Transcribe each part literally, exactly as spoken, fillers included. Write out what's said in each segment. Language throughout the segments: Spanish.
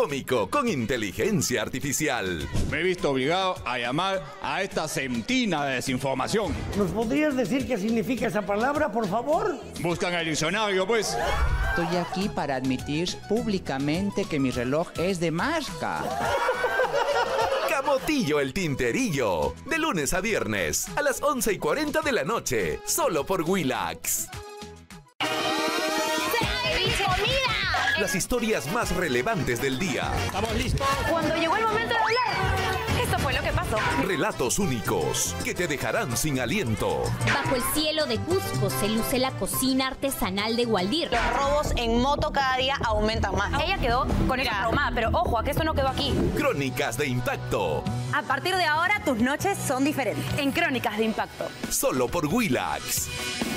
cómico con inteligencia artificial. Me he visto obligado a llamar a esta centina de desinformación. ¿Nos podrías decir qué significa esa palabra, por favor? Buscan el diccionario, pues. Estoy aquí para admitir públicamente que mi reloj es de marca. Camotillo el Tinterillo, de lunes a viernes, a las once y cuarenta de la noche, solo por Willax. Las historias más relevantes del día. ¿Estamos listos? Cuando llegó el momento de hablar, esto fue lo que pasó. Relatos únicos que te dejarán sin aliento. Bajo el cielo de Cusco se luce la cocina artesanal de Gualdir. Los robos en moto cada día aumentan más. Ella quedó con esa traumada, pero ojo, a que esto no quedó aquí. Crónicas de impacto. A partir de ahora, tus noches son diferentes. En Crónicas de Impacto. Solo por Willax.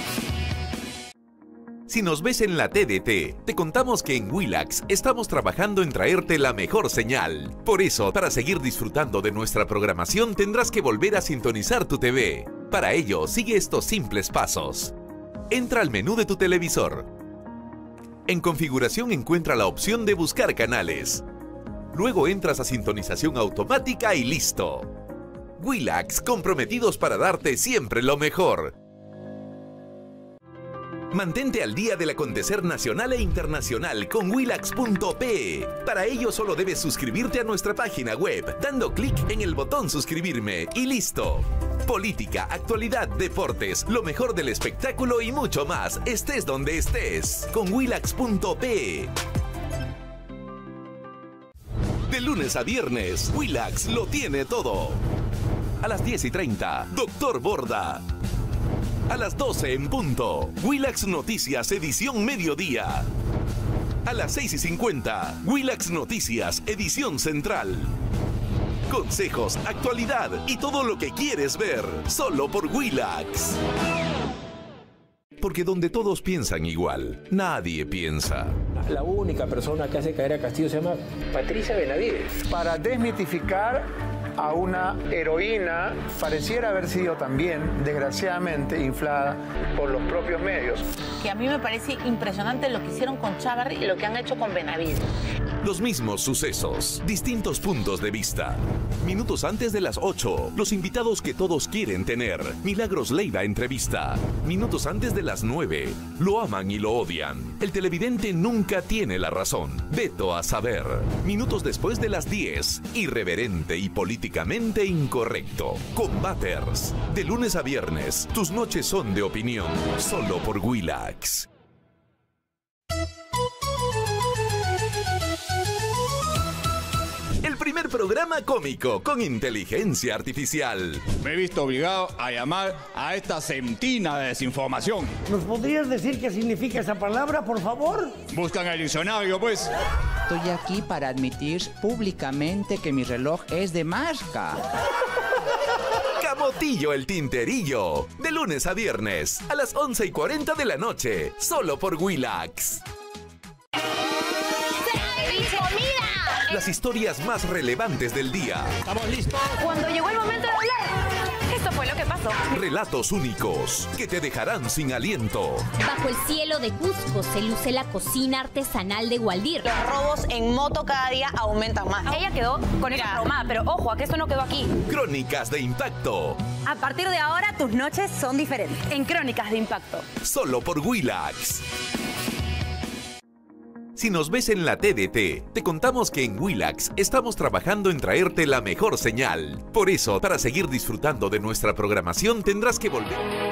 Si nos ves en la T D T, te contamos que en Willax estamos trabajando en traerte la mejor señal. Por eso, para seguir disfrutando de nuestra programación, tendrás que volver a sintonizar tu T V. Para ello, sigue estos simples pasos. Entra al menú de tu televisor. En configuración encuentra la opción de buscar canales. Luego entras a sintonización automática y listo. Willax, comprometidos para darte siempre lo mejor. Mantente al día del acontecer nacional e internacional con Willax punto pe. Para ello solo debes suscribirte a nuestra página web, dando clic en el botón suscribirme y listo. Política, actualidad, deportes, lo mejor del espectáculo y mucho más, estés donde estés, con Willax punto pe. De lunes a viernes, Willax lo tiene todo. A las diez y treinta, Doctor Borda. A las doce en punto, Willax Noticias edición mediodía. A las seis y cincuenta, Willax Noticias edición central. Consejos, actualidad y todo lo que quieres ver, solo por Willax. Porque donde todos piensan igual, nadie piensa. La única persona que hace caer a Castillo se llama Patricia Benavides. Para desmitificar a una heroína, pareciera haber sido también, desgraciadamente, inflada por los propios medios. Que a mí me parece impresionante lo que hicieron con Chávarri y lo que han hecho con Benavides. Los mismos sucesos, distintos puntos de vista. Minutos antes de las ocho, los invitados que todos quieren tener. Milagros Leiva entrevista. Minutos antes de las nueve, lo aman y lo odian. El televidente nunca tiene la razón. Veto a saber. Minutos después de las diez, irreverente y políticamente incorrecto. Combaters. De lunes a viernes, tus noches son de opinión. Solo por Willax. El primer programa cómico con inteligencia artificial. Me he visto obligado a llamar a esta centina de desinformación. ¿Nos podrías decir qué significa esa palabra, por favor? Buscan el diccionario, pues. Estoy aquí para admitir públicamente que mi reloj es de marca. Camotillo el Tinterillo, de lunes a viernes, a las once y cuarenta de la noche, solo por Willax. Las historias más relevantes del día. ¿Estamos listos? Cuando llegó el momento de hablar, esto fue lo que pasó. Relatos únicos que te dejarán sin aliento. Bajo el cielo de Cusco se luce la cocina artesanal de Gualdir. Los robos en moto cada día aumentan más. Ella quedó con esa traumada, pero ojo, a que esto no quedó aquí. Crónicas de impacto. A partir de ahora, tus noches son diferentes. En Crónicas de Impacto. Solo por Willax. Si nos ves en la T D T, te contamos que en Willax estamos trabajando en traerte la mejor señal. Por eso, para seguir disfrutando de nuestra programación, tendrás que volver.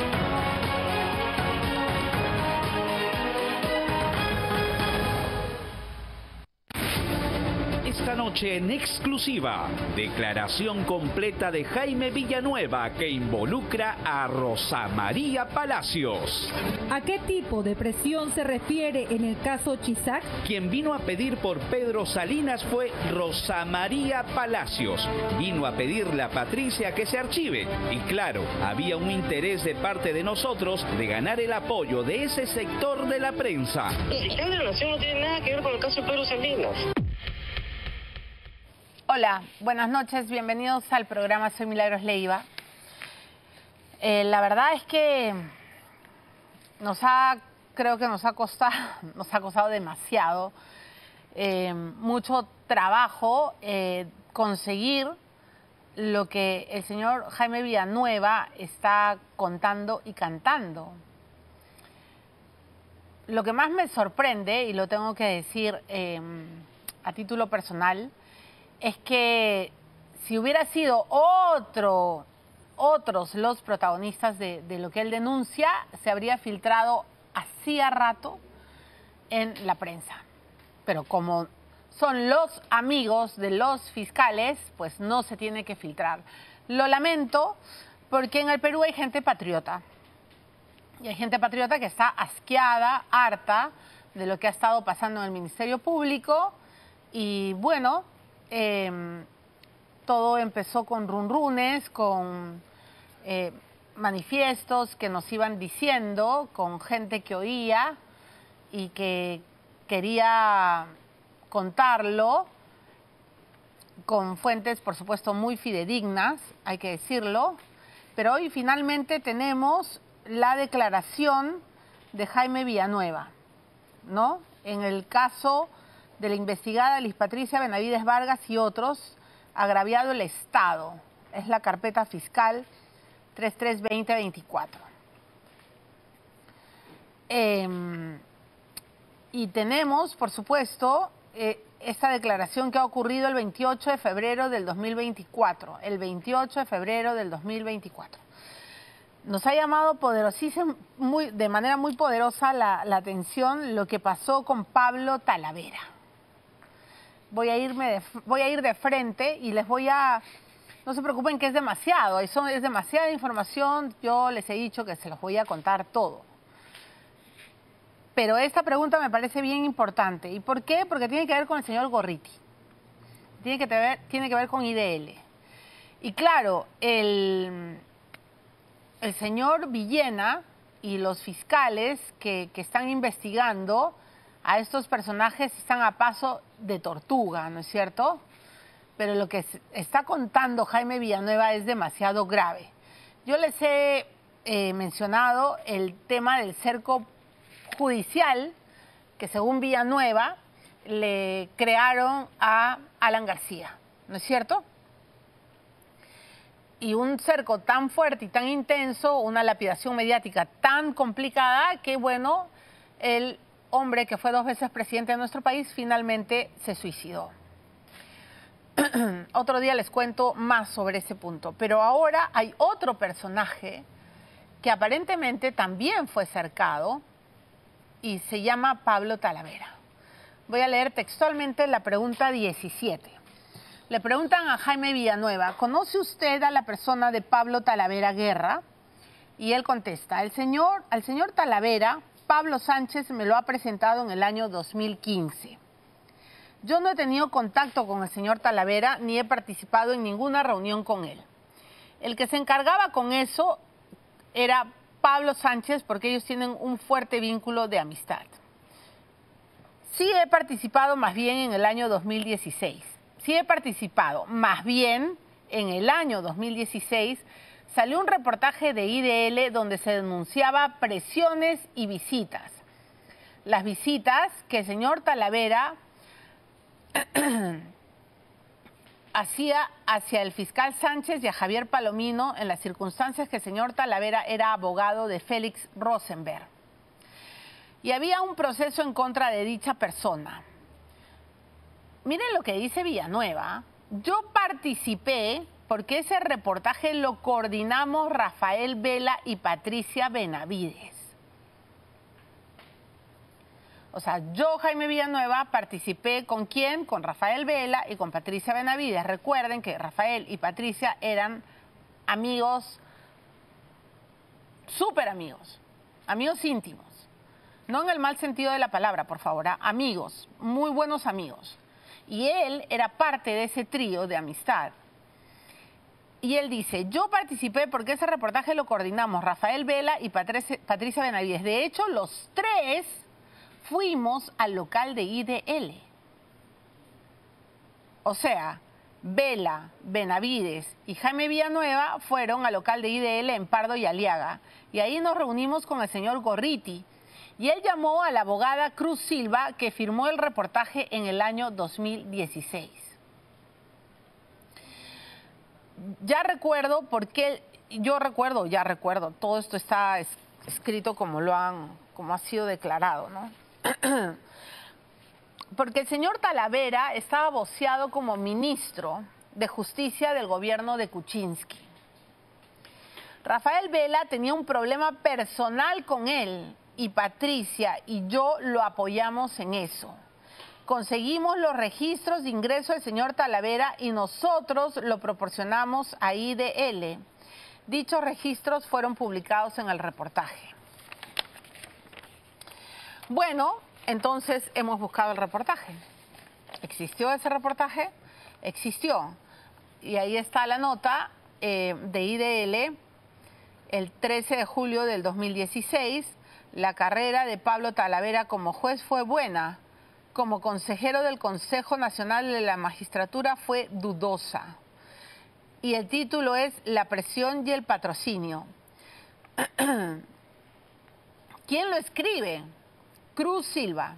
Esta noche en exclusiva, declaración completa de Jaime Villanueva que involucra a Rosa María Palacios. ¿A qué tipo de presión se refiere en el caso Chisac? Quien vino a pedir por Pedro Salinas fue Rosa María Palacios. Vino a pedirle a Patricia que se archive. Y claro, había un interés de parte de nosotros de ganar el apoyo de ese sector de la prensa. Esta relación no tiene nada que ver con el caso de Pedro Salinas. Hola, buenas noches, bienvenidos al programa Soy Milagros Leiva. Eh, la verdad es que nos ha, creo que nos ha costado, nos ha costado demasiado eh, mucho trabajo eh, conseguir lo que el señor Jaime Villanueva está contando y cantando. Lo que más me sorprende, y lo tengo que decir eh, a título personal, es que si hubiera sido otro, otros los protagonistas de, de lo que él denuncia, se habría filtrado hacía rato en la prensa. Pero como son los amigos de los fiscales, pues no se tiene que filtrar. Lo lamento porque en el Perú hay gente patriota. Y hay gente patriota que está asqueada, harta de lo que ha estado pasando en el Ministerio Público. Y bueno, eh, todo empezó con runrunes, con eh, manifiestos que nos iban diciendo, con gente que oía y que quería contarlo, con fuentes, por supuesto, muy fidedignas, hay que decirlo. Pero hoy finalmente tenemos la declaración de Jaime Villanueva, ¿no? En el caso de la investigada Liz Patricia Benavides Vargas y otros, agraviado el Estado. Es la carpeta fiscal treinta y tres veinte veinticuatro. Eh, y tenemos, por supuesto, eh, esta declaración que ha ocurrido el veintiocho de febrero del dos mil veinticuatro. El veintiocho de febrero del dos mil veinticuatro. Nos ha llamado poderosísimo, muy, de manera muy poderosa la, la atención lo que pasó con Pablo Talavera. Voy a, irme de, voy a ir de frente y les voy a... No se preocupen que es demasiado, eso es demasiada información, yo les he dicho que se los voy a contar todo. Pero esta pregunta me parece bien importante. ¿Y por qué? Porque tiene que ver con el señor Gorriti. Tiene que ver, tiene que ver con I D L. Y claro, el... El señor Villena y los fiscales que, que están investigando a estos personajes están a paso de tortuga, ¿no es cierto? Pero lo que está contando Jaime Villanueva es demasiado grave. Yo les he eh, mencionado el tema del cerco judicial que según Villanueva le crearon a Alan García, ¿no es cierto? Y un cerco tan fuerte y tan intenso, una lapidación mediática tan complicada que, bueno, el hombre que fue dos veces presidente de nuestro país finalmente se suicidó. Otro día les cuento más sobre ese punto. Pero ahora hay otro personaje que aparentemente también fue cercado y se llama Pablo Talavera. Voy a leer textualmente la pregunta diecisiete. Le preguntan a Jaime Villanueva, ¿conoce usted a la persona de Pablo Talavera Guerra? Y él contesta, el señor, al señor Talavera, Pablo Sánchez me lo ha presentado en el año dos mil quince. Yo no he tenido contacto con el señor Talavera ni he participado en ninguna reunión con él. El que se encargaba con eso era Pablo Sánchez porque ellos tienen un fuerte vínculo de amistad. Sí he participado más bien en el año dos mil dieciséis. Sí he participado, más bien en el año dos mil dieciséis salió un reportaje de I D L donde se denunciaba presiones y visitas. Las visitas que el señor Talavera hacía hacia el fiscal Sánchez y a Javier Palomino en las circunstancias que el señor Talavera era abogado de Félix Rosenberg. Y había un proceso en contra de dicha persona. Miren lo que dice Villanueva. Yo participé porque ese reportaje lo coordinamos Rafael Vela y Patricia Benavides. O sea, yo, Jaime Villanueva, participé ¿con quién? Con Rafael Vela y con Patricia Benavides. Recuerden que Rafael y Patricia eran amigos, súper amigos, amigos íntimos. No en el mal sentido de la palabra, por favor, ¿eh? Amigos, muy buenos amigos. Y él era parte de ese trío de amistad. Y él dice, yo participé porque ese reportaje lo coordinamos Rafael Vela y Patricia Benavides. De hecho, los tres fuimos al local de I D L. O sea, Vela, Benavides y Jaime Villanueva fueron al local de I D L en Pardo y Aliaga. Y ahí nos reunimos con el señor Gorriti. Y él llamó a la abogada Cruz Silva, que firmó el reportaje en el año dos mil dieciséis. Ya recuerdo por qué, yo recuerdo, ya recuerdo, todo esto está escrito como lo han, como ha sido declarado, ¿no? Porque el señor Talavera estaba voceado como ministro de Justicia del gobierno de Kuczynski. Rafael Vela tenía un problema personal con él y Patricia y yo lo apoyamos en eso. Conseguimos los registros de ingreso del señor Talavera y nosotros lo proporcionamos a I D L. Dichos registros fueron publicados en el reportaje. Bueno, entonces hemos buscado el reportaje. ¿Existió ese reportaje? Existió. Y ahí está la nota eh, de I D L, el trece de julio del dos mil dieciséis. La carrera de Pablo Talavera como juez fue buena. Como consejero del Consejo Nacional de la Magistratura fue dudosa. Y el título es La presión y el patrocinio. ¿Quién lo escribe? Cruz Silva.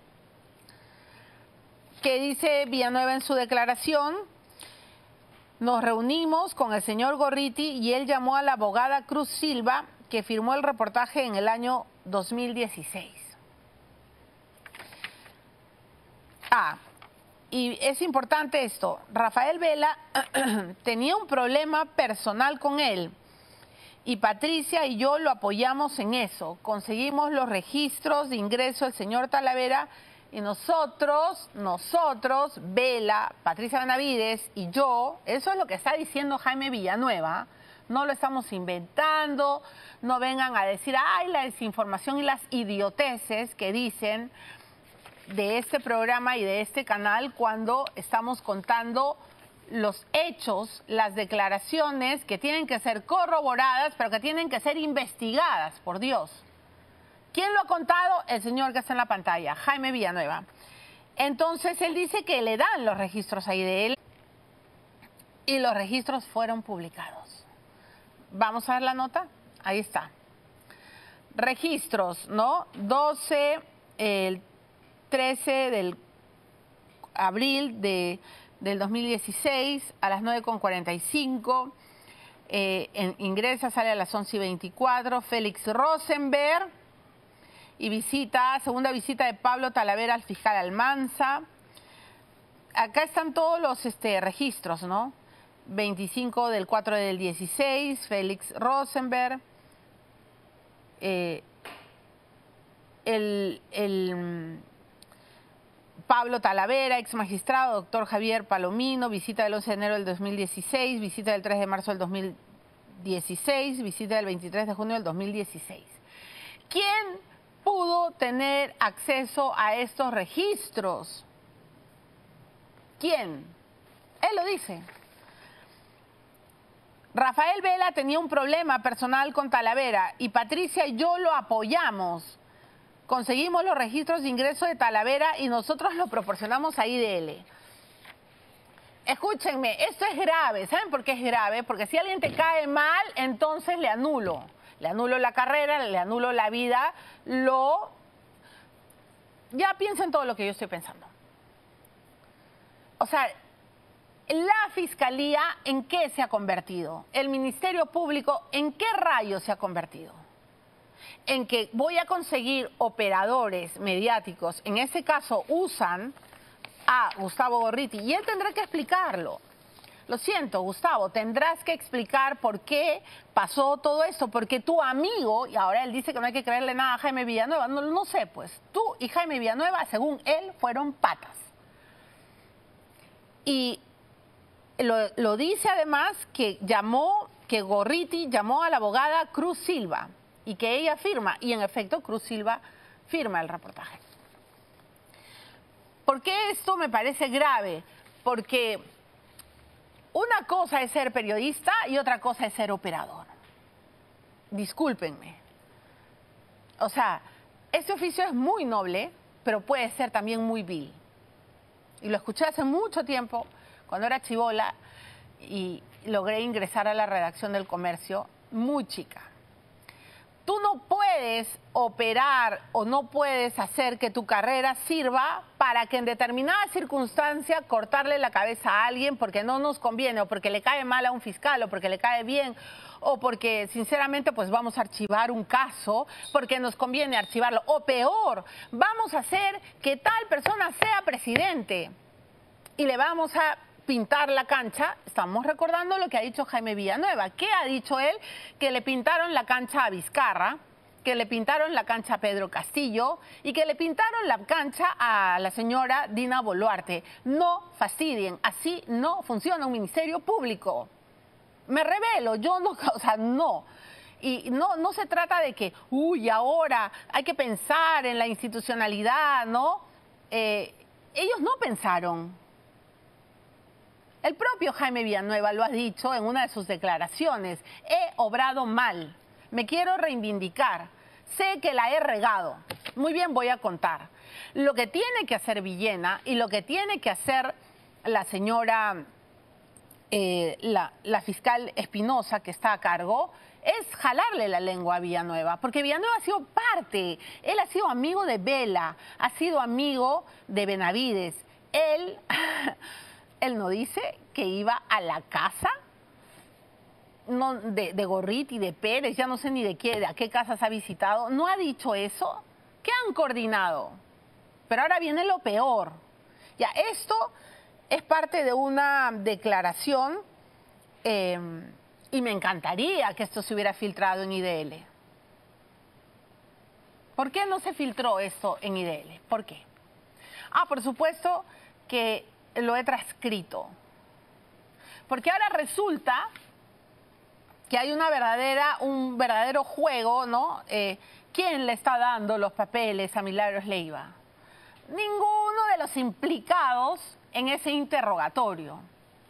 Que dice Villanueva en su declaración: nos reunimos con el señor Gorriti y él llamó a la abogada Cruz Silva, que firmó el reportaje en el año dos mil dieciséis. Ah, y es importante esto, Rafael Vela tenía un problema personal con él y Patricia y yo lo apoyamos en eso. Conseguimos los registros de ingreso del señor Talavera y nosotros, nosotros, Vela, Patricia Benavides y yo, eso es lo que está diciendo Jaime Villanueva, no lo estamos inventando, no vengan a decir, ay, la desinformación y las idioteces que dicen de este programa y de este canal cuando estamos contando los hechos, las declaraciones que tienen que ser corroboradas, pero que tienen que ser investigadas, por Dios. ¿Quién lo ha contado? El señor que está en la pantalla, Jaime Villanueva. Entonces, él dice que le dan los registros ahí de él y los registros fueron publicados. Vamos a ver la nota. Ahí está. Registros, ¿no? doce, el trece del abril de, del dos mil dieciséis a las nueve con cuarenta y cinco. Eh, en, ingresa, sale a las once y veinticuatro. Félix Rosenberg. Y visita, segunda visita de Pablo Talavera al fiscal Almanza. Acá están todos los este, registros, ¿no? veinticinco del cuatro del dieciséis, Félix Rosenberg. Eh, el, el Pablo Talavera, ex magistrado, doctor Javier Palomino, visita del once de enero del dos mil dieciséis, visita del tres de marzo del dos mil dieciséis, visita del veintitrés de junio del dos mil dieciséis. ¿Quién pudo tener acceso a estos registros? ¿Quién? Él lo dice. Rafael Vela tenía un problema personal con Talavera y Patricia y yo lo apoyamos. Conseguimos los registros de ingreso de Talavera y nosotros lo proporcionamos a I D L. Escúchenme, esto es grave. ¿Saben por qué es grave? Porque si alguien te cae mal, entonces le anulo. Le anulo la carrera, le anulo la vida, lo... Ya piensa en todo lo que yo estoy pensando. O sea, la Fiscalía, ¿en qué se ha convertido? El Ministerio Público, ¿en qué rayos se ha convertido? En que voy a conseguir operadores mediáticos, en este caso usan a Gustavo Gorriti, y él tendrá que explicarlo. Lo siento, Gustavo, tendrás que explicar por qué pasó todo esto, porque tu amigo, y ahora él dice que no hay que creerle nada a Jaime Villanueva, no, no sé, pues, tú y Jaime Villanueva, según él, fueron patas. Y lo, lo dice además que llamó, que Gorriti llamó a la abogada Cruz Silva, y que ella firma, y en efecto Cruz Silva firma el reportaje. ¿Por qué esto me parece grave? Porque una cosa es ser periodista y otra cosa es ser operador. Discúlpenme. O sea, este oficio es muy noble, pero puede ser también muy vil. Y lo escuché hace mucho tiempo, cuando era chibola, y logré ingresar a la redacción del Comercio, muy chica. tú no puedes operar o no puedes hacer que tu carrera sirva para que en determinada circunstancia cortarle la cabeza a alguien porque no nos conviene o porque le cae mal a un fiscal o porque le cae bien o porque sinceramente pues vamos a archivar un caso porque nos conviene archivarlo. O peor, vamos a hacer que tal persona sea presidente y le vamos a pintar la cancha. Estamos recordando lo que ha dicho Jaime Villanueva. ¿Qué ha dicho él? Que le pintaron la cancha a Vizcarra, que le pintaron la cancha a Pedro Castillo y que le pintaron la cancha a la señora Dina Boluarte. No fastidien, así no funciona un ministerio público. Me revelo, yo no, o sea, no. Y no, no se trata de que, uy, ahora hay que pensar en la institucionalidad, ¿no? Eh, ellos no pensaron. El propio Jaime Villanueva lo ha dicho en una de sus declaraciones. He obrado mal, me quiero reivindicar, sé que la he regado. Muy bien, voy a contar. Lo que tiene que hacer Villena y lo que tiene que hacer la señora, eh, la, la fiscal Espinosa que está a cargo, es jalarle la lengua a Villanueva, porque Villanueva ha sido parte, él ha sido amigo de Vela, ha sido amigo de Benavides. Él... Él no dice que iba a la casa no, de, de Gorriti, de Pérez, ya no sé ni de qué, de a qué casas ha visitado. ¿No ha dicho eso? ¿Qué han coordinado? Pero ahora viene lo peor. Ya, esto es parte de una declaración eh, y me encantaría que esto se hubiera filtrado en I D L. ¿Por qué no se filtró esto en I D L? ¿Por qué? Ah, por supuesto que lo he transcrito. Porque ahora resulta que hay una verdadera, un verdadero juego, ¿no? Eh, ¿Quién le está dando los papeles a Milagros Leiva? Ninguno de los implicados en ese interrogatorio.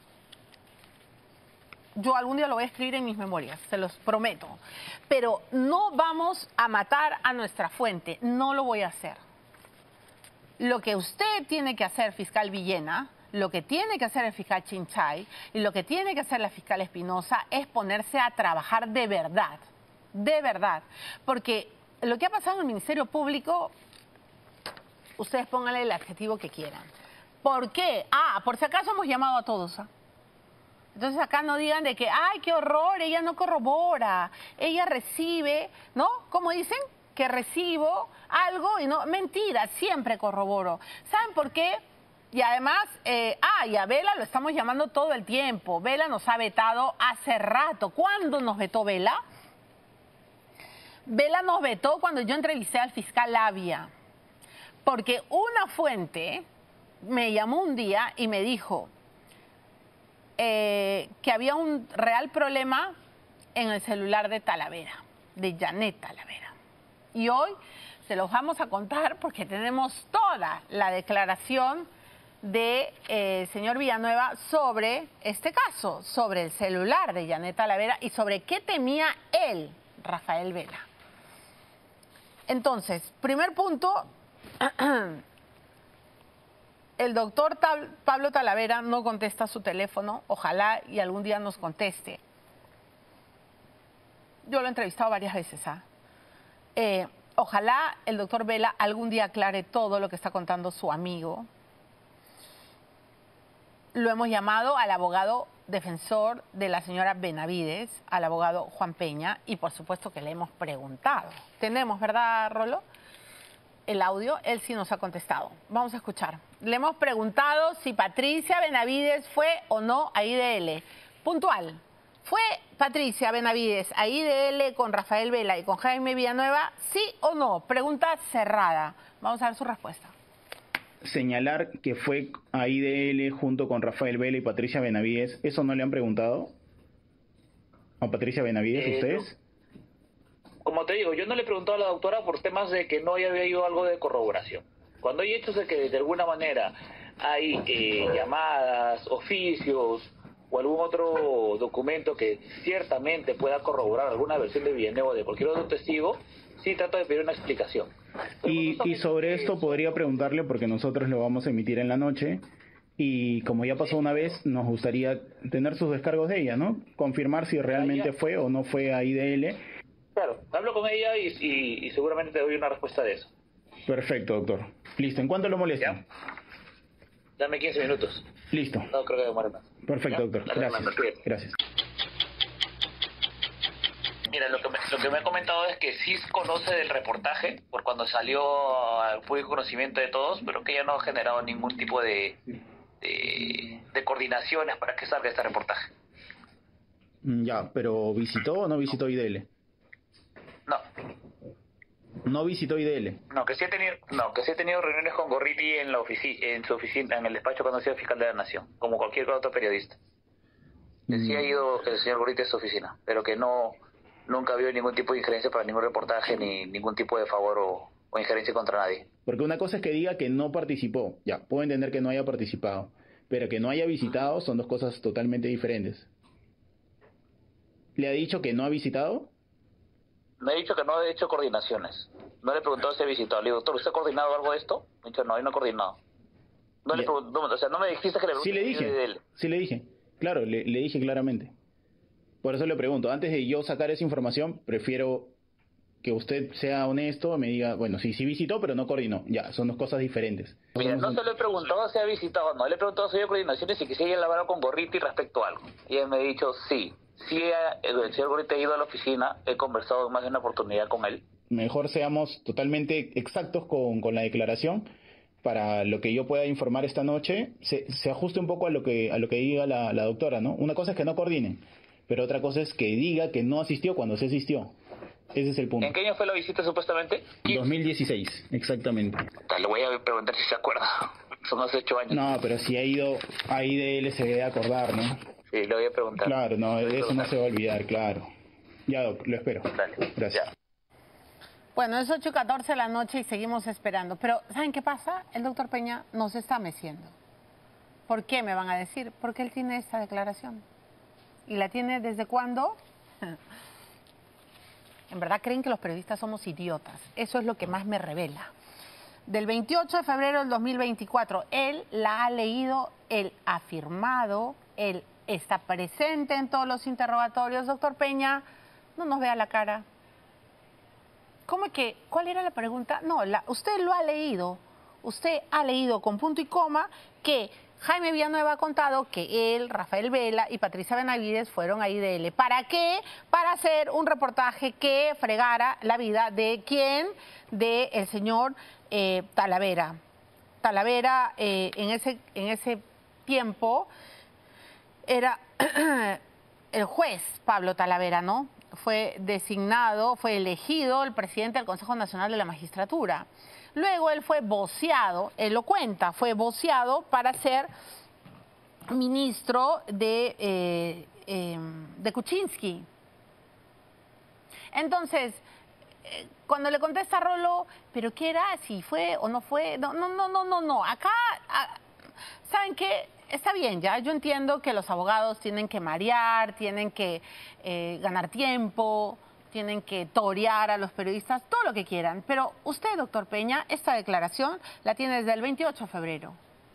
Yo algún día lo voy a escribir en mis memorias, se los prometo. Pero no vamos a matar a nuestra fuente, no lo voy a hacer. Lo que usted tiene que hacer, fiscal Villena, lo que tiene que hacer el fiscal Chinchay y lo que tiene que hacer la fiscal Espinosa es ponerse a trabajar de verdad, de verdad. Porque lo que ha pasado en el Ministerio Público, ustedes pónganle el adjetivo que quieran. ¿Por qué? Ah, por si acaso hemos llamado a todos. ¿eh? Entonces acá no digan de que, ay, qué horror, ella no corrobora, ella recibe, ¿no? ¿Cómo dicen? Que recibo algo y no, mentira, siempre corroboro. ¿Saben por qué? Y además, eh, ah, y a Vela lo estamos llamando todo el tiempo. Vela nos ha vetado hace rato. ¿Cuándo nos vetó Vela? Vela nos vetó cuando yo entrevisté al fiscal Labia. Porque una fuente me llamó un día y me dijo eh, que había un real problema en el celular de Talavera, de Janet Talavera. Y hoy se los vamos a contar porque tenemos toda la declaración del de, eh, señor Villanueva sobre este caso, sobre el celular de Janet Talavera y sobre qué temía él, Rafael Vela. Entonces, primer punto, el doctor Pablo Talavera no contesta su teléfono, ojalá y algún día nos conteste. Yo lo he entrevistado varias veces, ¿ah? Eh, ojalá el doctor Vela algún día aclare todo lo que está contando su amigo. Lo hemos llamado al abogado defensor de la señora Benavides, al abogado Juan Peña, y por supuesto que le hemos preguntado. Tenemos, ¿verdad, Rolo? El audio, él sí nos ha contestado. Vamos a escuchar. Le hemos preguntado si Patricia Benavides fue o no a I D L. Puntual. ¿Fue Patricia Benavides a I D L con Rafael Vela y con Jaime Villanueva? ¿Sí o no? Pregunta cerrada. Vamos a ver su respuesta. Señalar que fue a I D L junto con Rafael Vela y Patricia Benavides, ¿eso no le han preguntado a Patricia Benavides eh, ustedes? No. Como te digo, yo no le he preguntado a la doctora por temas de que no había ido algo de corroboración. Cuando hay hechos de que de alguna manera hay eh, llamadas, oficios o algún otro documento que ciertamente pueda corroborar alguna versión de Villanueva o de cualquier otro testigo, sí trato de pedir una explicación. Y, y sobre esto podría preguntarle, porque nosotros lo vamos a emitir en la noche, y como ya pasó una vez, nos gustaría tener sus descargos de ella, ¿no? Confirmar si realmente fue o no fue a I D L. Claro, hablo hablo con ella y, y, y seguramente te doy una respuesta de eso. Perfecto, doctor. Listo. ¿En cuánto lo molesta? ¿Ya? Dame quince minutos. Listo. No creo que demore más. Perfecto, doctor. Dale, Gracias. Fernando, cuídate. Gracias. Mira, lo que, me, lo que me ha comentado es que sí conoce del reportaje, por cuando salió al público conocimiento de todos, pero que ya no ha generado ningún tipo de, de, de coordinaciones para que salga este reportaje. Ya, pero ¿visitó o no visitó I D L? No. No visitó I D L. No, que sí he tenido, no, que sí he tenido reuniones con Gorriti en la ofici en su oficina, en el despacho cuando ha sido fiscal de la Nación, como cualquier otro periodista. Que sí ha ido el señor Gorriti a su oficina, pero que no, nunca ha habido ningún tipo de injerencia para ningún reportaje ni ningún tipo de favor o, o injerencia contra nadie. Porque una cosa es que diga que no participó, ya, puedo entender que no haya participado, pero que no haya visitado son dos cosas totalmente diferentes. ¿Le ha dicho que no ha visitado? Me ha dicho que no he hecho coordinaciones. No le he preguntado si ha visitado. Le digo, doctor, ¿usted ha coordinado algo de esto? Me ha dicho, no, yo no he coordinado. No le pregunto, no, o sea, no me dijiste que le pregunté. Sí le dije, de él. sí le dije. Claro, le, le dije claramente. Por eso le pregunto, antes de yo sacar esa información, prefiero que usted sea honesto y me diga, bueno, sí, sí visitó, pero no coordinó. Ya, son dos cosas diferentes. Mira, no se le he preguntado si ha visitado o no. Le he preguntado si había coordinaciones y que si ella hablado con Gorriti respecto a algo. Y él me ha dicho, sí. Sí, el señor Gorriti ha ido a la oficina, he conversado más de una oportunidad con él. Mejor seamos totalmente exactos con, con la declaración para lo que yo pueda informar esta noche, se, se ajuste un poco a lo que a lo que diga la, la doctora, ¿no? Una cosa es que no coordinen, pero otra cosa es que diga que no asistió cuando se asistió. Ese es el punto. ¿En qué año fue la visita supuestamente? dos mil dieciséis, exactamente. Le voy a preguntar si se acuerda. Son hace ocho años. No, pero si ha ido a I D L se debe acordar, ¿no? Sí, le voy a preguntar. Claro, no, eso no se va a olvidar, claro. Ya, doc, lo espero. Dale. Gracias. Ya. Bueno, es ocho y catorce de la noche y seguimos esperando. Pero, ¿saben qué pasa? El doctor Peña nos está meciendo. ¿Por qué me van a decir? Porque él tiene esta declaración. ¿Y la tiene desde cuándo? En verdad creen que los periodistas somos idiotas. Eso es lo que más me revela. Del veintiocho de febrero del dos mil veinticuatro, él la ha leído, él ha firmado, él está presente en todos los interrogatorios. Doctor Peña, no nos vea la cara. ¿Cómo es que? ¿Cuál era la pregunta? No, la, usted lo ha leído. Usted ha leído con punto y coma que Jaime Villanueva ha contado que él, Rafael Vela y Patricia Benavides fueron a I D L. ¿Para qué? Para hacer un reportaje que fregara la vida de quién, de el señor eh, Talavera. Talavera eh, en ese en ese tiempo era el juez Pablo Talavera, ¿no? Fue designado, fue elegido el presidente del Consejo Nacional de la Magistratura. Luego él fue voceado, él lo cuenta, fue voceado para ser ministro de, eh, eh, de Kuczynski. Entonces, eh, cuando le contesta a Rolo, ¿pero qué era? ¿Si fue o no fue? No, no, no, no, no, no. Acá, a, ¿saben qué? Está bien, ya. Yo entiendo que los abogados tienen que marear, tienen que eh, ganar tiempo, tienen que torear a los periodistas, todo lo que quieran. Pero usted, doctor Peña, esta declaración la tiene desde el veintiocho de febrero.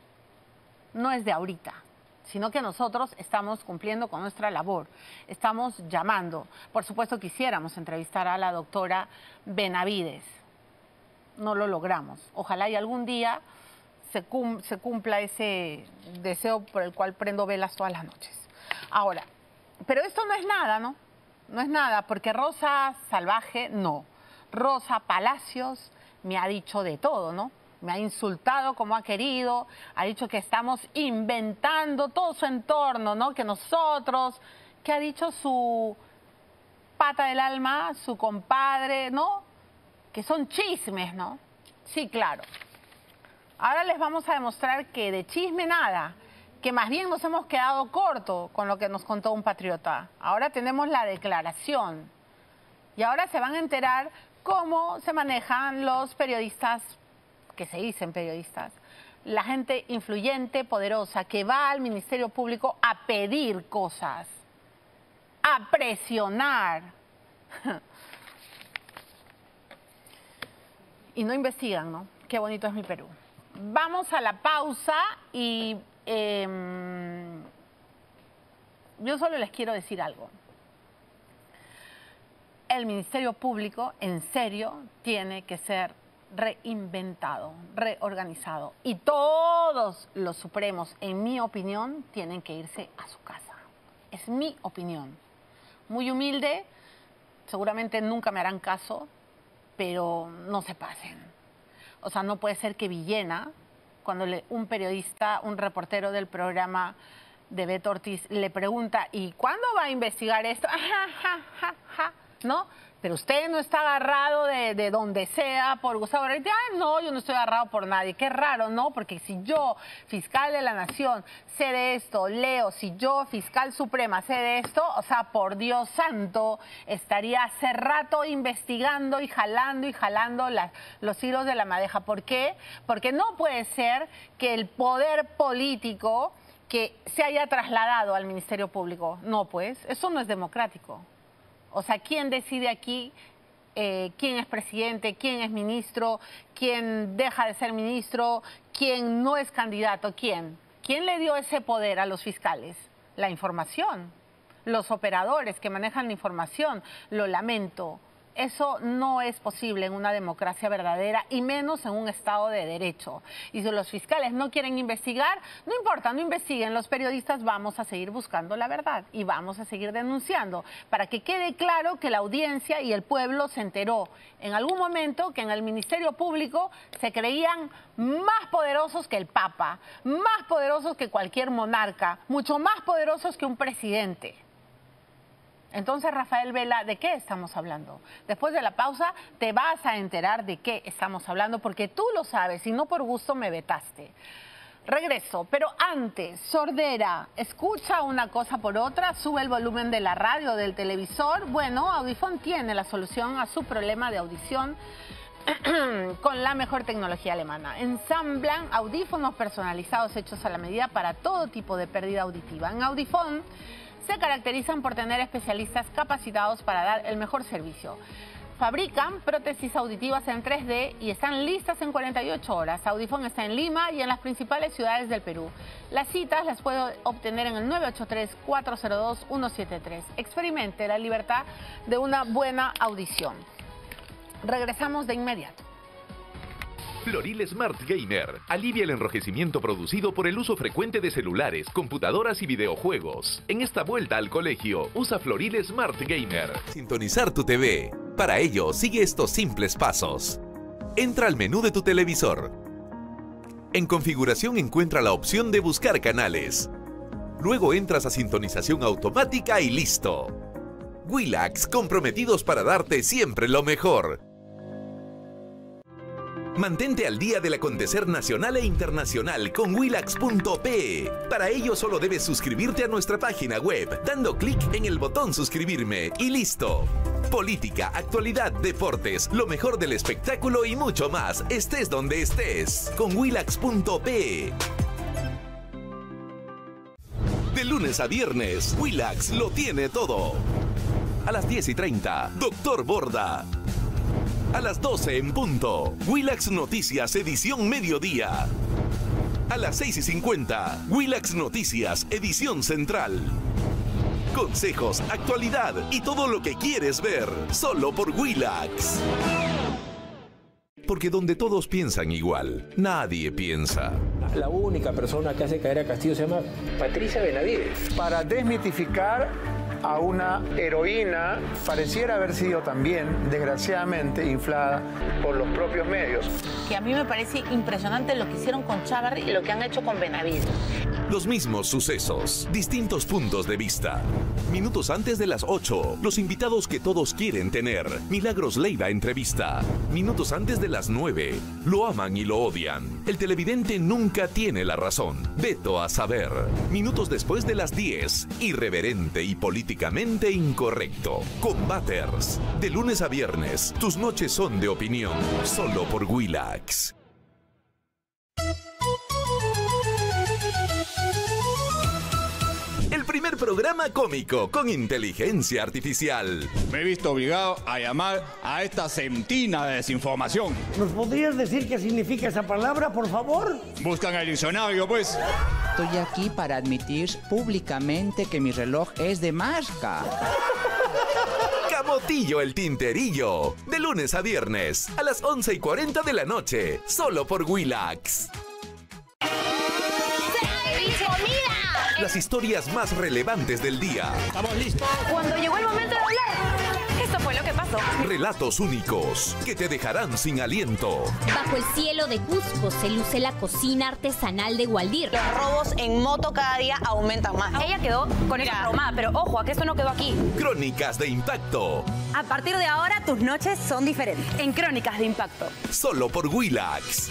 No es de ahorita, sino que nosotros estamos cumpliendo con nuestra labor. Estamos llamando. Por supuesto, quisiéramos entrevistar a la doctora Benavides. No lo logramos. Ojalá y algún día se, cum se cumpla ese deseo por el cual prendo velas todas las noches. Ahora, pero esto no es nada, ¿no? No es nada, porque Rosa Salvaje, no. Rosa Palacios me ha dicho de todo, ¿no? Me ha insultado como ha querido, ha dicho que estamos inventando todo su entorno, ¿no? Que nosotros, que ha dicho su pata del alma, su compadre, ¿no? Que son chismes, ¿no? Sí, claro. Ahora les vamos a demostrar que de chisme nada, que más bien nos hemos quedado corto con lo que nos contó un patriota. Ahora tenemos la declaración y ahora se van a enterar cómo se manejan los periodistas, que se dicen periodistas, la gente influyente, poderosa, que va al Ministerio Público a pedir cosas, a presionar. Y no investigan, ¿no? Qué bonito es mi Perú. Vamos a la pausa y eh, yo solo les quiero decir algo. el Ministerio Público, en serio, tiene que ser reinventado, reorganizado. Y todos los supremos, en mi opinión, tienen que irse a su casa. Es mi opinión. Muy humilde, seguramente nunca me harán caso, pero no se pasen. O sea, no puede ser que Villena, cuando le, un periodista, un reportero del programa de Beto Ortiz le pregunta, ¿y cuándo va a investigar esto? Ja, ja, ja, ja, ¿no? Pero usted no está agarrado de, de donde sea por Gustavo Reyes. Ah, no, yo no estoy agarrado por nadie. Qué raro, ¿no? Porque si yo, fiscal de la Nación, sé de esto, leo, si yo, fiscal suprema, sé de esto, o sea, por Dios santo, estaría hace rato investigando y jalando y jalando las, los hilos de la madeja. ¿Por qué? Porque no puede ser que el poder político que se haya trasladado al Ministerio Público. No, pues, eso no es democrático. O sea, ¿quién decide aquí eh, quién es presidente, quién es ministro, quién deja de ser ministro, quién no es candidato? ¿Quién? ¿Quién le dio ese poder a los fiscales? La información. Los operadores que manejan la información. Lo lamento. Eso no es posible en una democracia verdadera y menos en un Estado de Derecho. Y si los fiscales no quieren investigar, no importa, no investiguen. Los periodistas vamos a seguir buscando la verdad y vamos a seguir denunciando para que quede claro que la audiencia y el pueblo se enteró en algún momento que en el Ministerio Público se creían más poderosos que el Papa, más poderosos que cualquier monarca, mucho más poderosos que un presidente. Entonces, Rafael Vela, ¿de qué estamos hablando? Después de la pausa te vas a enterar de qué estamos hablando, porque tú lo sabes y no por gusto me vetaste. Regreso, pero antes, sordera, escucha una cosa por otra, sube el volumen de la radio, del televisor. Bueno, Audifón tiene la solución a su problema de audición con la mejor tecnología alemana. Ensamblan audífonos personalizados hechos a la medida para todo tipo de pérdida auditiva. En Audifón se caracterizan por tener especialistas capacitados para dar el mejor servicio. Fabrican prótesis auditivas en tres D y están listas en cuarenta y ocho horas. Audifón está en Lima y en las principales ciudades del Perú. Las citas las puede obtener en el nueve ocho tres, cuatro cero dos, uno siete tres. Experimente la libertad de una buena audición. Regresamos de inmediato. Floril Smart Gamer alivia el enrojecimiento producido por el uso frecuente de celulares, computadoras y videojuegos. En esta vuelta al colegio, usa Floril Smart Gamer. Sintonizar tu T V. Para ello, sigue estos simples pasos. Entra al menú de tu televisor. En configuración encuentra la opción de buscar canales. Luego entras a sintonización automática y listo. Willax, comprometidos para darte siempre lo mejor. Mantente al día del acontecer nacional e internacional con Willax punto pe. Para ello solo debes suscribirte a nuestra página web, dando clic en el botón suscribirme y listo. Política, actualidad, deportes, lo mejor del espectáculo y mucho más, estés donde estés, con Willax punto pe. De lunes a viernes, Willax lo tiene todo. A las diez y treinta, Doctor Borda. A las doce en punto, Willax Noticias edición mediodía. A las seis y cincuenta, Willax Noticias edición central. Consejos, actualidad y todo lo que quieres ver, solo por Willax. Porque donde todos piensan igual, nadie piensa. La única persona que hace caer a Castillo se llama Patricia Benavides. Para desmitificar a una heroína, pareciera haber sido también, desgraciadamente, inflada por los propios medios. Que a mí me parece impresionante lo que hicieron con Chávarri y lo que han hecho con Benavides. Los mismos sucesos, distintos puntos de vista. Minutos antes de las ocho, los invitados que todos quieren tener. Milagros Leiva entrevista. Minutos antes de las nueve, lo aman y lo odian. El televidente nunca tiene la razón. Veto a saber. Minutos después de las diez, irreverente y políticamente incorrecto. Combaters. De lunes a viernes, tus noches son de opinión. Solo por Willax. El primer programa cómico con inteligencia artificial. Me he visto obligado a llamar a esta centina de desinformación. ¿Nos podrías decir qué significa esa palabra, por favor? Buscan el diccionario, pues. Estoy aquí para admitir públicamente que mi reloj es de marca. Camotillo el Tinterillo, de lunes a viernes, a las once y cuarenta de la noche, solo por Willax. Las historias más relevantes del día. ¿Estamos listos? Cuando llegó el momento de hablar, esto fue lo que pasó. Relatos únicos que te dejarán sin aliento. Bajo el cielo de Cusco se luce la cocina artesanal de Gualdir. Los robos en moto cada día aumentan más. Ella quedó con esa traumada, pero ojo, a que esto no quedó aquí. Crónicas de Impacto. A partir de ahora, tus noches son diferentes. En Crónicas de Impacto. Solo por Willax.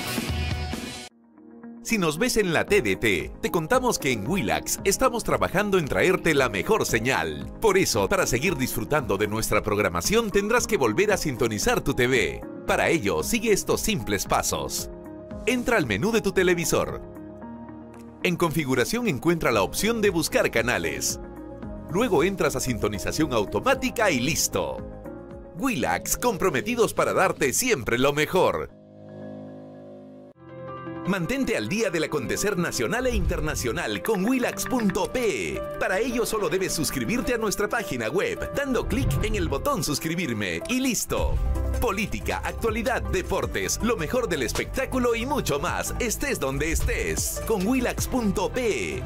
Si nos ves en la T D T, te contamos que en Willax estamos trabajando en traerte la mejor señal. Por eso, para seguir disfrutando de nuestra programación, tendrás que volver a sintonizar tu T V. Para ello, sigue estos simples pasos. Entra al menú de tu televisor. En configuración encuentra la opción de buscar canales. Luego entras a sintonización automática y listo. Willax, comprometidos para darte siempre lo mejor. Mantente al día del acontecer nacional e internacional con Willax punto pe. Para ello solo debes suscribirte a nuestra página web, dando clic en el botón suscribirme y listo. Política, actualidad, deportes, lo mejor del espectáculo y mucho más, estés donde estés, con Willax punto pe.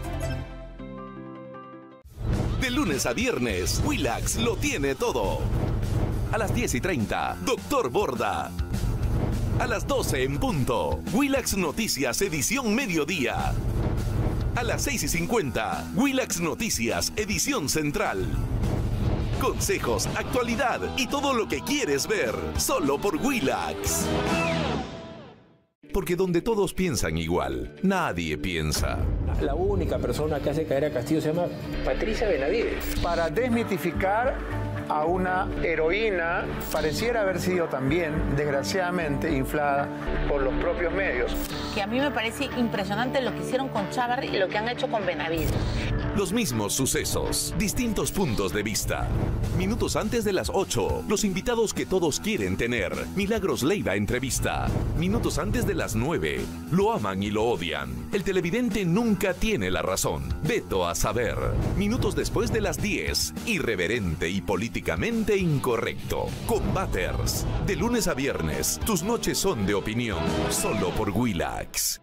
De lunes a viernes, Willax lo tiene todo. A las diez y treinta, Doctor Borda. A las doce en punto, Willax Noticias edición mediodía. A las seis y cincuenta, Willax Noticias edición central. Consejos, actualidad y todo lo que quieres ver, solo por Willax. Porque donde todos piensan igual, nadie piensa. La única persona que hace caer a Castillo se llama Patricia Benavides. Para desmitificar a una heroína, pareciera haber sido también, desgraciadamente, inflada por los propios medios. Que a mí me parece impresionante lo que hicieron con Chávarri y lo que han hecho con Benavides. Los mismos sucesos, distintos puntos de vista. Minutos antes de las ocho, los invitados que todos quieren tener. Milagros Leiva entrevista. Minutos antes de las nueve, lo aman y lo odian. El televidente nunca tiene la razón. Veto a saber. Minutos después de las diez, irreverente y políticamente incorrecto. Combaters. De lunes a viernes, tus noches son de opinión. Solo por Willax.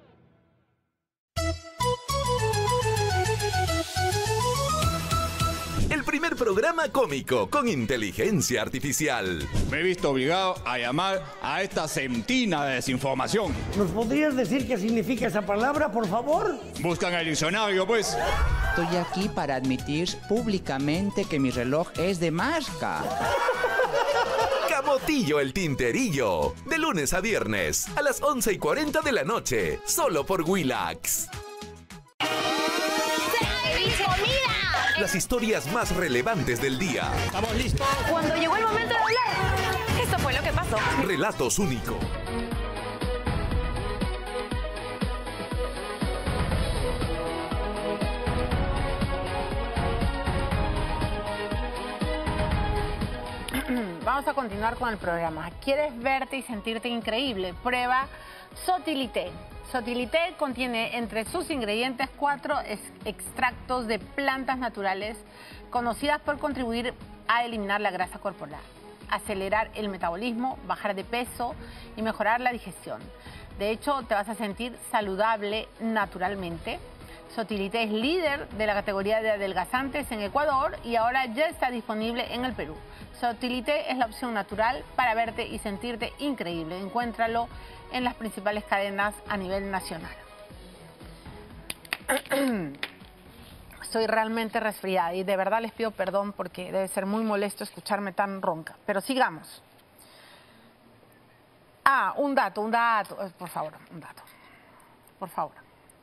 El primer programa cómico con inteligencia artificial. Me he visto obligado a llamar a esta centina de desinformación. ¿Nos podrías decir qué significa esa palabra, por favor? Buscan el diccionario, pues. Estoy aquí para admitir públicamente que mi reloj es de marca. Camotillo el Tinterillo, de lunes a viernes, a las once y cuarenta de la noche, solo por Willax. Las historias más relevantes del día. ¿Estamos listos? Cuando llegó el momento de hablar, esto fue lo que pasó. Relatos únicos. Vamos a continuar con el programa. ¿Quieres verte y sentirte increíble? Prueba Sotilité. Sotilité contiene entre sus ingredientes cuatro extractos de plantas naturales conocidas por contribuir a eliminar la grasa corporal, acelerar el metabolismo, bajar de peso y mejorar la digestión. De hecho, te vas a sentir saludable naturalmente. Sotilité es líder de la categoría de adelgazantes en Ecuador y ahora ya está disponible en el Perú. Sotilité es la opción natural para verte y sentirte increíble. Encuéntralo en las principales cadenas a nivel nacional. Estoy realmente resfriada y de verdad les pido perdón porque debe ser muy molesto escucharme tan ronca. Pero sigamos. Ah, un dato, un dato. Por favor, un dato. Por favor.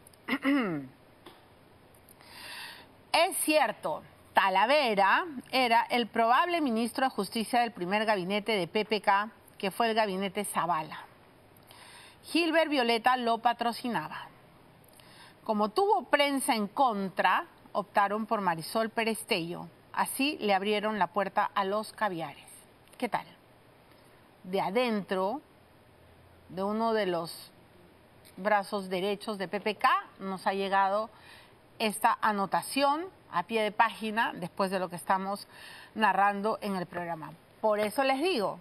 Es cierto, Talavera era el probable ministro de Justicia del primer gabinete de P P K, que fue el gabinete Zavala. Gilbert Violeta lo patrocinaba. Como tuvo prensa en contra, optaron por Marisol Perestello. Así le abrieron la puerta a los caviares. ¿Qué tal? De adentro, de uno de los brazos derechos de P P K, nos ha llegado esta anotación a pie de página después de lo que estamos narrando en el programa. Por eso les digo,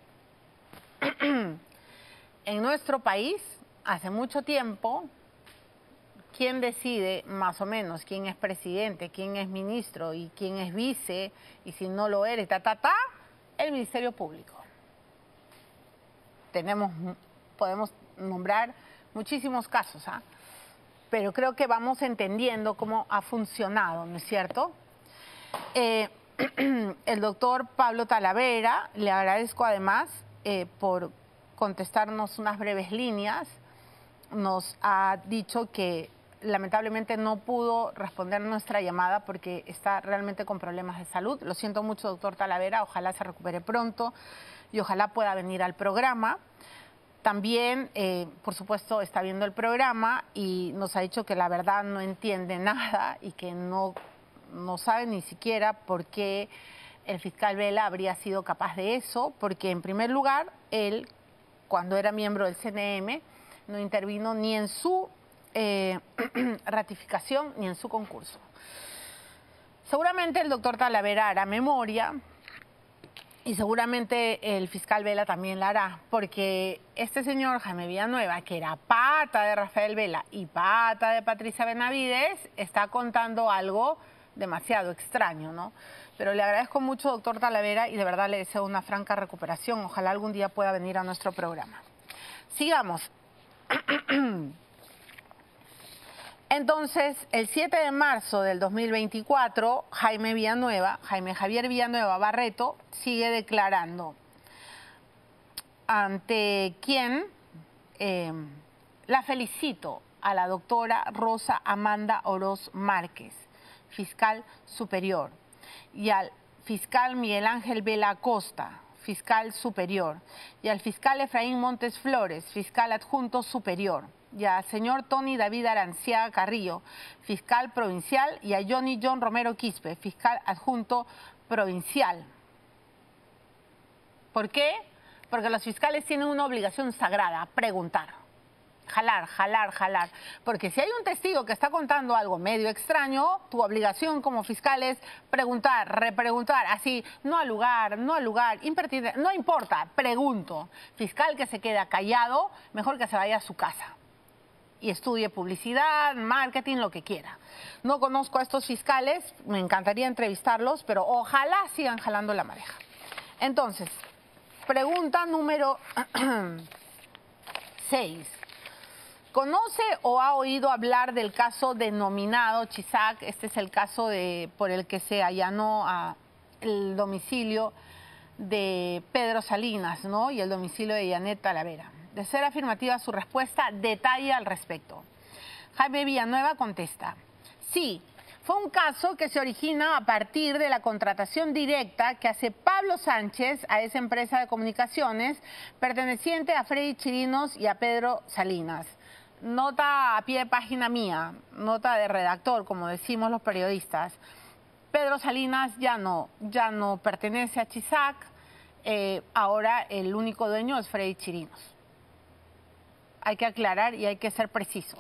en nuestro país, hace mucho tiempo, ¿quién decide más o menos quién es presidente, quién es ministro y quién es vice? Y si no lo eres, ta, ta, ta, el Ministerio Público. Tenemos, podemos nombrar muchísimos casos, ¿ah? Pero creo que vamos entendiendo cómo ha funcionado, ¿no es cierto? Eh, el doctor Pablo Talavera, le agradezco además eh, por contestarnos unas breves líneas. Nos ha dicho que lamentablemente no pudo responder nuestra llamada porque está realmente con problemas de salud. Lo siento mucho, doctor Talavera, ojalá se recupere pronto y ojalá pueda venir al programa. También, eh, por supuesto, está viendo el programa y nos ha dicho que la verdad no entiende nada y que no, no sabe ni siquiera por qué el fiscal Vela habría sido capaz de eso, porque en primer lugar, él, cuando era miembro del C N M, no intervino ni en su eh, ratificación ni en su concurso. Seguramente el doctor Talavera hará memoria y seguramente el fiscal Vela también la hará, porque este señor Jaime Villanueva, que era pata de Rafael Vela y pata de Patricia Benavides, está contando algo demasiado extraño, ¿no? Pero le agradezco mucho, doctor Talavera, y de verdad le deseo una franca recuperación. Ojalá algún día pueda venir a nuestro programa. Sigamos. Entonces, el siete de marzo del dos mil veinticuatro, Jaime Villanueva, Jaime Javier Villanueva Barreto, sigue declarando ante quien eh, la felicito a la doctora Rosa Amanda Oroz Márquez, fiscal superior, y al fiscal Miguel Ángel Vela Acosta, fiscal superior, y al fiscal Efraín Montes Flores, fiscal adjunto superior, y al señor Tony David Aranciaga Carrillo, fiscal provincial, y a Johnny John Romero Quispe, fiscal adjunto provincial. ¿Por qué? Porque los fiscales tienen una obligación sagrada, preguntar. Jalar, jalar, jalar. Porque si hay un testigo que está contando algo medio extraño, tu obligación como fiscal es preguntar, repreguntar, así, no al lugar, no al lugar, impertinente, no importa, pregunto. Fiscal que se queda callado, mejor que se vaya a su casa y estudie publicidad, marketing, lo que quiera. No conozco a estos fiscales, me encantaría entrevistarlos, pero ojalá sigan jalando la madeja. Entonces, pregunta número seis. ¿Conoce o ha oído hablar del caso denominado Chisac? Este es el caso de, por el que se allanó a el domicilio de Pedro Salinas, ¿no? Y el domicilio de Janet Talavera. De ser afirmativa su respuesta, detalla al respecto. Jaime Villanueva contesta: sí, fue un caso que se origina a partir de la contratación directa que hace Pablo Sánchez a esa empresa de comunicaciones perteneciente a Freddy Chirinos y a Pedro Salinas. Nota a pie de página mía, nota de redactor, como decimos los periodistas. Pedro Salinas ya no, ya no pertenece a Chisac, eh, ahora el único dueño es Freddy Chirinos. Hay que aclarar y hay que ser preciso.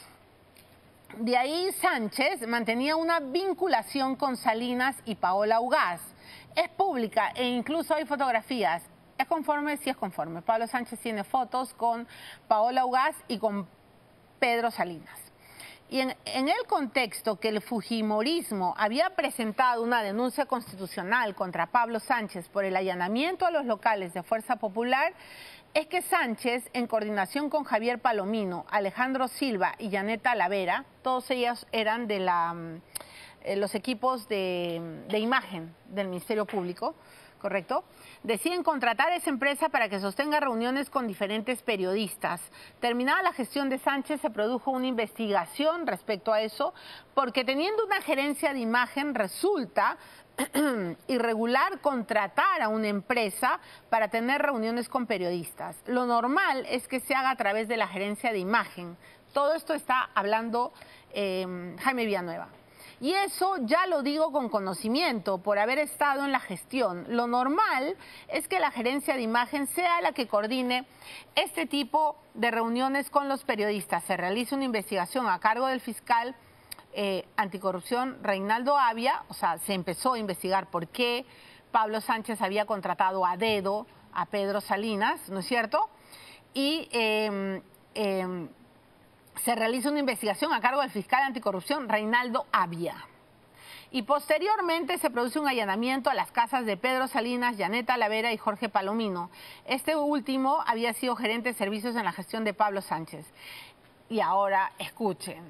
De ahí Sánchez mantenía una vinculación con Salinas y Paola Ugaz. Es pública e incluso hay fotografías. ¿Es conforme? Sí es conforme. Pablo Sánchez tiene fotos con Paola Ugaz y con Pedro Salinas. Y en, en el contexto que el fujimorismo había presentado una denuncia constitucional contra Pablo Sánchez por el allanamiento a los locales de Fuerza Popular, es que Sánchez, en coordinación con Javier Palomino, Alejandro Silva y Janet Talavera, todos ellos eran de la, eh, los equipos de, de imagen del Ministerio Público, ¿correcto?, deciden contratar a esa empresa para que sostenga reuniones con diferentes periodistas. Terminada la gestión de Sánchez, se produjo una investigación respecto a eso, porque teniendo una gerencia de imagen resulta irregular contratar a una empresa para tener reuniones con periodistas. Lo normal es que se haga a través de la gerencia de imagen. Todo esto está hablando eh, Jaime Villanueva. Y eso ya lo digo con conocimiento, por haber estado en la gestión. Lo normal es que la gerencia de imagen sea la que coordine este tipo de reuniones con los periodistas. Se realiza una investigación a cargo del fiscal eh, Anticorrupción Reinaldo Avia, o sea, se empezó a investigar por qué Pablo Sánchez había contratado a dedo a Pedro Salinas, ¿no es cierto? Y eh, eh, se realiza una investigación a cargo del fiscal anticorrupción Reinaldo Avia. Y posteriormente se produce un allanamiento a las casas de Pedro Salinas, Janet Talavera y Jorge Palomino. Este último había sido gerente de servicios en la gestión de Pablo Sánchez. Y ahora, escuchen,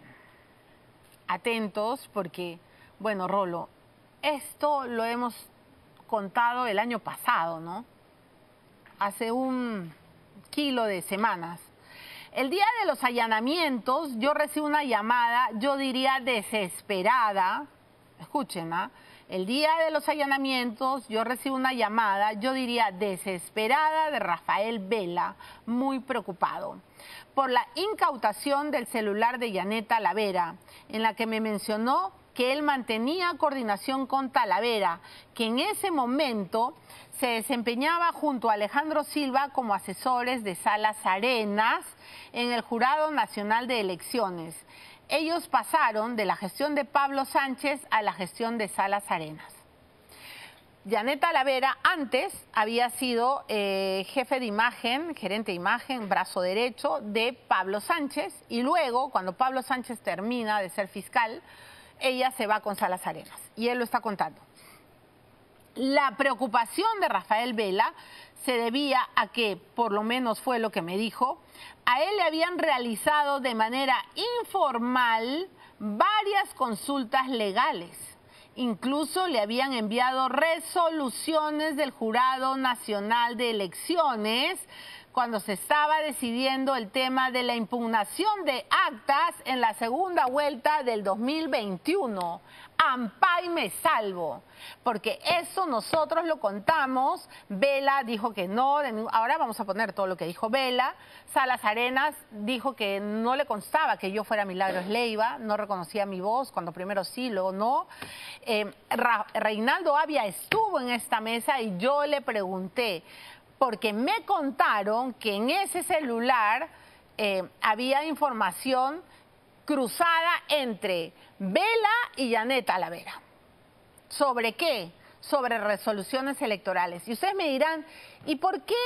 atentos porque, bueno, Rolo, esto lo hemos contado el año pasado, ¿no? Hace un kilo de semanas. El día de los allanamientos yo recibo una llamada, yo diría desesperada, escuchen, ¿ah? El día de los allanamientos yo recibo una llamada, yo diría desesperada, de Rafael Vela, muy preocupado, por la incautación del celular de Janet Talavera, en la que me mencionó que él mantenía coordinación con Talavera, que en ese momento se desempeñaba junto a Alejandro Silva como asesores de Salas Arenas en el Jurado Nacional de Elecciones. Ellos pasaron de la gestión de Pablo Sánchez a la gestión de Salas Arenas. Janet Talavera antes había sido eh, jefe de imagen, gerente de imagen, brazo derecho de Pablo Sánchez, y luego, cuando Pablo Sánchez termina de ser fiscal, ella se va con Salas Arenas, y él lo está contando. La preocupación de Rafael Vela se debía a que, por lo menos fue lo que me dijo, a él le habían realizado de manera informal varias consultas legales. Incluso le habían enviado resoluciones del Jurado Nacional de Elecciones cuando se estaba decidiendo el tema de la impugnación de actas en la segunda vuelta del dos mil veintiuno. Ampay me salvo, porque eso nosotros lo contamos. Vela dijo que no, ahora vamos a poner todo lo que dijo Vela. Salas Arenas dijo que no le constaba que yo fuera Milagros Leiva, no reconocía mi voz, cuando primero sí, luego no. Eh, Reinaldo Avia estuvo en esta mesa y yo le pregunté, porque me contaron que en ese celular eh, había información cruzada entre Vela y Janet Talavera. ¿Sobre qué? Sobre resoluciones electorales. Y ustedes me dirán, ¿y por qué,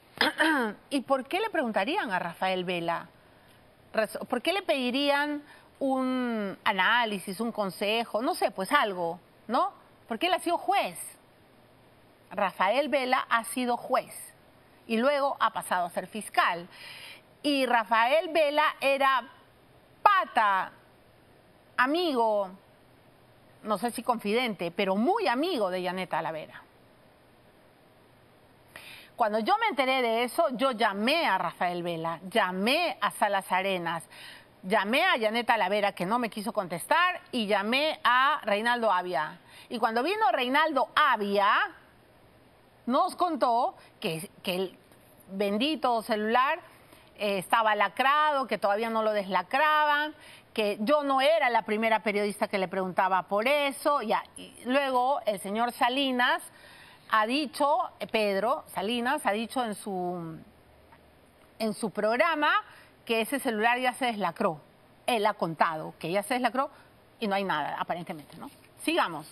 ¿y por qué le preguntarían a Rafael Vela? ¿Por qué le pedirían un análisis, un consejo? No sé, pues algo, ¿no? Porque él ha sido juez. Rafael Vela ha sido juez y luego ha pasado a ser fiscal. Y Rafael Vela era pata, amigo, no sé si confidente, pero muy amigo de Janet Talavera. Cuando yo me enteré de eso, yo llamé a Rafael Vela, llamé a Salas Arenas, llamé a Janet Talavera, que no me quiso contestar, y llamé a Reinaldo Avia. Y cuando vino Reinaldo Avia, nos contó que, que el bendito celular eh, estaba lacrado, que todavía no lo deslacraban, que yo no era la primera periodista que le preguntaba por eso. Ya, y luego el señor Salinas ha dicho, Pedro Salinas ha dicho en su, en su programa que ese celular ya se deslacró. Él ha contado que ya se deslacró y no hay nada, aparentemente, ¿no? Sigamos.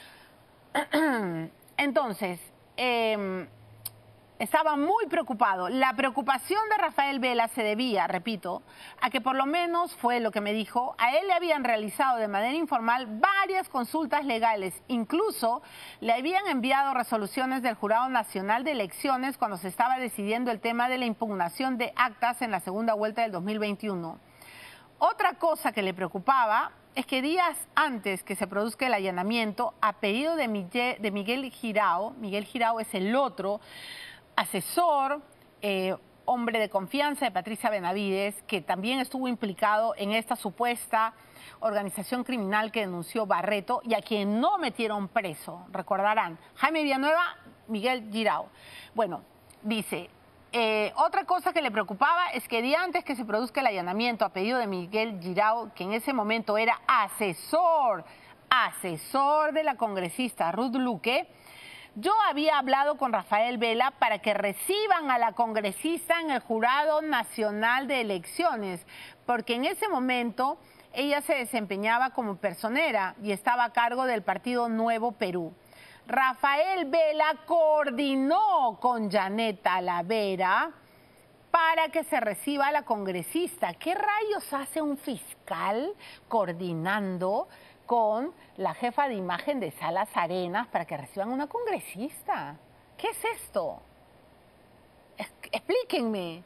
Entonces, eh, estaba muy preocupado. La preocupación de Rafael Vela se debía, repito, a que por lo menos fue lo que me dijo, a él le habían realizado de manera informal varias consultas legales. Incluso le habían enviado resoluciones del Jurado Nacional de Elecciones cuando se estaba decidiendo el tema de la impugnación de actas en la segunda vuelta del dos mil veintiuno. Otra cosa que le preocupaba es que días antes que se produzca el allanamiento, a pedido de Miguel, de Miguel Girao, Miguel Girao es el otro asesor, eh, hombre de confianza de Patricia Benavides, que también estuvo implicado en esta supuesta organización criminal que denunció Barreto y a quien no metieron preso, recordarán. Jaime Villanueva, Miguel Girao. Bueno, dice, eh, otra cosa que le preocupaba es que día antes que se produzca el allanamiento a pedido de Miguel Girao, que en ese momento era asesor, asesor de la congresista Ruth Luque, yo había hablado con Rafael Vela para que reciban a la congresista en el Jurado Nacional de Elecciones, porque en ese momento ella se desempeñaba como personera y estaba a cargo del partido Nuevo Perú. Rafael Vela coordinó con Janet Talavera para que se reciba a la congresista. ¿Qué rayos hace un fiscal coordinando con la jefa de imagen de Salas Arenas para que reciban una congresista? ¿Qué es esto? Es- explíquenme.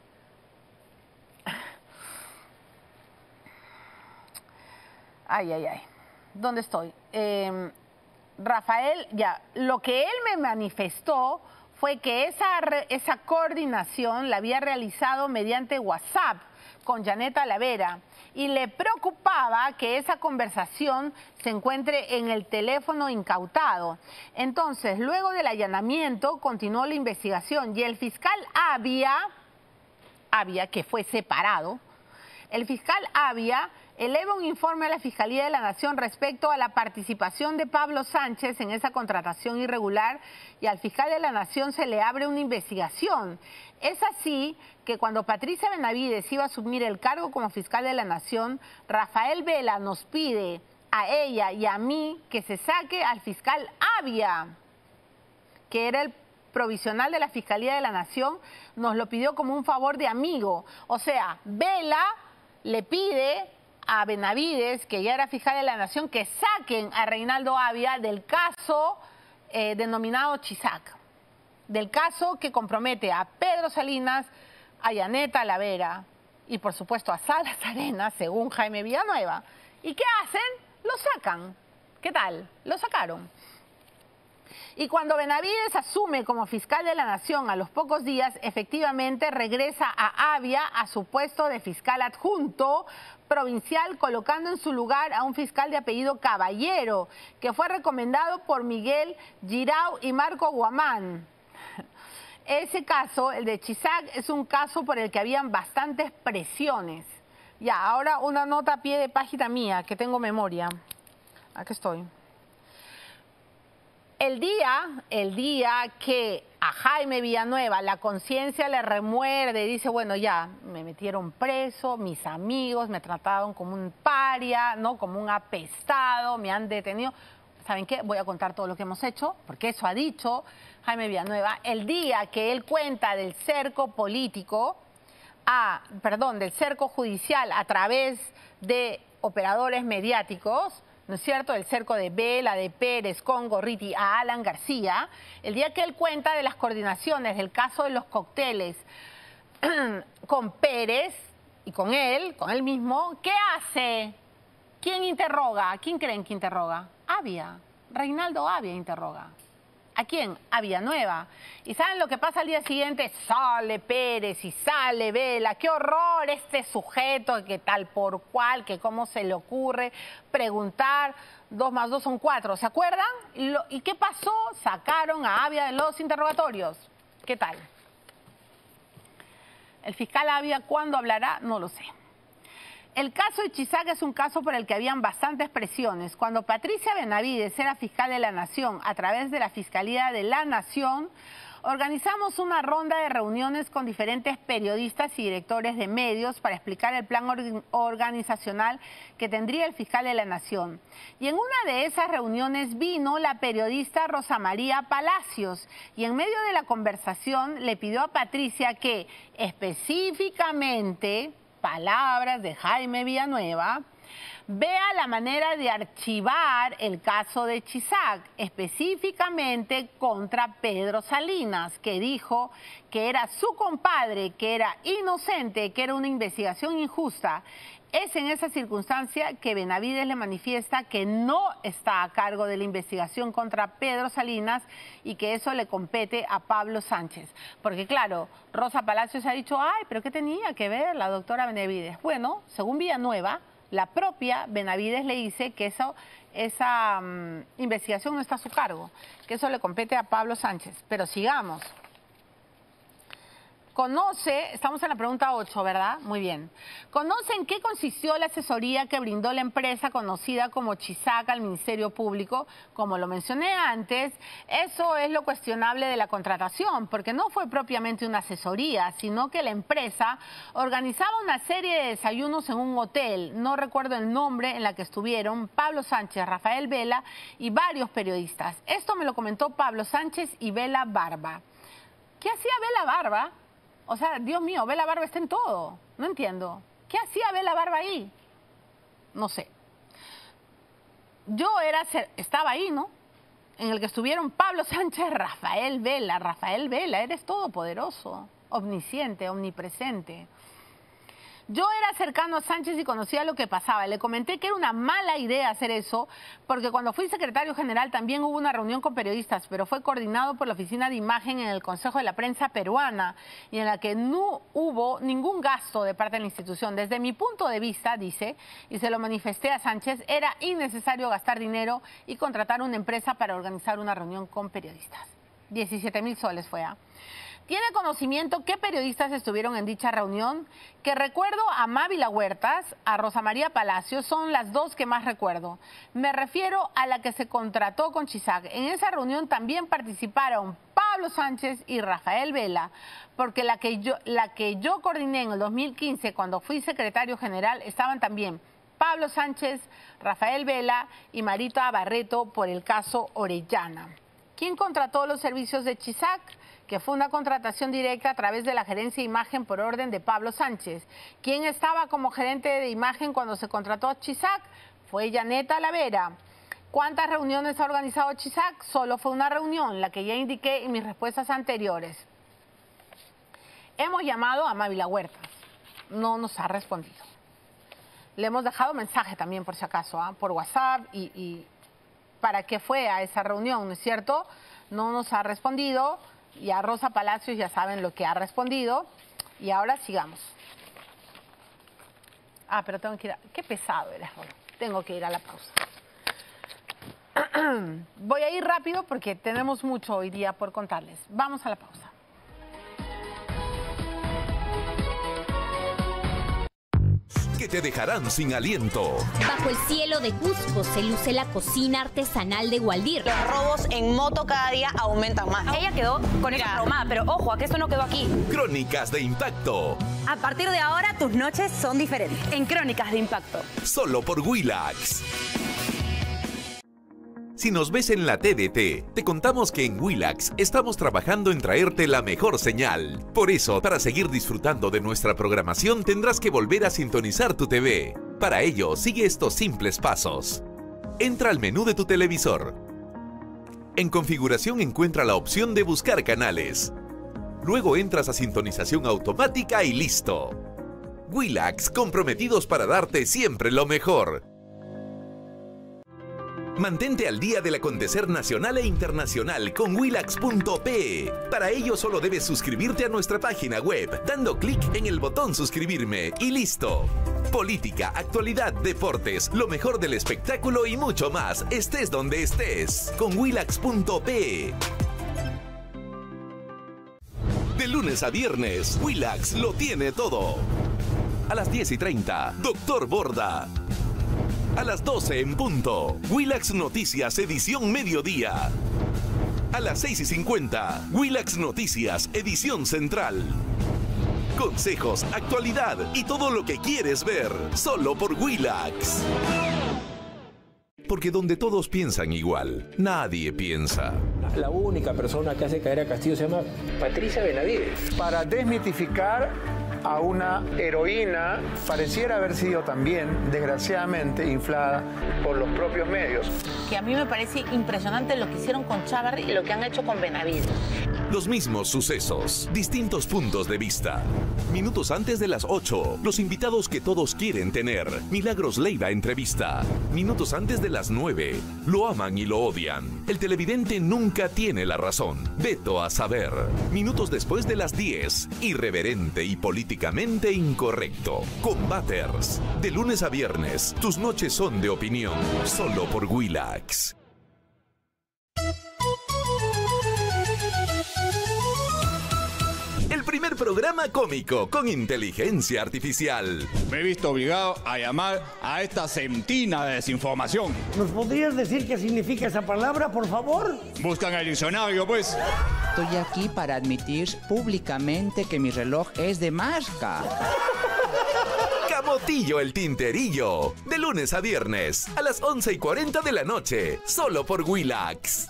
Ay, ay, ay. ¿Dónde estoy? Eh, Rafael, ya, lo que él me manifestó fue que esa, re- esa coordinación la había realizado mediante WhatsApp con Janet Talavera y le preocupaba que esa conversación se encuentre en el teléfono incautado. Entonces, luego del allanamiento, continuó la investigación y el fiscal Avia, Avia, que fue separado, el fiscal Avia eleva un informe a la Fiscalía de la Nación respecto a la participación de Pablo Sánchez en esa contratación irregular y al fiscal de la Nación se le abre una investigación. Es así que cuando Patricia Benavides iba a asumir el cargo como fiscal de la Nación, Rafael Vela nos pide a ella y a mí que se saque al fiscal Avia, que era el provisional de la Fiscalía de la Nación, nos lo pidió como un favor de amigo. O sea, Vela le pide a Benavides, que ya era fiscal de la Nación, que saquen a Reinaldo Avia del caso eh, denominado Chisac, del caso que compromete a Pedro Salinas, a Janet Talavera y por supuesto a Salas Arenas, según Jaime Villanueva. ¿Y qué hacen? Lo sacan. ¿Qué tal? Lo sacaron. Y cuando Benavides asume como fiscal de la Nación a los pocos días, efectivamente regresa a Avia a su puesto de fiscal adjunto provincial, colocando en su lugar a un fiscal de apellido Caballero, que fue recomendado por Miguel Girau y Marco Guamán. Ese caso, el de Chisac, es un caso por el que habían bastantes presiones. Ya, ahora una nota a pie de página mía, que tengo memoria. Aquí estoy. El día, el día que a Jaime Villanueva la conciencia le remuerde y dice, bueno, ya, me metieron preso, mis amigos me trataron como un paria, ¿no? Como un apestado, me han detenido. ¿Saben qué? Voy a contar todo lo que hemos hecho, porque eso ha dicho Jaime Villanueva. El día que él cuenta del cerco político, a, perdón, del cerco judicial a través de operadores mediáticos, ¿no es cierto?, el cerco de Vela, de Pérez, con Gorriti a Alan García, el día que él cuenta de las coordinaciones del caso de los cócteles con Pérez y con él, con él mismo, ¿qué hace? ¿Quién interroga? ¿Quién creen que interroga? Avia, Reinaldo Avia interroga. ¿A quién? A Villanueva. ¿Y saben lo que pasa al día siguiente? Sale Pérez y sale Vela. ¡Qué horror este sujeto! Que tal por cual, que cómo se le ocurre preguntar. Dos más dos son cuatro. ¿Se acuerdan? ¿Y, lo, ¿y qué pasó? Sacaron a Avia de los interrogatorios. ¿Qué tal? El fiscal Avia, ¿cuándo hablará? No lo sé. El caso de Chisac es un caso por el que habían bastantes presiones. Cuando Patricia Benavides era fiscal de la Nación a través de la Fiscalía de la Nación, organizamos una ronda de reuniones con diferentes periodistas y directores de medios para explicar el plan or- organizacional que tendría el fiscal de la Nación. Y en una de esas reuniones vino la periodista Rosa María Palacios y en medio de la conversación le pidió a Patricia que específicamente, palabras de Jaime Villanueva, vea la manera de archivar el caso de Chisac, específicamente contra Pedro Salinas, que dijo que era su compadre, que era inocente, que era una investigación injusta. Es en esa circunstancia que Benavides le manifiesta que no está a cargo de la investigación contra Pedro Salinas y que eso le compete a Pablo Sánchez. Porque claro, Rosa Palacios ha dicho, ay, pero ¿qué tenía que ver la doctora Benavides? Bueno, según Villanueva, la propia Benavides le dice que eso, esa um, investigación no está a su cargo, que eso le compete a Pablo Sánchez. Pero sigamos. Conoce, estamos en la pregunta ocho, ¿verdad? Muy bien. ¿Conoce en qué consistió la asesoría que brindó la empresa conocida como Chisac al Ministerio Público? Como lo mencioné antes, eso es lo cuestionable de la contratación, porque no fue propiamente una asesoría, sino que la empresa organizaba una serie de desayunos en un hotel, no recuerdo el nombre, en la que estuvieron Pablo Sánchez, Rafael Vela y varios periodistas. Esto me lo comentó Pablo Sánchez y Vela Barba. ¿Qué hacía Vela Barba? O sea, Dios mío, Vela Barba está en todo. No entiendo. ¿Qué hacía Vela Barba ahí? No sé. Yo era, estaba ahí, ¿no? En el que estuvieron Pablo Sánchez, Rafael Vela. Rafael Vela, eres todopoderoso, omnisciente, omnipresente. Yo era cercano a Sánchez y conocía lo que pasaba. Le comenté que era una mala idea hacer eso, porque cuando fui secretario general también hubo una reunión con periodistas, pero fue coordinado por la Oficina de Imagen en el Consejo de la Prensa Peruana, y en la que no hubo ningún gasto de parte de la institución. Desde mi punto de vista, dice, y se lo manifesté a Sánchez, era innecesario gastar dinero y contratar una empresa para organizar una reunión con periodistas. diecisiete mil soles fue, ¿ah? ¿eh? ¿Tiene conocimiento qué periodistas estuvieron en dicha reunión? Que recuerdo a Mávila Huertas, a Rosa María Palacios, son las dos que más recuerdo. Me refiero a la que se contrató con Chisac. En esa reunión también participaron Pablo Sánchez y Rafael Vela, porque la que yo, la que yo coordiné en el dos mil quince, cuando fui secretario general, estaban también Pablo Sánchez, Rafael Vela y Marita Barreto por el caso Orellana. ¿Quién contrató los servicios de Chisac? Que fue una contratación directa a través de la gerencia de imagen por orden de Pablo Sánchez. ¿Quién estaba como gerente de imagen cuando se contrató a Chisac? Fue Janet Talavera. ¿Cuántas reuniones ha organizado Chisac? Solo fue una reunión, la que ya indiqué en mis respuestas anteriores. Hemos llamado a Mávila Huertas. No nos ha respondido. Le hemos dejado mensaje también, por si acaso, ¿eh? por WhatsApp y, y para qué fue a esa reunión, ¿no es cierto? No nos ha respondido. Y a Rosa Palacios ya saben lo que ha respondido. Y ahora sigamos. Ah, pero tengo que ir a... Qué pesado eres, Rosa. Tengo que ir a la pausa. Voy a ir rápido porque tenemos mucho hoy día por contarles. Vamos a la pausa. Que te dejarán sin aliento. Bajo el cielo de Cusco se luce la cocina artesanal de Gualdir. Los robos en moto cada día aumentan más. Ella quedó con esa traumada, pero ojo, a que esto no quedó aquí. Crónicas de Impacto. A partir de ahora, tus noches son diferentes. En Crónicas de Impacto. Solo por Willax. Si nos ves en la T D T, te contamos que en Willax estamos trabajando en traerte la mejor señal. Por eso, para seguir disfrutando de nuestra programación, tendrás que volver a sintonizar tu T V. Para ello, sigue estos simples pasos. Entra al menú de tu televisor. En configuración encuentra la opción de buscar canales. Luego entras a sintonización automática y listo. Willax, comprometidos para darte siempre lo mejor. Mantente al día del acontecer nacional e internacional con Willax punto pe. Para ello solo debes suscribirte a nuestra página web, dando clic en el botón suscribirme y listo. Política, actualidad, deportes, lo mejor del espectáculo y mucho más, estés donde estés, con Willax punto pe. De lunes a viernes, Willax lo tiene todo. A las diez y treinta, Doctor Borda. A las doce en punto, Willax Noticias edición mediodía. A las seis y cincuenta, Willax Noticias edición central. Consejos, actualidad y todo lo que quieres ver, solo por Willax. Porque donde todos piensan igual, nadie piensa. La única persona que hace caer a Castillo se llama Patricia Benavides. Para desmitificar a una heroína, pareciera haber sido también, desgraciadamente, inflada por los propios medios. Que a mí me parece impresionante lo que hicieron con Chávarri y lo que han hecho con Benavides. Los mismos sucesos, distintos puntos de vista. Minutos antes de las ocho, los invitados que todos quieren tener. Milagros Leiva entrevista. Minutos antes de las nueve, lo aman y lo odian. El televidente nunca tiene la razón. Veto a saber. Minutos después de las diez, irreverente y políticamente incorrecto. Combaters. De lunes a viernes, tus noches son de opinión. Solo por Willax. El primer programa cómico con inteligencia artificial. Me he visto obligado a llamar a esta centina de desinformación. ¿Nos podrías decir qué significa esa palabra, por favor? Buscan el diccionario, pues. Estoy aquí para admitir públicamente que mi reloj es de marca. Camotillo el Tinterillo, de lunes a viernes, a las once y cuarenta de la noche, solo por Willax.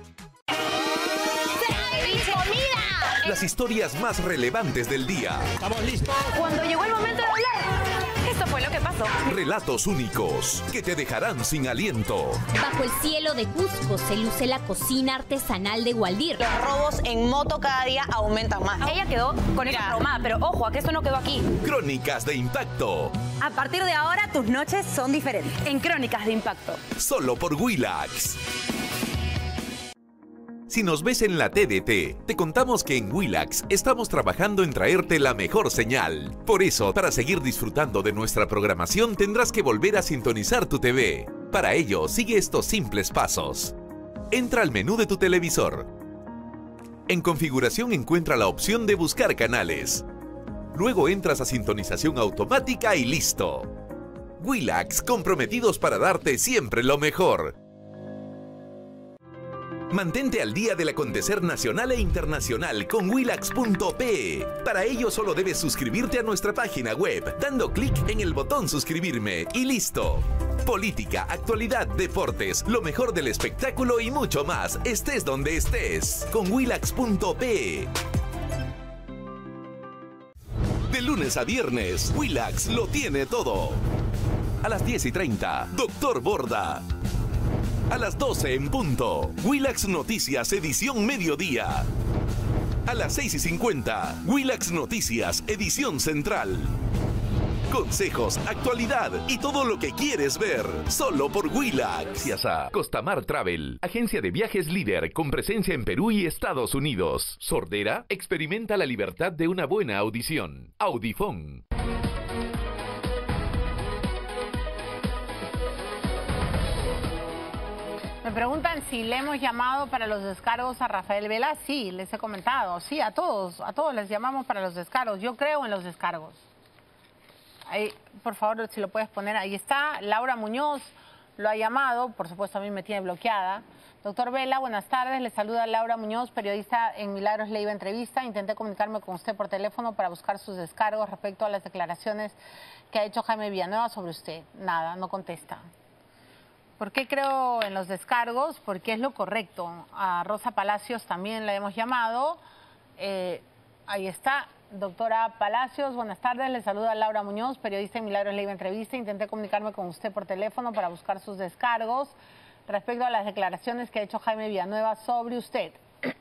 Las historias más relevantes del día. ¿Estamos listos? Cuando llegó el momento de hablar, esto fue lo que pasó. Relatos únicos que te dejarán sin aliento. Bajo el cielo de Cusco se luce la cocina artesanal de Gualdir. Los robos en moto cada día aumentan más. Ella quedó con esa traumada, pero ojo, a que esto no quedó aquí. Crónicas de impacto. A partir de ahora, tus noches son diferentes. En Crónicas de Impacto. Solo por Willax. Si nos ves en la T D T, te contamos que en Willax estamos trabajando en traerte la mejor señal. Por eso, para seguir disfrutando de nuestra programación, tendrás que volver a sintonizar tu T V. Para ello, sigue estos simples pasos. Entra al menú de tu televisor. En configuración encuentra la opción de buscar canales. Luego entras a sintonización automática y listo. Willax, comprometidos para darte siempre lo mejor. Mantente al día del acontecer nacional e internacional con Willax punto pe. Para ello solo debes suscribirte a nuestra página web, dando clic en el botón suscribirme y listo. Política, actualidad, deportes, lo mejor del espectáculo y mucho más, estés donde estés, con Willax punto pe. De lunes a viernes, Willax lo tiene todo. A las diez y treinta, Doctor Borda. A las doce en punto, Willax Noticias edición mediodía. A las seis y cincuenta, Willax Noticias edición central. Consejos, actualidad y todo lo que quieres ver, solo por Willax. Gracias a Costamar Travel, agencia de viajes líder con presencia en Perú y Estados Unidos. Sordera, experimenta la libertad de una buena audición. Audifón. Me preguntan si le hemos llamado para los descargos a Rafael Vela. Sí, les he comentado. Sí, a todos, a todos les llamamos para los descargos. Yo creo en los descargos. Ahí, por favor, si lo puedes poner. Ahí está. Laura Muñoz lo ha llamado. Por supuesto, a mí me tiene bloqueada. Doctor Vela, buenas tardes. Le saluda Laura Muñoz, periodista en Milagros Leiva Entrevista. Intenté comunicarme con usted por teléfono para buscar sus descargos respecto a las declaraciones que ha hecho Jaime Villanueva sobre usted. Nada, no contesta. ¿Por qué creo en los descargos? Porque es lo correcto. A Rosa Palacios también la hemos llamado. Eh, ahí está, doctora Palacios, buenas tardes. Le saluda Laura Muñoz, periodista en Milagros Leiva Entrevista. Intenté comunicarme con usted por teléfono para buscar sus descargos respecto a las declaraciones que ha hecho Jaime Villanueva sobre usted.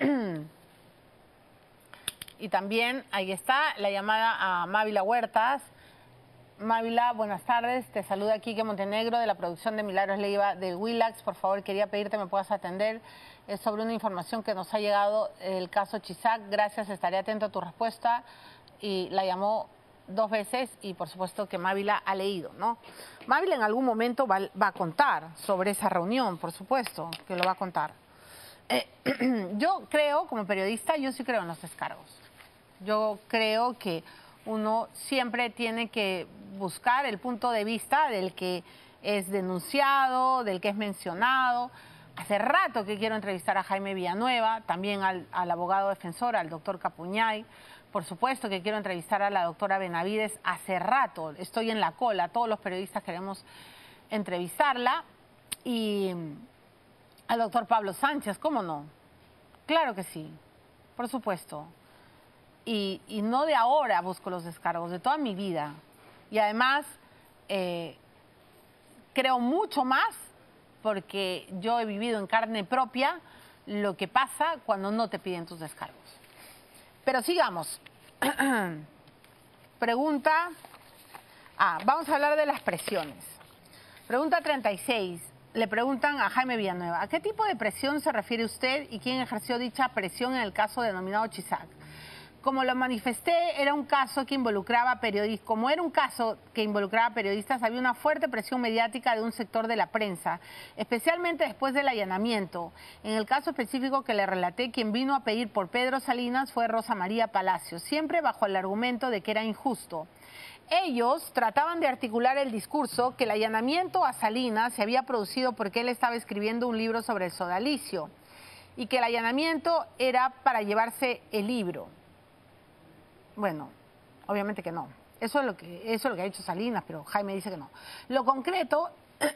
Y también ahí está la llamada a Mávila Huertas. Mávila, buenas tardes. Te saluda Quique Montenegro de la producción de Milagros Leiva de Willax. Por favor, quería pedirte me puedas atender. Es sobre una información que nos ha llegado el caso Chisac. Gracias, estaré atento a tu respuesta. Y la llamó dos veces y por supuesto que Mávila ha leído, ¿no? Mávila en algún momento va, va a contar sobre esa reunión, por supuesto que lo va a contar. Eh, yo creo, como periodista, yo sí creo en los descargos. Yo creo que uno siempre tiene que buscar el punto de vista del que es denunciado, del que es mencionado. Hace rato que quiero entrevistar a Jaime Villanueva, también al, al abogado defensor, al doctor Capuñay. Por supuesto que quiero entrevistar a la doctora Benavides. Hace rato, estoy en la cola, todos los periodistas queremos entrevistarla. Y al doctor Pablo Sánchez, ¿cómo no? Claro que sí, por supuesto. Y, y no de ahora busco los descargos, de toda mi vida. Y además, eh, creo mucho más porque yo he vivido en carne propia lo que pasa cuando no te piden tus descargos. Pero sigamos. Pregunta... Ah, vamos a hablar de las presiones. Pregunta treinta y seis. Le preguntan a Jaime Villanueva, ¿a qué tipo de presión se refiere usted y quién ejerció dicha presión en el caso denominado Chisac? Como lo manifesté, era un caso que involucraba periodistas. Como era un caso que involucraba periodistas, había una fuerte presión mediática de un sector de la prensa, especialmente después del allanamiento. En el caso específico que le relaté, quien vino a pedir por Pedro Salinas fue Rosa María Palacios, siempre bajo el argumento de que era injusto. Ellos trataban de articular el discurso que el allanamiento a Salinas se había producido porque él estaba escribiendo un libro sobre el sodalicio y que el allanamiento era para llevarse el libro. Bueno, obviamente que no. Eso es lo que, eso es lo que ha dicho Salinas, pero Jaime dice que no. Lo concreto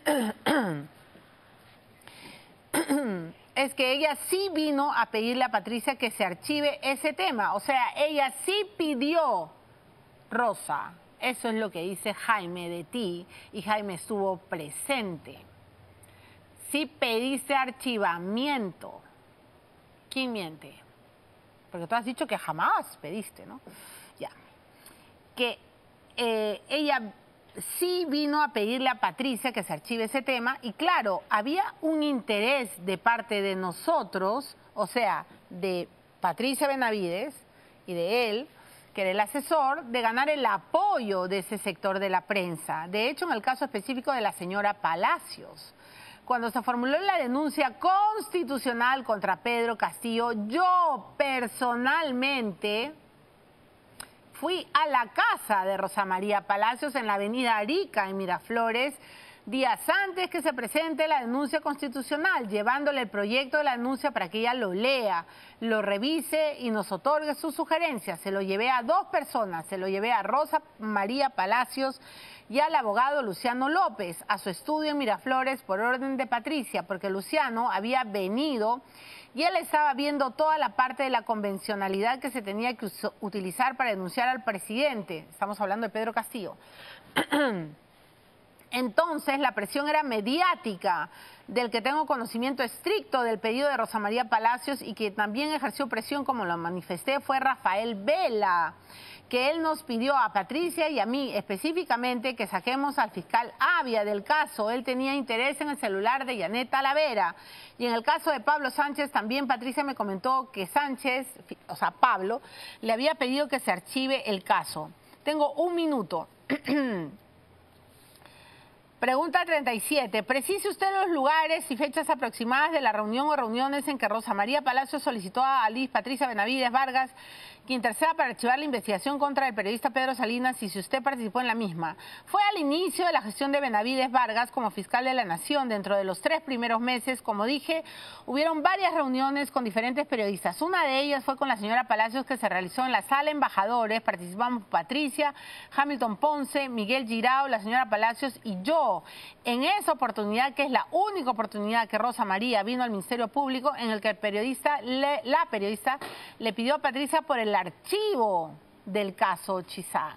es que ella sí vino a pedirle a Patricia que se archive ese tema. O sea, ella sí pidió, Rosa, eso es lo que dice Jaime de ti, y Jaime estuvo presente. Sí pediste archivamiento. ¿Quién miente? Porque tú has dicho que jamás pediste, ¿no? Ya. Que eh, ella sí vino a pedirle a Patricia que se archive ese tema y claro, había un interés de parte de nosotros, o sea, de Patricia Benavides y de él, que era el asesor, de ganar el apoyo de ese sector de la prensa. De hecho, en el caso específico de la señora Palacios, cuando se formuló la denuncia constitucional contra Pedro Castillo, yo personalmente fui a la casa de Rosa María Palacios en la avenida Arica, en Miraflores, días antes que se presente la denuncia constitucional, llevándole el proyecto de la denuncia para que ella lo lea, lo revise y nos otorgue sus sugerencias. Se lo llevé a dos personas, se lo llevé a Rosa María Palacios y al abogado Luciano López a su estudio en Miraflores por orden de Patricia, porque Luciano había venido y él estaba viendo toda la parte de la convencionalidad que se tenía que utilizar para denunciar al presidente. Estamos hablando de Pedro Castillo. Entonces, la presión era mediática, del que tengo conocimiento estricto del pedido de Rosa María Palacios y que también ejerció presión, como lo manifesté, fue Rafael Vela, que él nos pidió a Patricia y a mí específicamente que saquemos al fiscal Avia del caso. Él tenía interés en el celular de Yanet Talavera. Y en el caso de Pablo Sánchez, también Patricia me comentó que Sánchez, o sea, Pablo, le había pedido que se archive el caso. Tengo un minuto. Pregunta treinta y siete. Precise usted los lugares y fechas aproximadas de la reunión o reuniones en que Rosa María Palacios solicitó a Liz Patricia Benavides Vargas que interceda para archivar la investigación contra el periodista Pedro Salinas y si usted participó en la misma. Fue al inicio de la gestión de Benavides Vargas como fiscal de la Nación. Dentro de los tres primeros meses, como dije, hubieron varias reuniones con diferentes periodistas. Una de ellas fue con la señora Palacios, que se realizó en la sala Embajadores. Participamos Patricia, Hamilton Ponce, Miguel Girao, la señora Palacios y yo. En esa oportunidad, que es la única oportunidad que Rosa María vino al Ministerio Público, en el que el periodista, le, la periodista le pidió a Patricia por el archivo del caso Chisac.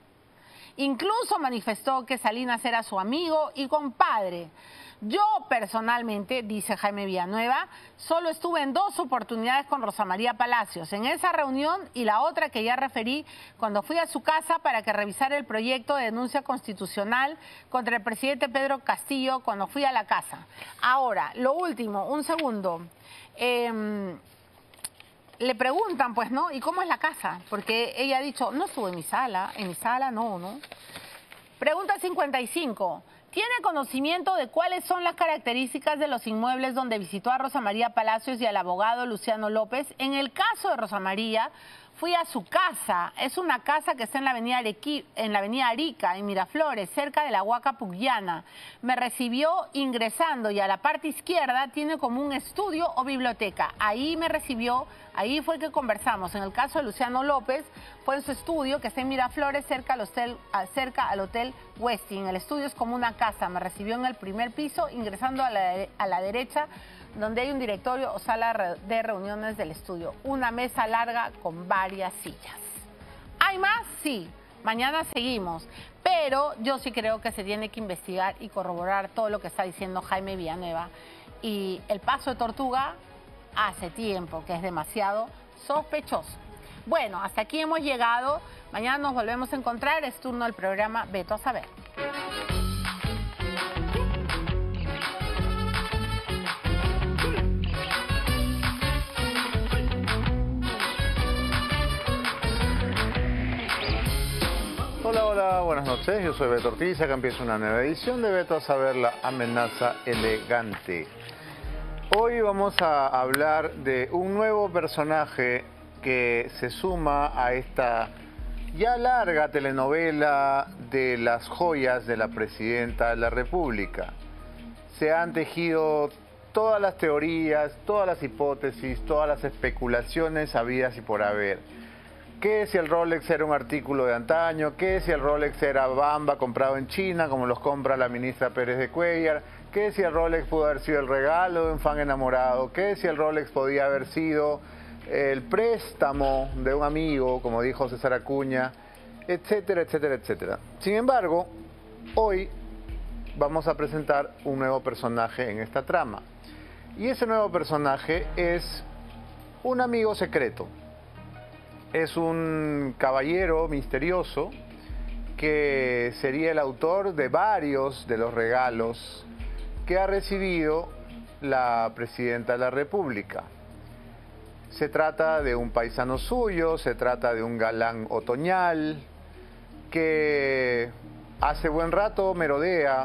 Incluso manifestó que Salinas era su amigo y compadre. Yo personalmente, dice Jaime Villanueva, solo estuve en dos oportunidades con Rosa María Palacios, en esa reunión y la otra que ya referí cuando fui a su casa para que revisara el proyecto de denuncia constitucional contra el presidente Pedro Castillo cuando fui a la casa. Ahora, lo último, un segundo. Eh, le preguntan, pues, ¿no? ¿Y cómo es la casa? Porque ella ha dicho, no estuve en mi sala, en mi sala no, ¿no? Pregunta cincuenta y cinco. ¿Tiene conocimiento de cuáles son las características de los inmuebles donde visitó a Rosa María Palacios y al abogado Luciano López? En el caso de Rosa María, fui a su casa. Es una casa que está en la avenida, Arequi, en la avenida Arica, en Miraflores, cerca de la Huaca Pugliana. Me recibió ingresando y a la parte izquierda tiene como un estudio o biblioteca. Ahí me recibió, ahí fue que conversamos. En el caso de Luciano López, fue en su estudio que está en Miraflores, cerca al hotel, cerca al hotel Westin. El estudio es como una casa. Me recibió en el primer piso, ingresando a la, a la derecha, donde hay un directorio o sala de reuniones del estudio. Una mesa larga con varias sillas. ¿Hay más? Sí. Mañana seguimos. Pero yo sí creo que se tiene que investigar y corroborar todo lo que está diciendo Jaime Villanueva. Y el paso de Tortuga hace tiempo que es demasiado sospechoso. Bueno, hasta aquí hemos llegado. Mañana nos volvemos a encontrar. Es turno del programa Veto a Saber. buenas noches. Yo soy Beto Ortiz, acá empieza una nueva edición de Beto a saber, la amenaza elegante. Hoy vamos a hablar de un nuevo personaje que se suma a esta ya larga telenovela de las joyas de la Presidenta de la República. Se han tejido todas las teorías, todas las hipótesis, todas las especulaciones habidas y por haber. ¿Qué si el Rolex era un artículo de antaño? ¿Qué si el Rolex era Bamba comprado en China, como los compra la ministra Pérez de Cuéllar? ¿Qué si el Rolex pudo haber sido el regalo de un fan enamorado? ¿Qué si el Rolex podía haber sido el préstamo de un amigo, como dijo César Acuña? Etcétera, etcétera, etcétera. Sin embargo, hoy vamos a presentar un nuevo personaje en esta trama. Y ese nuevo personaje es un amigo secreto. Es un caballero misterioso que sería el autor de varios de los regalos que ha recibido la Presidenta de la República. Se trata de un paisano suyo, se trata de un galán otoñal que hace buen rato merodea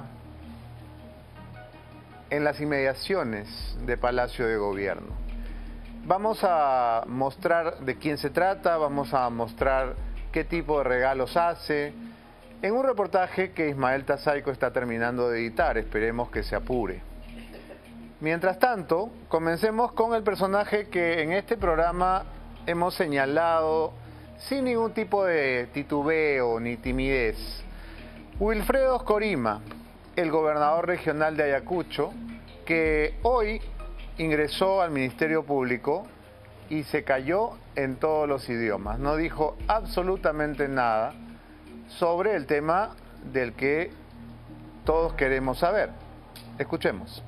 en las inmediaciones de Palacio de Gobierno. Vamos a mostrar de quién se trata, vamos a mostrar qué tipo de regalos hace, en un reportaje que Ismael Tazaico está terminando de editar, esperemos que se apure. Mientras tanto, comencemos con el personaje que en este programa hemos señalado sin ningún tipo de titubeo ni timidez. Wilfredo Oscorima, el gobernador regional de Ayacucho, que hoy ingresó al Ministerio Público y se cayó en todos los idiomas. No dijo absolutamente nada sobre el tema del que todos queremos saber. Escuchemos.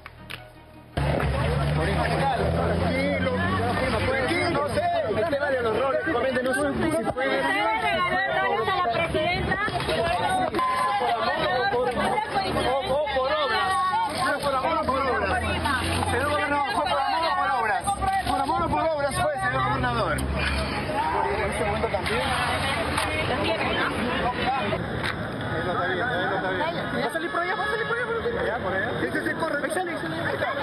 Va a salir por allá, va a salir por allá, por allá, por allá. Sí, sí, sí, corre, ahí sale, ahí sale. Ahí está.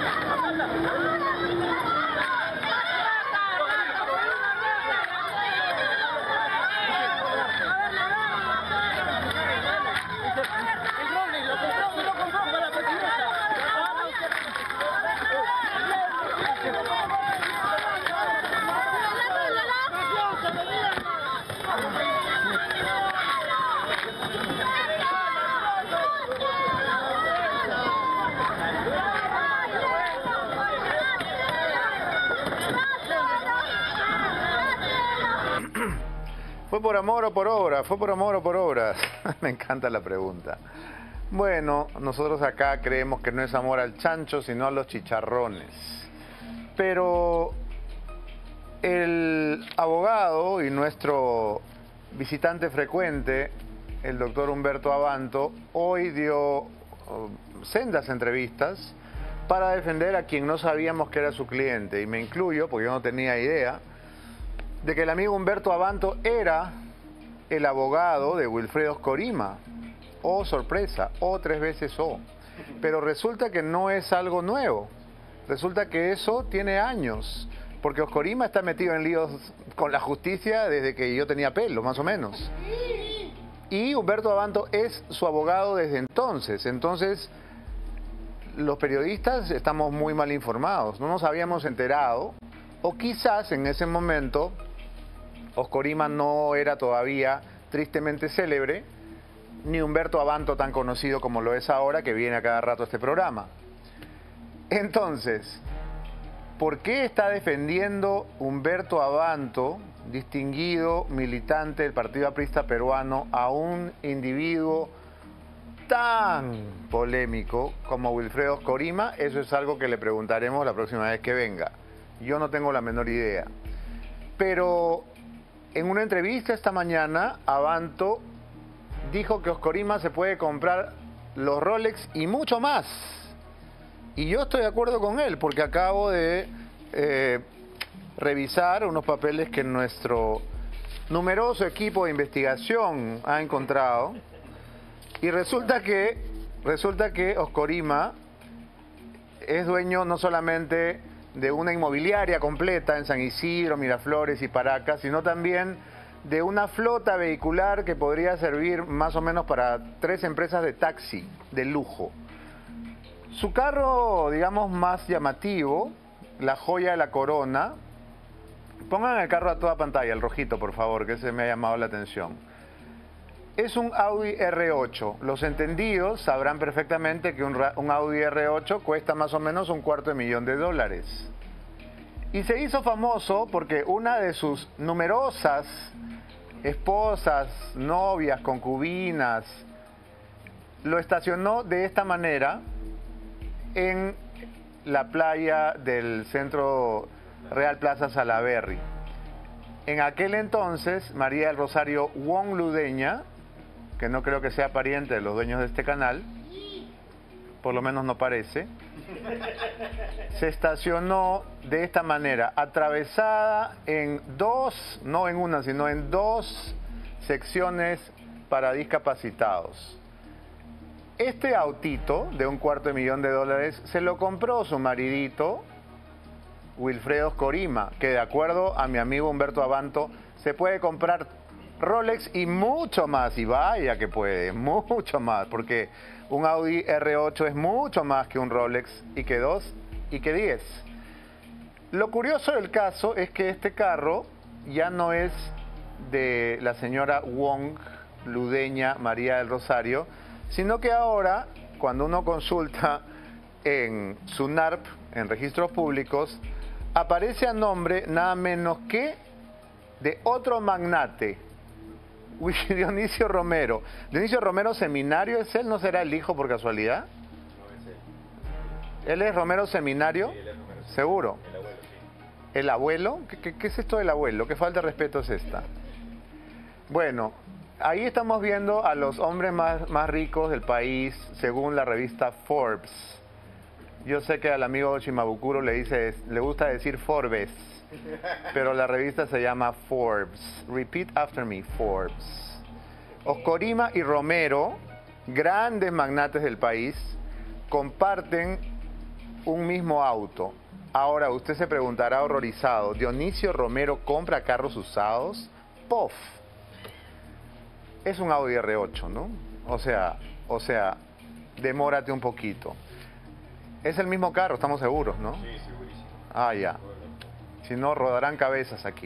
¿Fue por amor o por obra? ¿Fue por amor o por obra? Me encanta la pregunta. Bueno, nosotros acá creemos que no es amor al chancho, sino a los chicharrones. Pero el abogado y nuestro visitante frecuente, el doctor Humberto Abanto, hoy dio uh, sendas entrevistas para defender a quien no sabíamos que era su cliente. Y me incluyo, porque yo no tenía idea, de que el amigo Humberto Abanto era el abogado de Wilfredo Oscorima. Oh, sorpresa, o tres veces O. Pero resulta que no es algo nuevo. Resulta que eso tiene años, porque Oscorima está metido en líos con la justicia desde que yo tenía pelo, más o menos. Y Humberto Abanto es su abogado desde entonces. Entonces, los periodistas estamos muy mal informados, no nos habíamos enterado, o quizás en ese momento Oscorima no era todavía tristemente célebre, ni Humberto Abanto tan conocido como lo es ahora, que viene a cada rato a este programa. Entonces, ¿por qué está defendiendo Humberto Abanto, distinguido militante del Partido Aprista Peruano, a un individuo tan polémico como Wilfredo Oscorima? Eso es algo que le preguntaremos la próxima vez que venga. Yo no tengo la menor idea. Pero en una entrevista esta mañana, Abanto dijo que Oscorima se puede comprar los Rolex y mucho más. Y yo estoy de acuerdo con él, porque acabo de eh, revisar unos papeles que nuestro numeroso equipo de investigación ha encontrado. Y resulta que, resulta que Oscorima es dueño no solamente de una inmobiliaria completa en San Isidro, Miraflores y Paracas, sino también de una flota vehicular que podría servir más o menos para tres empresas de taxi de lujo. Su carro, digamos, más llamativo, la joya de la corona. Pongan el carro a toda pantalla, el rojito, por favor, que ese me ha llamado la atención. Es un Audi R ocho. Los entendidos sabrán perfectamente que un, un Audi R ocho cuesta más o menos un cuarto de millón de dólares. Y se hizo famoso porque una de sus numerosas esposas, novias, concubinas, lo estacionó de esta manera en la playa del Centro Real Plaza Salaberry. En aquel entonces, María del Rosario Wong Ludeña, que no creo que sea pariente de los dueños de este canal, por lo menos no parece, se estacionó de esta manera, atravesada en dos, no en una, sino en dos secciones para discapacitados. Este autito de un cuarto de millón de dólares se lo compró su maridito, Wilfredo Oscorima, que de acuerdo a mi amigo Humberto Abanto, se puede comprar Rolex y mucho más, y vaya que puede, mucho más, porque un Audi R ocho es mucho más que un Rolex, y que dos, y que diez. Lo curioso del caso es que este carro ya no es de la señora Wong Ludeña María del Rosario, sino que ahora, cuando uno consulta en SUNARP, en registros públicos, aparece a nombre nada menos que de otro magnate, Dionisio Romero. Dionisio Romero Seminario, ¿es él? ¿No será el hijo por casualidad? No, es él. ¿Él es Romero Seminario? Sí, él es Romero. ¿Seguro? El abuelo, sí. ¿El abuelo? ¿Qué, qué, qué es esto del abuelo? ¿Qué falta de respeto es esta? Bueno, ahí estamos viendo a los hombres más, más ricos del país, según la revista Forbes. Yo sé que al amigo Shimabukuro le, dice, le gusta decir Forbes, pero la revista se llama Forbes. Repeat after me, Forbes. Oscorima y Romero, grandes magnates del país, comparten un mismo auto. Ahora, usted se preguntará horrorizado, ¿Dionisio Romero compra carros usados? ¡Pof! Es un Audi R ocho, ¿no? O sea, o sea, demórate un poquito. Es el mismo carro, estamos seguros, ¿no? Sí, segurísimo. Ah, ya. Si no, rodarán cabezas aquí.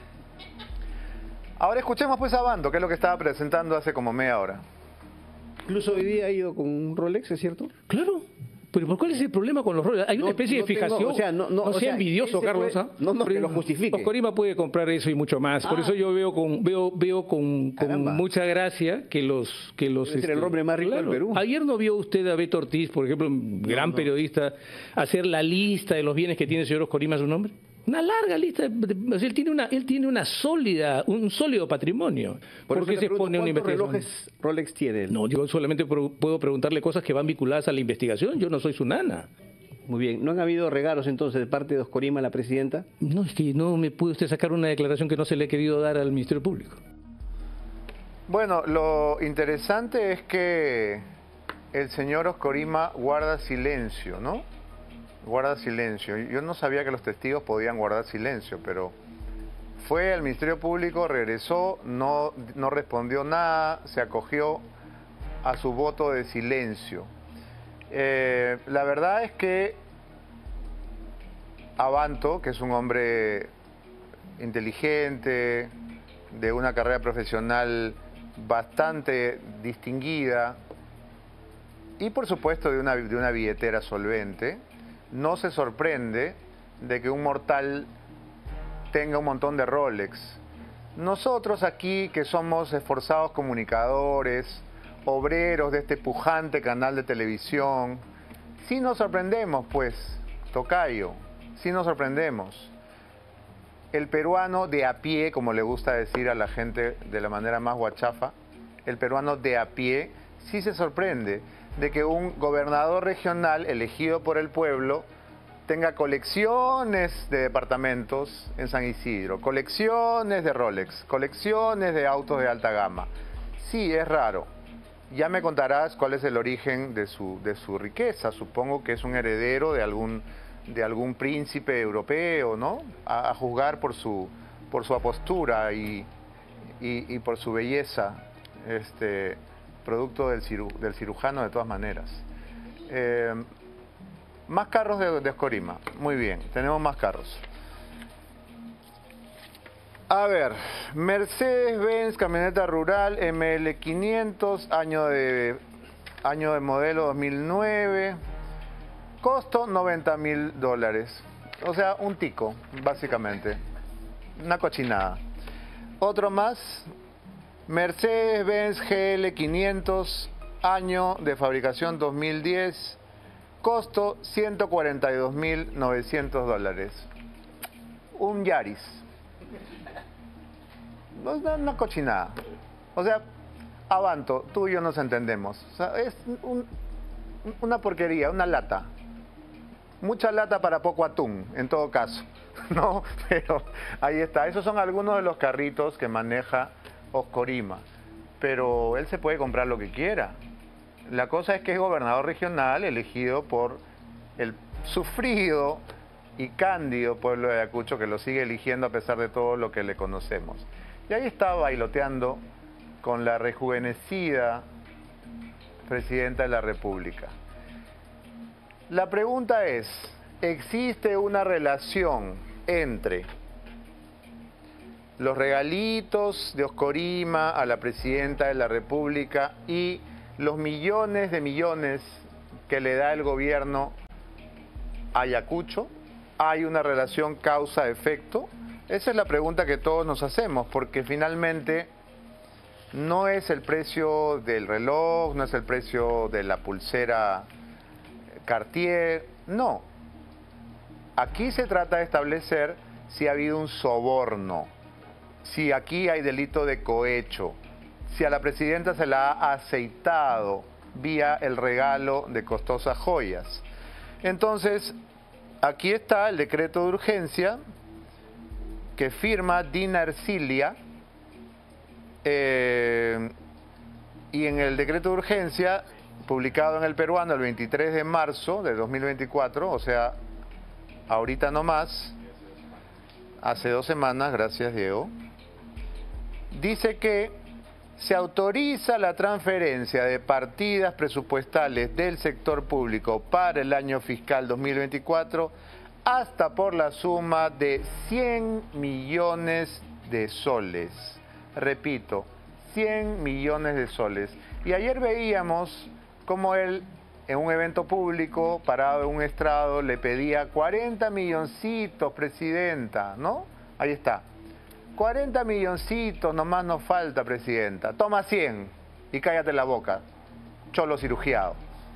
Ahora escuchemos pues a Bando, que es lo que estaba presentando hace como media hora. Incluso hoy día ha ido con un Rolex, ¿es cierto? Claro. Pero ¿por cuál es el problema con los Rolex? Hay una No, especie no de fijación. tengo, o sea, no, no, no o sea sea, envidioso, ese Carlos. puede- ¿ah? no, no, que lo justifique. Oscorima puede comprar eso y mucho más. Por Ah. eso yo veo con veo veo con, con Caramba. mucha gracia que los que los Debe ser el hombre más rico del Perú. Ayer no vio usted a Beto Ortiz, por ejemplo, un gran no. periodista, hacer la lista de los bienes que tiene el señor Oscorima a su nombre. Una larga lista. De, de- o sea, él tiene una él tiene una sólida un sólido patrimonio. Por ¿Por eso qué le se pregunto, expone a una ¿cuántos investigación? relojes Rolex tiene él? No, yo solamente pro- puedo preguntarle cosas que van vinculadas a la investigación. Yo no soy su nana. Muy bien. ¿No han habido regalos entonces de parte de Oscorima a la presidenta? No, es que no me puede usted sacar una declaración que no se le ha querido dar al Ministerio Público. Bueno, lo interesante es que el señor Oscorima guarda silencio, ¿no? Guarda silencio. Yo no sabía que los testigos podían guardar silencio, pero fue al Ministerio Público, regresó, no, no respondió nada, se acogió a su voto de silencio. Eh, la verdad es que Abanto, que es un hombre inteligente, de una carrera profesional bastante distinguida y por supuesto de una, de una billetera solvente, no se sorprende de que un mortal tenga un montón de Rolex. Nosotros aquí, que somos esforzados comunicadores, obreros de este pujante canal de televisión, sí nos sorprendemos, pues, tocayo, sí nos sorprendemos. El peruano de a pie, como le gusta decir a la gente de la manera más guachafa, el peruano de a pie sí se sorprende de que un gobernador regional elegido por el pueblo tenga colecciones de departamentos en San Isidro, colecciones de Rolex, colecciones de autos de alta gama. Sí, es raro. Ya me contarás cuál es el origen de su, de su riqueza. Supongo que es un heredero de algún, de algún príncipe europeo, ¿no? A, a juzgar por su, por su apostura y, y, y por su belleza, este, producto del, ciru, del cirujano de todas maneras. Eh, Más carros de, de Oscorima. Muy bien, tenemos más carros. A ver, Mercedes-Benz, camioneta rural, M L quinientos, año de, año de modelo dos mil nueve, costo noventa mil dólares. O sea, un tico, básicamente. Una cochinada. Otro más, Mercedes-Benz G L quinientos, año de fabricación dos mil diez, costo ciento cuarenta y dos mil novecientos dólares. Un Yaris. Una, una cochinada. O sea, Avanto, tú y yo nos entendemos. O sea, es un, una porquería, una lata. Mucha lata para poco atún, en todo caso. ¿No? Pero ahí está. Esos son algunos de los carritos que maneja Oscorima. Pero él se puede comprar lo que quiera. La cosa es que es gobernador regional elegido por el sufrido y cándido pueblo de Ayacucho, que lo sigue eligiendo a pesar de todo lo que le conocemos. Y ahí está bailoteando con la rejuvenecida presidenta de la República. La pregunta es, ¿existe una relación entre los regalitos de Oscorima a la presidenta de la República y los millones de millones que le da el gobierno a Ayacucho? ¿Hay una relación causa-efecto? Esa es la pregunta que todos nos hacemos, porque finalmente no es el precio del reloj, no es el precio de la pulsera Cartier, no. Aquí se trata de establecer si ha habido un soborno, si aquí hay delito de cohecho, si a la presidenta se la ha aceitado vía el regalo de costosas joyas. Entonces, aquí está el decreto de urgencia que firma Dina Ercilia, eh, y en el decreto de urgencia, publicado en El Peruano el veintitrés de marzo de dos mil veinticuatro, o sea, ahorita nomás, hace dos semanas, gracias Diego, dice que se autoriza la transferencia de partidas presupuestales del sector público para el año fiscal dos mil veinticuatro hasta por la suma de cien millones de soles. Repito, cien millones de soles. Y ayer veíamos cómo él, en un evento público, parado en un estrado, le pedía cuarenta milloncitos, presidenta, ¿no? Ahí está. cuarenta milloncitos nomás nos falta, presidenta. Toma cien y cállate la boca. Cholo cirugiado.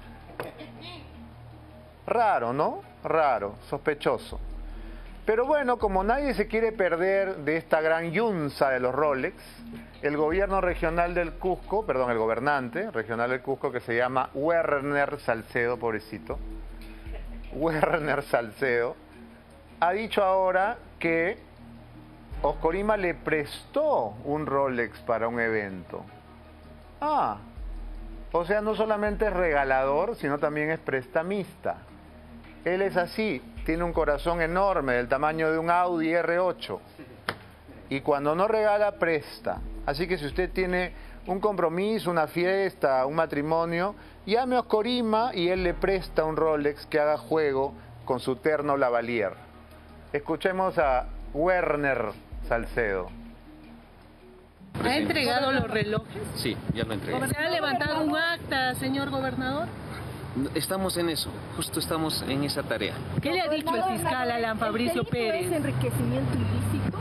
Raro, ¿no? Raro, sospechoso. Pero bueno, como nadie se quiere perder de esta gran yunza de los Rolex, el gobierno regional del Cusco, perdón, el gobernante regional del Cusco, que se llama Werner Salcedo, pobrecito, Werner Salcedo, ha dicho ahora que Oscorima le prestó un Rolex para un evento. Ah, o sea, no solamente es regalador, sino también es prestamista. Él es así, tiene un corazón enorme, del tamaño de un Audi R ocho. Y cuando no regala, presta. Así que si usted tiene un compromiso, una fiesta, un matrimonio, llame a Oscorima y él le presta un Rolex que haga juego con su terno Lavalier. Escuchemos a Werner Salcedo. ¿Ha entregado los relojes? Sí, ya lo entregué. ¿Se ha levantado un acta, señor gobernador? Estamos en eso, justo estamos en esa tarea. ¿Qué le ha dicho el fiscal Alan Fabricio Pérez? ¿Es enriquecimiento ilícito?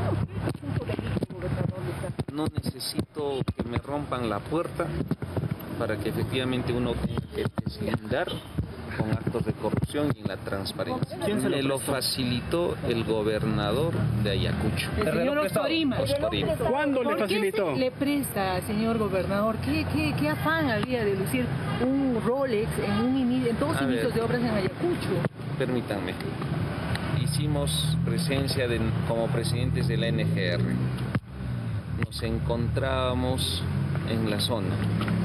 No necesito que me rompan la puerta para que efectivamente uno tenga que deslindar con actos de corrupción y en la transparencia. ¿Quién se lo Me lo prestó? facilitó el gobernador de Ayacucho. El señor Oscorima. Oscorima. ¿Cuándo le facilitó? ¿Por qué se le presta, señor gobernador? ¿Qué, qué, qué afán había de lucir un Rolex en, un ini- en todos A los inicios ver. de obras en Ayacucho? Permítanme. hicimos presencia de, como presidentes de la N G R. Nos encontrábamos en la zona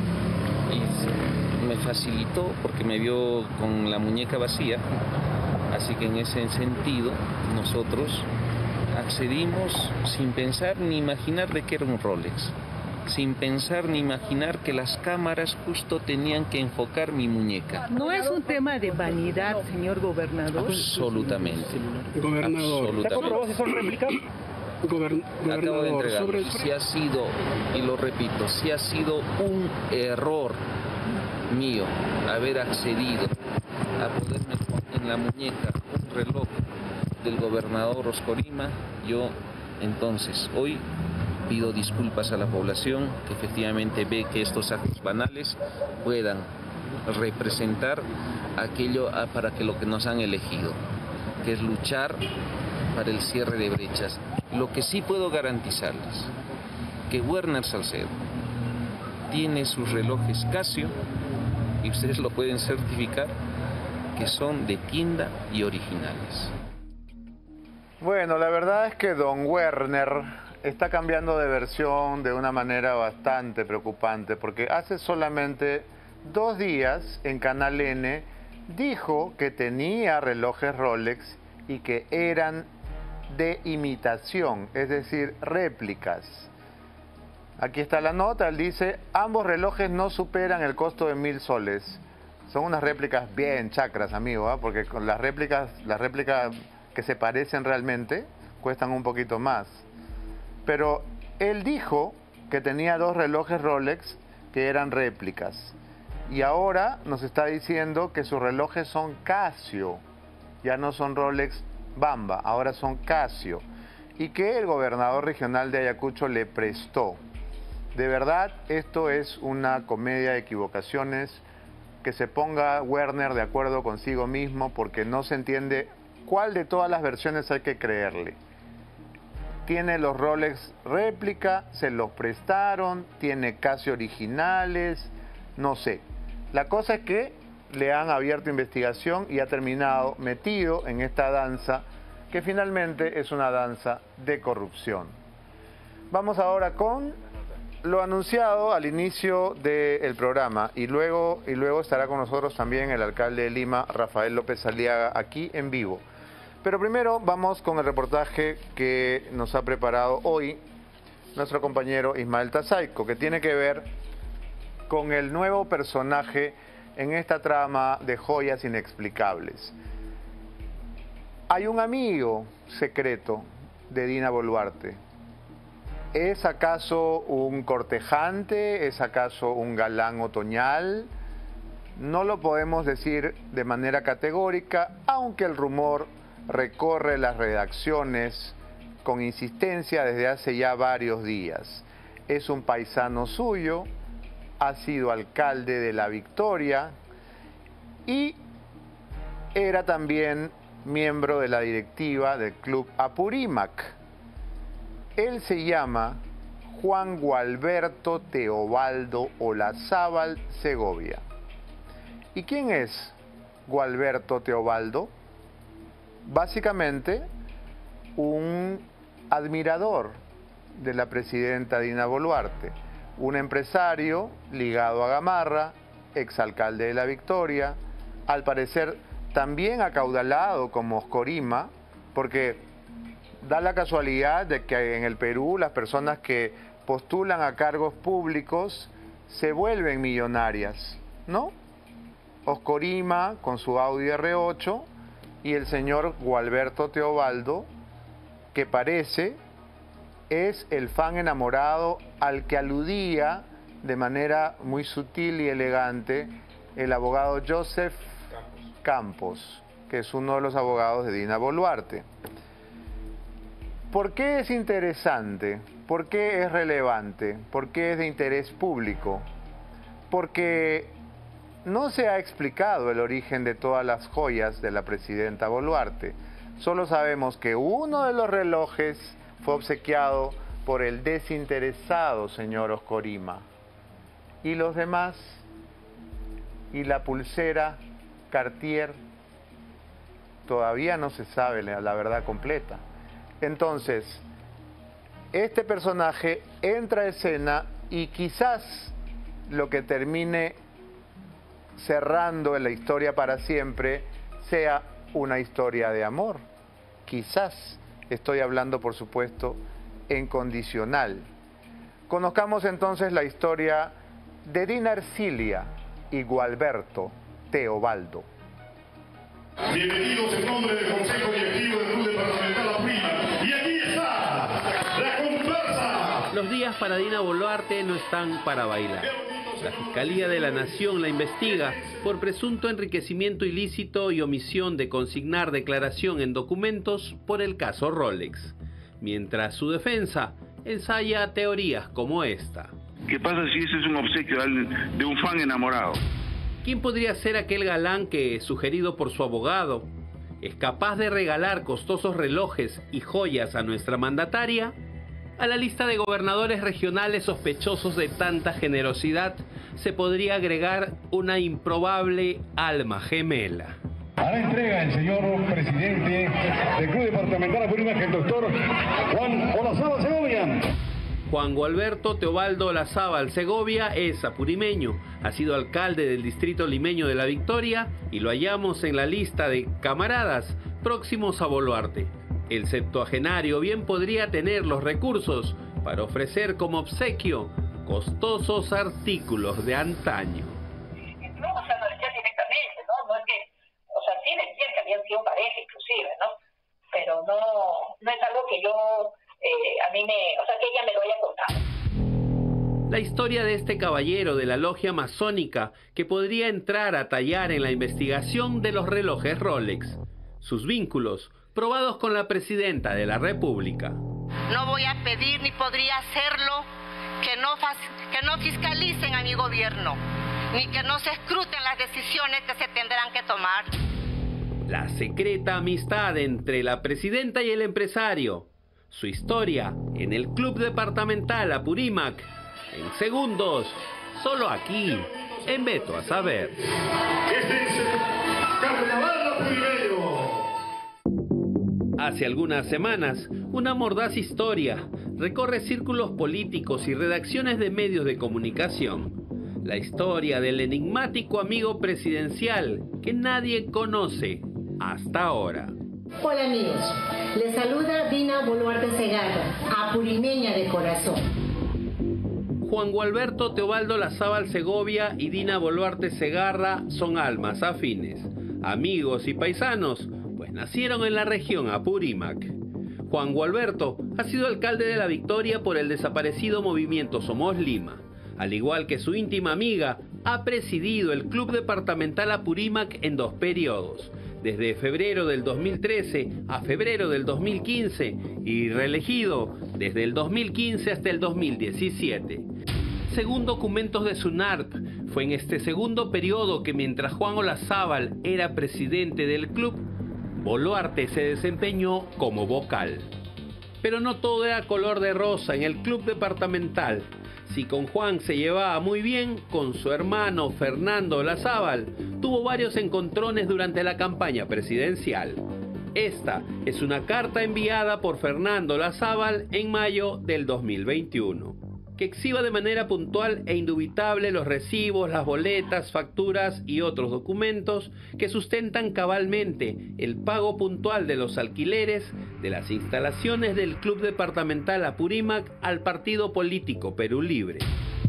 y me facilitó porque me vio con la muñeca vacía, así que en ese sentido nosotros accedimos sin pensar ni imaginar de qué era un Rolex, sin pensar ni imaginar que las cámaras justo tenían que enfocar mi muñeca. No es un tema de vanidad, señor gobernador. Absolutamente. Gobernador, Absolutamente. ¿ya comprobó si son réplicas? Gobern Acabo de entregar. sobre... Si ha sido, y lo repito, si ha sido un error mío haber accedido a poderme poner en la muñeca un reloj del gobernador Oscorima, yo entonces hoy pido disculpas a la población que efectivamente ve que estos actos banales puedan representar aquello para que lo que nos han elegido, que es luchar para el cierre de brechas. Lo que sí puedo garantizarles, que Werner Salcedo tiene sus relojes Casio, y ustedes lo pueden certificar, que son de tienda y originales. Bueno, la verdad es que don Werner está cambiando de versión de una manera bastante preocupante, porque hace solamente dos días en Canal N dijo que tenía relojes Rolex y que eran de imitación, es decir, réplicas. Aquí está la nota, él dice, ambos relojes no superan el costo de mil soles. Son unas réplicas bien chacras, amigo, ¿eh? Porque con las réplicas, las réplicas que se parecen realmente cuestan un poquito más. Pero él dijo que tenía dos relojes Rolex que eran réplicas. Y ahora nos está diciendo que sus relojes son Casio, ya no son Rolex Bamba, ahora son Casio. Y que el gobernador regional de Ayacucho le prestó. De verdad, esto es una comedia de equivocaciones. Que se ponga Werner de acuerdo consigo mismo, porque no se entiende cuál de todas las versiones hay que creerle. Tiene los Rolex réplica, se los prestaron, tiene Casio originales, no sé. La cosa es que le han abierto investigación y ha terminado metido en esta danza, que finalmente es una danza de corrupción. Vamos ahora con lo anunciado al inicio del programa, y luego, y luego estará con nosotros también el alcalde de Lima, Rafael López Aliaga, aquí en vivo. Pero primero vamos con el reportaje que nos ha preparado hoy nuestro compañero Ismael Tazaico, que tiene que ver con el nuevo personaje en esta trama de joyas inexplicables. Hay un amigo secreto de Dina Boluarte. ¿Es acaso un cortejante? ¿Es acaso un galán otoñal? No lo podemos decir de manera categórica, aunque el rumor recorre las redacciones con insistencia desde hace ya varios días. Es un paisano suyo, ha sido alcalde de La Victoria y era también miembro de la directiva del Club Apurímac. Él se llama Juan Gualberto Teobaldo Olazábal Segovia. ¿Y quién es Gualberto Teobaldo? Básicamente, un admirador de la presidenta Dina Boluarte, un empresario ligado a Gamarra, exalcalde de La Victoria, al parecer también acaudalado como Oscorima, porque da la casualidad de que en el Perú las personas que postulan a cargos públicos se vuelven millonarias, ¿no? Oscorima con su Audi R ocho y el señor Gualberto Teobaldo, que parece es el fan enamorado al que aludía de manera muy sutil y elegante el abogado Joseph Campos, que es uno de los abogados de Dina Boluarte. ¿Por qué es interesante? ¿Por qué es relevante? ¿Por qué es de interés público? Porque no se ha explicado el origen de todas las joyas de la presidenta Boluarte. Solo sabemos que uno de los relojes fue obsequiado por el desinteresado señor Oscorima. ¿Y los demás? ¿Y la pulsera Cartier? todavía no se sabe la, la verdad completa. Entonces, este personaje entra a escena y quizás lo que termine cerrando en la historia para siempre sea una historia de amor. Quizás, estoy hablando por supuesto en condicional. Conozcamos entonces la historia de Dina Ercilia y Gualberto Teobaldo. Bienvenidos en nombre del Consejo Directivo del Club Departamental Apurímac. Y aquí está la comparsa. Los días para Dina Boluarte no están para bailar. La Fiscalía de la Nación la investiga por presunto enriquecimiento ilícito y omisión de consignar declaración en documentos por el caso Rolex. Mientras su defensa ensaya teorías como esta. ¿Qué pasa si ese es un obsequio de un fan enamorado? ¿Quién podría ser aquel galán que, sugerido por su abogado, es capaz de regalar costosos relojes y joyas a nuestra mandataria? A la lista de gobernadores regionales sospechosos de tanta generosidad se podría agregar una improbable alma gemela. A la entrega el señor presidente del Club Departamental Apurímac, el doctor Juan Olazábal Segovia. Juan Gualberto Teobaldo Olazábal Segovia es apurimeño, ha sido alcalde del distrito limeño de La Victoria y lo hallamos en la lista de camaradas próximos a Boluarte. El septuagenario bien podría tener los recursos para ofrecer como obsequio costosos artículos de antaño. No, o sea, no decía directamente, ¿no? No es que, o sea, sí decían que habían sido pareja inclusive, ¿no? Pero no, no es algo que yo, eh, a mí me, o sea, que ella me lo haya contado. La historia de este caballero de la logia masónica que podría entrar a tallar en la investigación de los relojes Rolex. Sus vínculos probados con la presidenta de la República. No voy a pedir ni podría hacerlo que no, que no fiscalicen a mi gobierno, ni que no se escruten las decisiones que se tendrán que tomar. La secreta amistad entre la presidenta y el empresario. Su historia en el Club Departamental Apurímac. En segundos, solo aquí, en Veto a Saber. Este es Carnaval Apurimeño. Hace algunas semanas, una mordaz historia recorre círculos políticos y redacciones de medios de comunicación. La historia del enigmático amigo presidencial que nadie conoce hasta ahora. Hola amigos, les saluda Dina Boluarte Segarra, apurimeña de corazón. Juan Gualberto Teobaldo Olazábal Segovia y Dina Boluarte Segarra son almas afines, amigos y paisanos, pues nacieron en la región Apurímac. Juan Gualberto ha sido alcalde de La Victoria por el desaparecido movimiento Somos Lima. Al igual que su íntima amiga, ha presidido el Club Departamental Apurímac en dos periodos, desde febrero del dos mil trece a febrero del dos mil quince y reelegido desde el dos mil quince hasta el dos mil diecisiete. Según documentos de SUNARP, fue en este segundo periodo que mientras Juan Olazábal era presidente del club, Boluarte se desempeñó como vocal. Pero no todo era color de rosa en el Club Departamental. Si con Juan se llevaba muy bien, con su hermano Fernando Olazábal tuvo varios encontrones durante la campaña presidencial. Esta es una carta enviada por Fernando Olazábal en mayo del dos mil veintiuno, que exhiba de manera puntual e indubitable los recibos, las boletas, facturas y otros documentos que sustentan cabalmente el pago puntual de los alquileres de las instalaciones del Club Departamental Apurímac al partido político Perú Libre.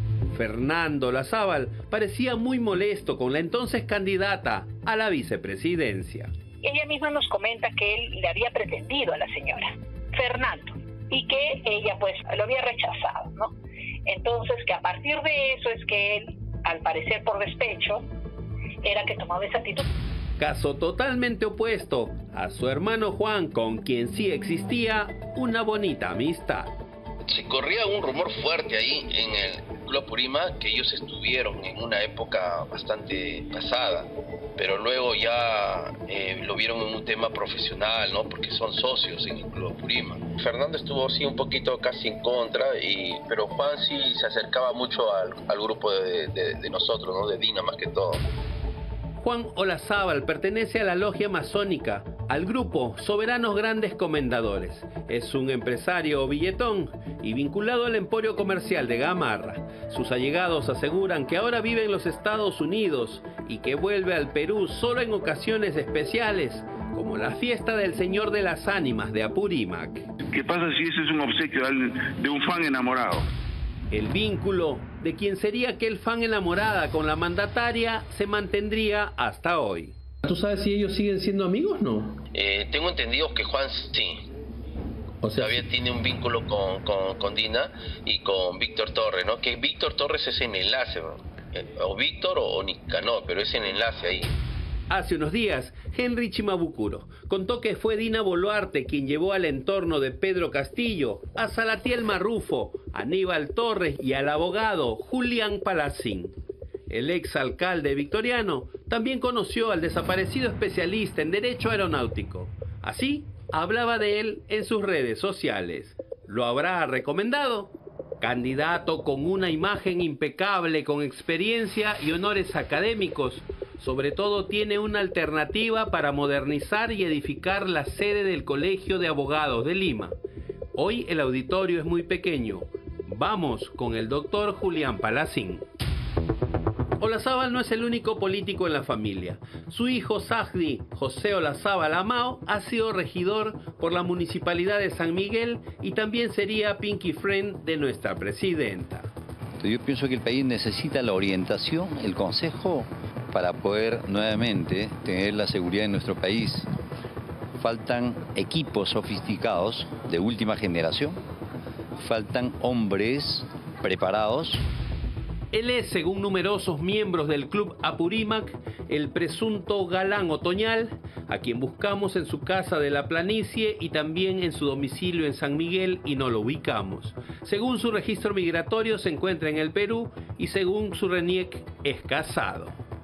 Fernando Olazábal parecía muy molesto con la entonces candidata a la vicepresidencia. Ella misma nos comenta que él le había pretendido a la señora Fernando y que ella pues lo había rechazado, ¿no? Entonces que a partir de eso es que él, al parecer por despecho, era que tomaba esa actitud. Caso totalmente opuesto a su hermano Juan, con quien sí existía una bonita amistad. Se corría un rumor fuerte ahí en el Club Apurímac que ellos estuvieron en una época bastante pasada, pero luego ya eh, lo vieron en un tema profesional, ¿no? Porque son socios en el Club Apurímac. Fernando estuvo sí un poquito casi en contra, y, pero Juan sí se acercaba mucho al, al grupo de, de, de nosotros, ¿no? De Dina más que todo. Juan Olazábal pertenece a la logia masónica al grupo Soberanos Grandes Comendadores. Es un empresario billetón y vinculado al emporio comercial de Gamarra. Sus allegados aseguran que ahora vive en los Estados Unidos y que vuelve al Perú solo en ocasiones especiales, como la fiesta del Señor de las Ánimas de Apurímac. ¿Qué pasa si ese es un obsequio de un fan enamorado? El vínculo de quien sería aquel fan enamorada con la mandataria se mantendría hasta hoy. ¿Tú sabes si ellos siguen siendo amigos, no? Eh, tengo entendido que Juan sí. O sea, todavía tiene un vínculo con, con, con Dina y con Víctor Torres, ¿no? Que Víctor Torres es el enlace, ¿no? O Víctor o Nicanor, pero es el enlace ahí. Hace unos días, Henry Chimabukuro contó que fue Dina Boluarte quien llevó al entorno de Pedro Castillo a Salatiel Marrufo, a Aníbal Torres y al abogado Julián Palacín. El exalcalde victoriano también conoció al desaparecido especialista en Derecho Aeronáutico. Así, hablaba de él en sus redes sociales. ¿Lo habrá recomendado? Candidato con una imagen impecable, con experiencia y honores académicos, sobre todo tiene una alternativa para modernizar y edificar la sede del Colegio de Abogados de Lima. Hoy el auditorio es muy pequeño. Vamos con el doctor Julián Palacín. Olazábal no es el único político en la familia. Su hijo Sajdi, José Olazábal Amao, ha sido regidor por la Municipalidad de San Miguel y también sería Pinky Friend de nuestra presidenta. Yo pienso que el país necesita la orientación, el consejo, para poder nuevamente tener la seguridad en nuestro país. Faltan equipos sofisticados de última generación, faltan hombres preparados. Él es, según numerosos miembros del Club Apurímac, el presunto galán otoñal, a quien buscamos en su casa de la planicie y también en su domicilio en San Miguel y no lo ubicamos. Según su registro migratorio se encuentra en el Perú y según su RENIEC es casado.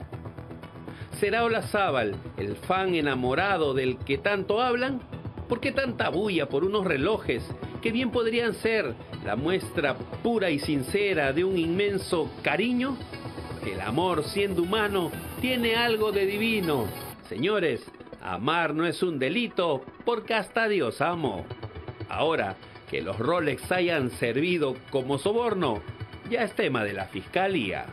¿Será Olazábal el fan enamorado del que tanto hablan? ¿Por qué tanta bulla por unos relojes que bien podrían ser la muestra pura y sincera de un inmenso cariño? El amor, siendo humano, tiene algo de divino. Señores, amar no es un delito porque hasta Dios amó. Ahora, que los Rolex hayan servido como soborno, ya es tema de la Fiscalía.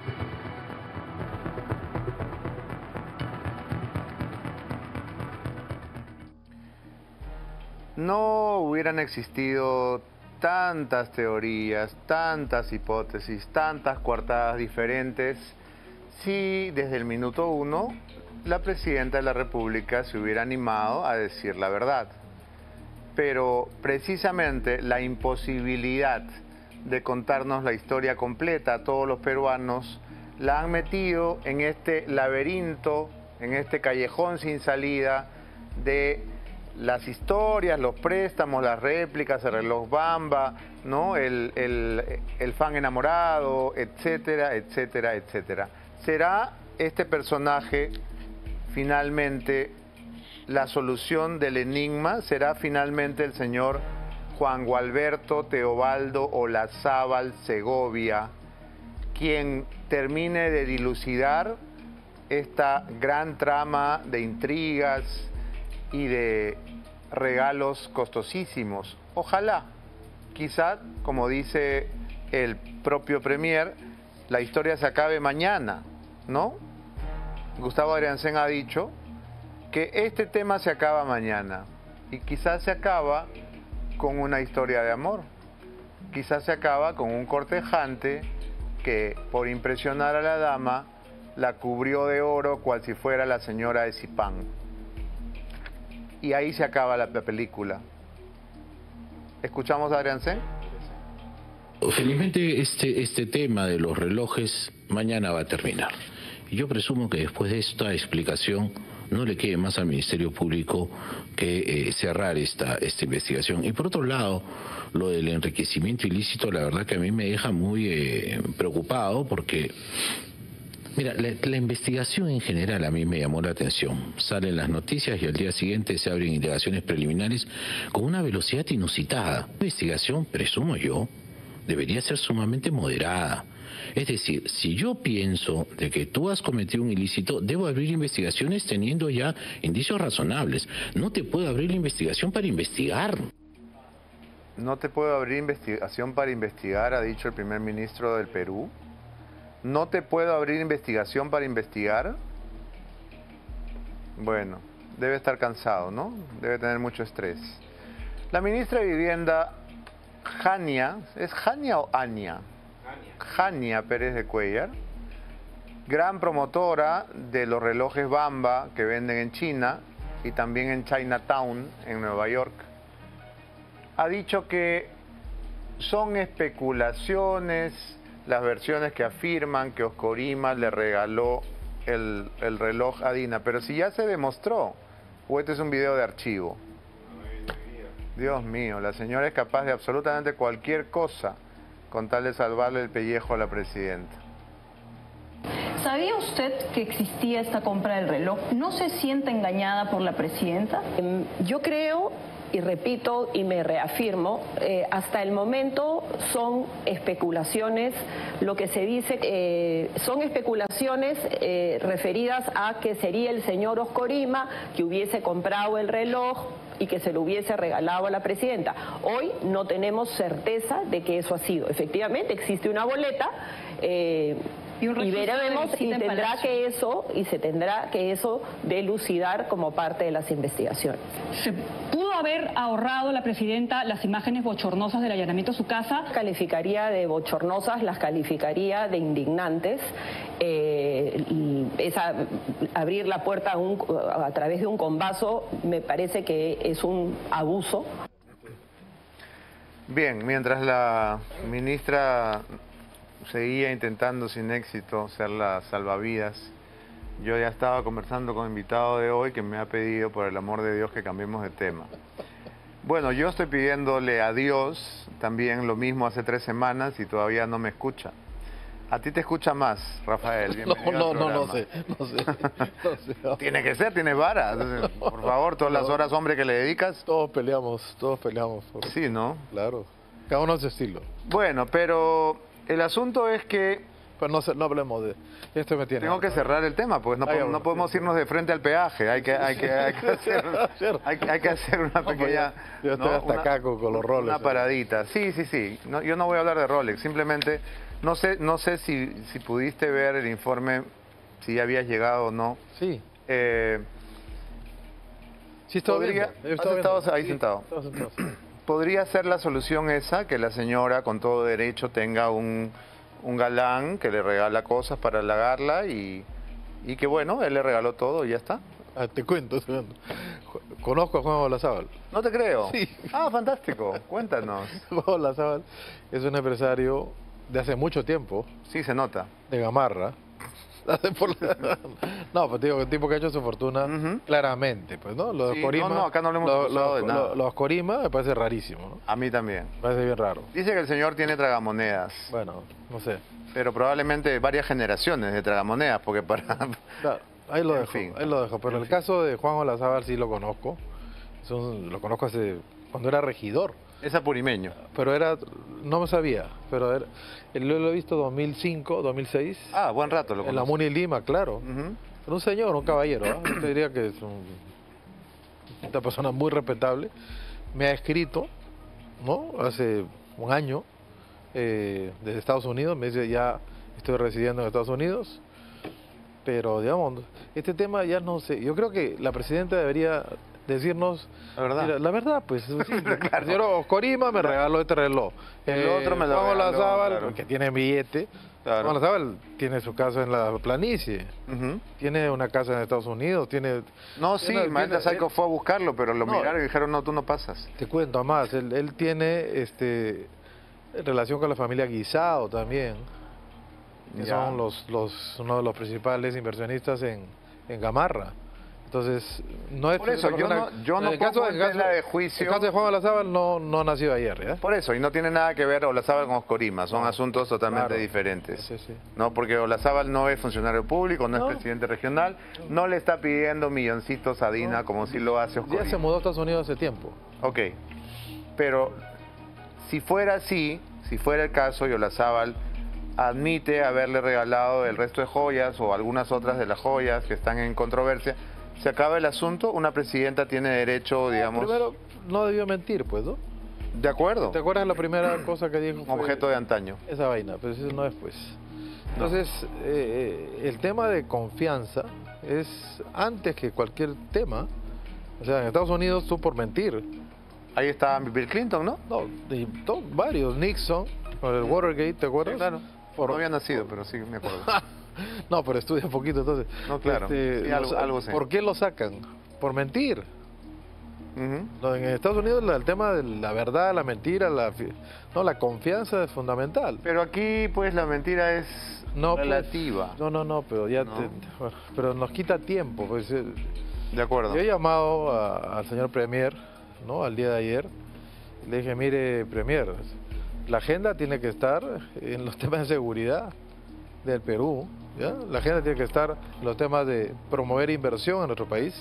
No hubieran existido tantas teorías, tantas hipótesis, tantas coartadas diferentes si desde el minuto uno la Presidenta de la República se hubiera animado a decir la verdad. Pero precisamente la imposibilidad de contarnos la historia completa a todos los peruanos la han metido en este laberinto, en este callejón sin salida de las historias, los préstamos, las réplicas, el reloj Bamba, ¿no? el, el, el fan enamorado, etcétera, etcétera, etcétera. ¿Será este personaje finalmente la solución del enigma? ¿Será finalmente el señor Juan Gualberto Teobaldo Olazábal Segovia quien termine de dilucidar esta gran trama de intrigas y de regalos costosísimos? Ojalá, quizá, como dice el propio Premier, la historia se acabe mañana, ¿no? Gustavo Adriansen ha dicho que este tema se acaba mañana y quizás se acaba con una historia de amor, quizás se acaba con un cortejante que por impresionar a la dama la cubrió de oro cual si fuera la señora de Zipán. Y ahí se acaba la película. ¿Escuchamos a Adriansen? Felizmente este, este tema de los relojes mañana va a terminar. Y yo presumo que después de esta explicación no le quede más al Ministerio Público que eh, cerrar esta, esta investigación. Y por otro lado, lo del enriquecimiento ilícito, la verdad que a mí me deja muy eh, preocupado porque... Mira, la, la investigación en general a mí me llamó la atención. Salen las noticias y al día siguiente se abren indagaciones preliminares con una velocidad inusitada. La investigación, presumo yo, debería ser sumamente moderada. Es decir, si yo pienso de que tú has cometido un ilícito, debo abrir investigaciones teniendo ya indicios razonables. No te puedo abrir la investigación para investigar. No te puedo abrir investigación para investigar, ha dicho el primer ministro del Perú. No te puedo abrir investigación para investigar. Bueno, debe estar cansado, ¿no? Debe tener mucho estrés. La ministra de Vivienda, Jania, ¿es Jania o Ania? Jania Pérez de Cuellar, gran promotora de los relojes Bamba que venden en China y también en Chinatown, en Nueva York, ha dicho que son especulaciones las versiones que afirman que Oscorima le regaló el, el reloj a Dina, pero si ya se demostró, o este es un video de archivo. Dios mío, la señora es capaz de absolutamente cualquier cosa con tal de salvarle el pellejo a la presidenta. ¿Sabía usted que existía esta compra del reloj? ¿No se siente engañada por la presidenta? Yo creo, y repito y me reafirmo, eh, hasta el momento son especulaciones, lo que se dice, eh, son especulaciones eh, referidas a que sería el señor Oscorima que hubiese comprado el reloj y que se lo hubiese regalado a la presidenta. Hoy no tenemos certeza de que eso ha sido. Efectivamente existe una boleta, eh, y, y veremos y tendrá que eso y se tendrá que eso delucidar como parte de las investigaciones. ¿Se pudo haber ahorrado la presidenta las imágenes bochornosas del allanamiento a su casa? Calificaría de bochornosas, las calificaría de indignantes. Eh, esa, abrir la puerta a, un, a través de un convaso me parece que es un abuso. Bien, mientras la ministra seguía intentando sin éxito ser la salvavidas, yo ya estaba conversando con el invitado de hoy que me ha pedido, por el amor de Dios, que cambiemos de tema. Bueno, yo estoy pidiéndole a Dios también lo mismo hace tres semanas y todavía no me escucha. A ti te escucha más, Rafael. Bienvenido no, no, al no, no sé, no sé. No sé no. Tiene que ser, tienes vara. Entonces, por favor, todas las horas, hombre, que le dedicas. Todos peleamos, todos peleamos. Por... Sí, ¿no? Claro, cada uno a su estilo. Bueno, pero el asunto es que... Pero no, no hablemos de... Esto me tiene... Tengo que cerrar el tema, pues no, Ay, no podemos irnos de frente al peaje. Hay que, hay que, hay que, hacer, hay, hay que hacer una pequeña... Yo, yo estoy ¿no? hasta una, acá con, con los Rolex. Una paradita. Sí, sí, sí. No, yo no voy a hablar de Rolex. Simplemente, no sé no sé si, si pudiste ver el informe, si ya habías llegado o no. Sí. Eh, sí, estaba podría, viendo. ¿Has estado ahí sí, sentado? Estaba sentado. ¿Podría ser la solución esa, que la señora con todo derecho tenga un... un galán que le regala cosas para halagarla y, y que bueno, él le regaló todo y ya está? Ah, te cuento, te cuento. Conozco a Juan Olazábal. ¿No te creo? Sí. Ah, fantástico. Cuéntanos. Juan Olazábal es un empresario de hace mucho tiempo. Sí, se nota. De Gamarra. No, pues digo, el tipo que ha hecho su fortuna, uh-huh. claramente, pues, ¿no? Lo de sí, Corima, no, no, acá no le hemos lo, acusado lo, de nada. Lo, lo de Corima me parece rarísimo, ¿no? A mí también. Me parece bien raro. Dice que el señor tiene tragamonedas. Bueno, no sé. Pero probablemente varias generaciones de tragamonedas, porque para... Claro, ahí lo en dejo, fin. ahí lo dejo. Pero en el fin. caso de Juan Olazábal sí lo conozco. Es un, lo conozco hace... cuando era regidor. Es apurimeño. Pero era... no me sabía, pero era, lo, lo he visto dos mil cinco, dos mil seis. Ah, buen rato lo En la Muni Lima, claro. Uh-huh. Era un señor, un caballero, ¿eh? Yo te diría que es un, una persona muy respetable. Me ha escrito, ¿no? Hace un año, eh, desde Estados Unidos. Me dice, ya estoy residiendo en Estados Unidos. Pero, digamos, este tema ya no sé. Yo creo que la presidenta debería decirnos la verdad, mira, la verdad pues sí, claro. El señor Oscorima me regaló este reloj, el eh, otro me lo Juan regaló, Olazábal, claro. que tiene billete, claro. Juan Olazábal tiene su casa en la planicie, uh-huh. tiene una casa en Estados Unidos, tiene... No, sí, Maeta Saico fue a buscarlo, pero lo no, miraron y dijeron, no, tú no pasas. Te cuento más, él, él tiene este relación con la familia Guisado también, que ya. son los, los uno de los principales inversionistas en, en Gamarra. Entonces, no es... Por eso, yo no, yo no pongo caso, en tela de juicio... El caso de Juan Olazábal no, no nació ayer, ¿ya? Por eso, y no tiene nada que ver Olazábal con Oscorima, son no, asuntos totalmente claro. diferentes. Sí, sí. No, porque Olazábal no es funcionario público, no, no es presidente regional, no le está pidiendo milloncitos a Dina no, como si lo hace Oscorima. Ya se mudó a Estados Unidos hace tiempo. Ok, pero si fuera así, si fuera el caso y Olazábal admite haberle regalado el resto de joyas o algunas otras de las joyas que están en controversia, se acaba el asunto, una presidenta tiene derecho, digamos... Primero, no debió mentir, pues, ¿no? De acuerdo. ¿Te acuerdas la primera cosa que dijo? Fue objeto de antaño. Esa vaina, pero eso no es, pues. Entonces, no. eh, el tema de confianza es antes que cualquier tema. O sea, en Estados Unidos tú por mentir. Ahí está Bill Clinton, ¿no? No, de, to, varios. Nixon, con el Watergate, ¿te acuerdas? Sí, claro. Por, no había nacido, pero sí me acuerdo. No, pero estudia un poquito, entonces. No, claro. Este, sí, algo, algo sé. ¿Por qué lo sacan? Por mentir. Uh-huh. En Estados Unidos el tema de la verdad, la mentira, la, no, la confianza es fundamental. Pero aquí pues la mentira es no, relativa. Pues, no, no, no, pero ya no. Te, bueno, pero nos quita tiempo. Pues, de acuerdo. Yo he llamado a, al señor Premier, ¿no? Al día de ayer, le dije, mire, Premier, la agenda tiene que estar en los temas de seguridad del Perú, ¿ya? La agenda tiene que estar en los temas de promover inversión en nuestro país,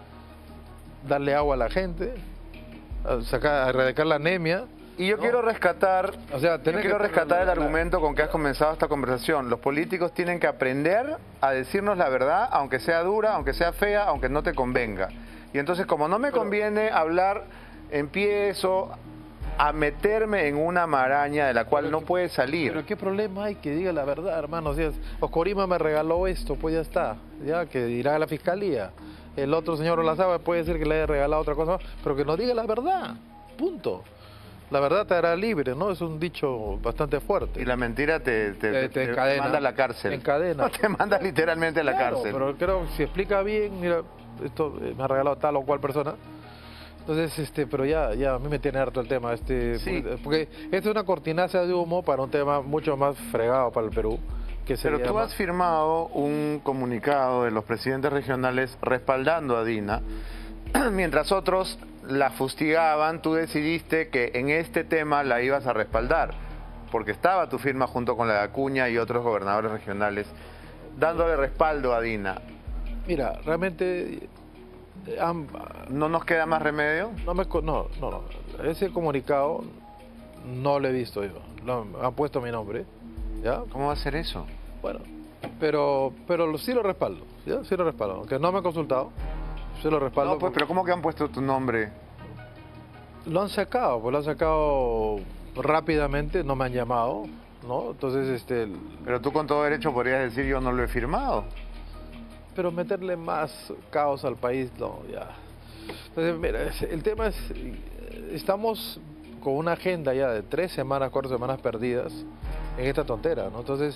darle agua a la gente, a sacar, a erradicar la anemia. Y yo ¿no? quiero rescatar, o sea, yo quiero que rescatar la, el la, argumento con que has comenzado esta conversación. Los políticos tienen que aprender a decirnos la verdad, aunque sea dura, aunque sea fea, aunque no te convenga. Y entonces, como no me pero, conviene hablar, empiezo a meterme en una maraña de la cual no que, puede salir. Pero qué problema hay que diga la verdad, hermano. O sea, Oscorima me regaló esto, pues ya está, ya que dirá la fiscalía. El otro señor Olazábal puede decir que le haya regalado otra cosa, pero que nos diga la verdad, punto. La verdad te hará libre, ¿no? Es un dicho bastante fuerte. Y la mentira te, te, te, te, te encadena, manda a la cárcel. Te encadena. Te manda literalmente a la claro, cárcel. Pero creo que si explica bien, mira, esto me ha regalado tal o cual persona. Entonces, este, pero ya, ya a mí me tiene harto el tema, este, sí. porque esta es una cortinaza de humo para un tema mucho más fregado para el Perú. Que Pero tú llama... has firmado un comunicado de los presidentes regionales respaldando a Dina, mientras otros la fustigaban, tú decidiste que en este tema la ibas a respaldar, porque estaba tu firma junto con la de Acuña y otros gobernadores regionales, dándole respaldo a Dina. Mira, realmente... Um, ¿No nos queda más remedio? No, me, no, no, no, ese comunicado no lo he visto yo, lo, han puesto mi nombre. ¿Ya? ¿Cómo va a ser eso? Bueno, pero pero sí lo respaldo, ¿ya? Sí lo respaldo, aunque no me he consultado, sí lo respaldo. No, pues, pero ¿cómo que han puesto tu nombre? Lo han sacado, pues lo han sacado rápidamente, no me han llamado, ¿no? Entonces, este... Pero tú con todo derecho podrías decir yo no lo he firmado. Pero meterle más caos al país, no, ya. Entonces, mira, el tema es, estamos con una agenda ya de tres semanas, cuatro semanas perdidas en esta tontera, ¿no? Entonces,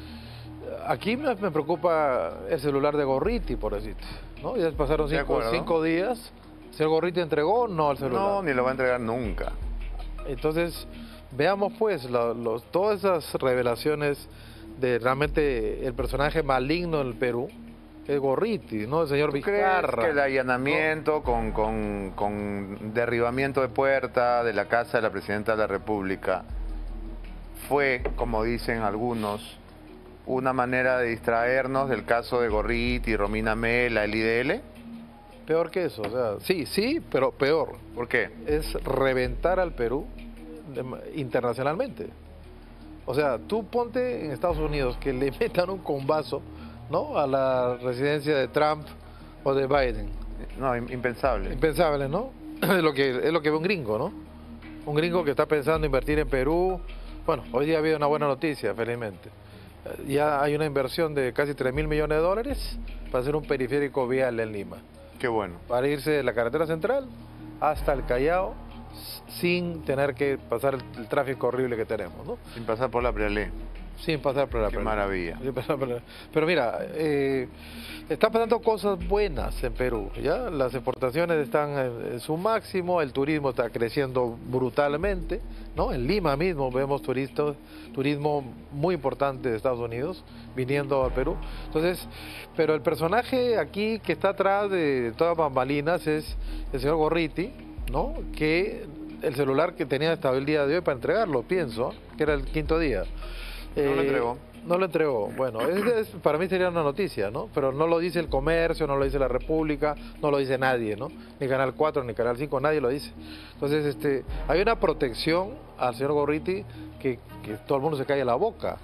aquí me, me preocupa el celular de Gorriti, por decirte, ¿no? Ya pasaron cinco, cinco días, ¿si el Gorriti entregó no al celular? No, ni lo va a entregar nunca. Entonces, veamos pues lo, lo, todas esas revelaciones de realmente el personaje maligno en el Perú, el Gorriti, ¿no? El señor Vizcarra. ¿Crees que el allanamiento ¿no? con, con, con derribamiento de puerta de la casa de la Presidenta de la República fue, como dicen algunos, una manera de distraernos del caso de Gorriti, Romina Mela, el I D L? Peor que eso, o sea, sí, sí, pero peor. ¿Por qué? Es reventar al Perú internacionalmente. O sea, tú ponte en Estados Unidos que le metan un combazo, ¿no? A la residencia de Trump o de Biden. No, impensable. Impensable, ¿no? Es lo que es lo que ve un gringo, ¿no? Un gringo que está pensando invertir en Perú. Bueno, hoy día ha habido una buena noticia, felizmente. Ya hay una inversión de casi tres mil millones de dólares para hacer un periférico vial en Lima. Qué bueno. Para irse de la carretera central hasta el Callao sin tener que pasar el, el tráfico horrible que tenemos, ¿no? Sin pasar por la Prealé. Sin pasar por la Qué maravilla. Pero mira, eh, están pasando cosas buenas en Perú, ¿ya? Las exportaciones están en, en su máximo, el turismo está creciendo brutalmente, ¿no? En Lima mismo vemos turistas, turismo muy importante de Estados Unidos viniendo al Perú. Entonces, pero el personaje aquí que está atrás de todas bambalinas es el señor Gorriti, ¿no? Que el celular que tenía hasta el día de hoy para entregarlo, pienso, que era el quinto día. No lo entregó. Eh, no lo entregó. Bueno, es, es, para mí sería una noticia, ¿no? Pero no lo dice el Comercio, no lo dice la República, no lo dice nadie, ¿no? Ni Canal cuatro, ni Canal cinco, nadie lo dice. Entonces, este, hay una protección al señor Gorriti que, que todo el mundo se cae la boca.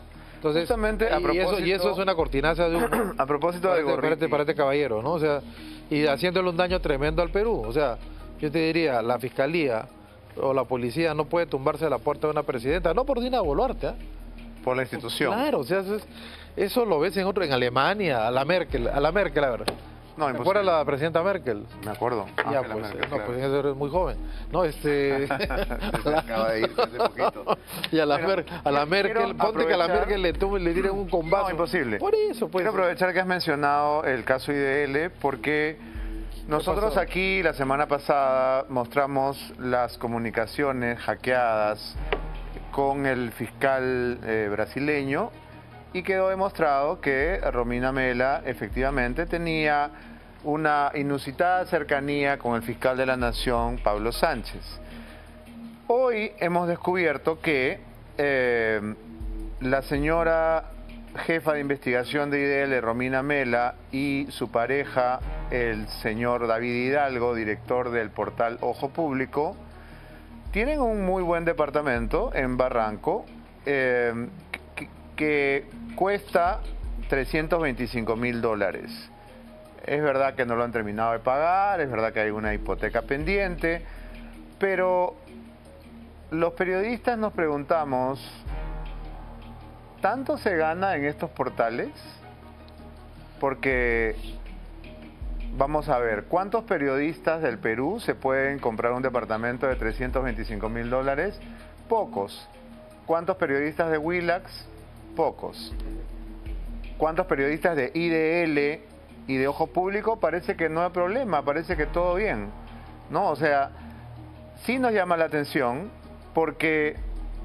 Entonces, Justamente a y, propósito, eso, y eso es una cortinaza de un... a propósito para de este, para, Gorriti. este, para este caballero, ¿no? O sea, y haciéndole un daño tremendo al Perú. O sea, yo te diría, la Fiscalía o la Policía no puede tumbarse a la puerta de una presidenta, no por Dina Boluarte, ¿eh? Por la institución. Claro, o sea, eso, es, eso lo ves en otro, en Alemania, a la Merkel, a la Merkel, a ver. No, ¿te acuerdas la presidenta Merkel? Me acuerdo. Ya, Angela pues, Merkel, no, claro. pues eres muy joven. No, este... Se acaba de ir hace poquito. Y a la, Bueno, Mer- a la Merkel, quiero ponte que a la aprovechar- Merkel le, tuve- le tiren un combate. No, imposible. Por eso, pues. Quiero aprovechar que has mencionado el caso I D L porque nosotros pasó? aquí la semana pasada mostramos las comunicaciones hackeadas con el fiscal eh, brasileño y quedó demostrado que Romina Mela efectivamente tenía una inusitada cercanía con el fiscal de la Nación, Pablo Sánchez. Hoy hemos descubierto que eh, la señora jefa de investigación de I D L, Romina Mela, y su pareja, el señor David Hidalgo, director del portal Ojo Público, tienen un muy buen departamento en Barranco eh, que, que cuesta trescientos veinticinco mil dólares. Es verdad que no lo han terminado de pagar, es verdad que hay una hipoteca pendiente, pero los periodistas nos preguntamos, ¿tanto se gana en estos portales? Porque, vamos a ver, ¿cuántos periodistas del Perú se pueden comprar un departamento de trescientos veinticinco mil dólares? Pocos. ¿Cuántos periodistas de Willax? Pocos. ¿Cuántos periodistas de I D L y de Ojo Público? Parece que no hay problema, parece que todo bien, ¿no? O sea, sí nos llama la atención porque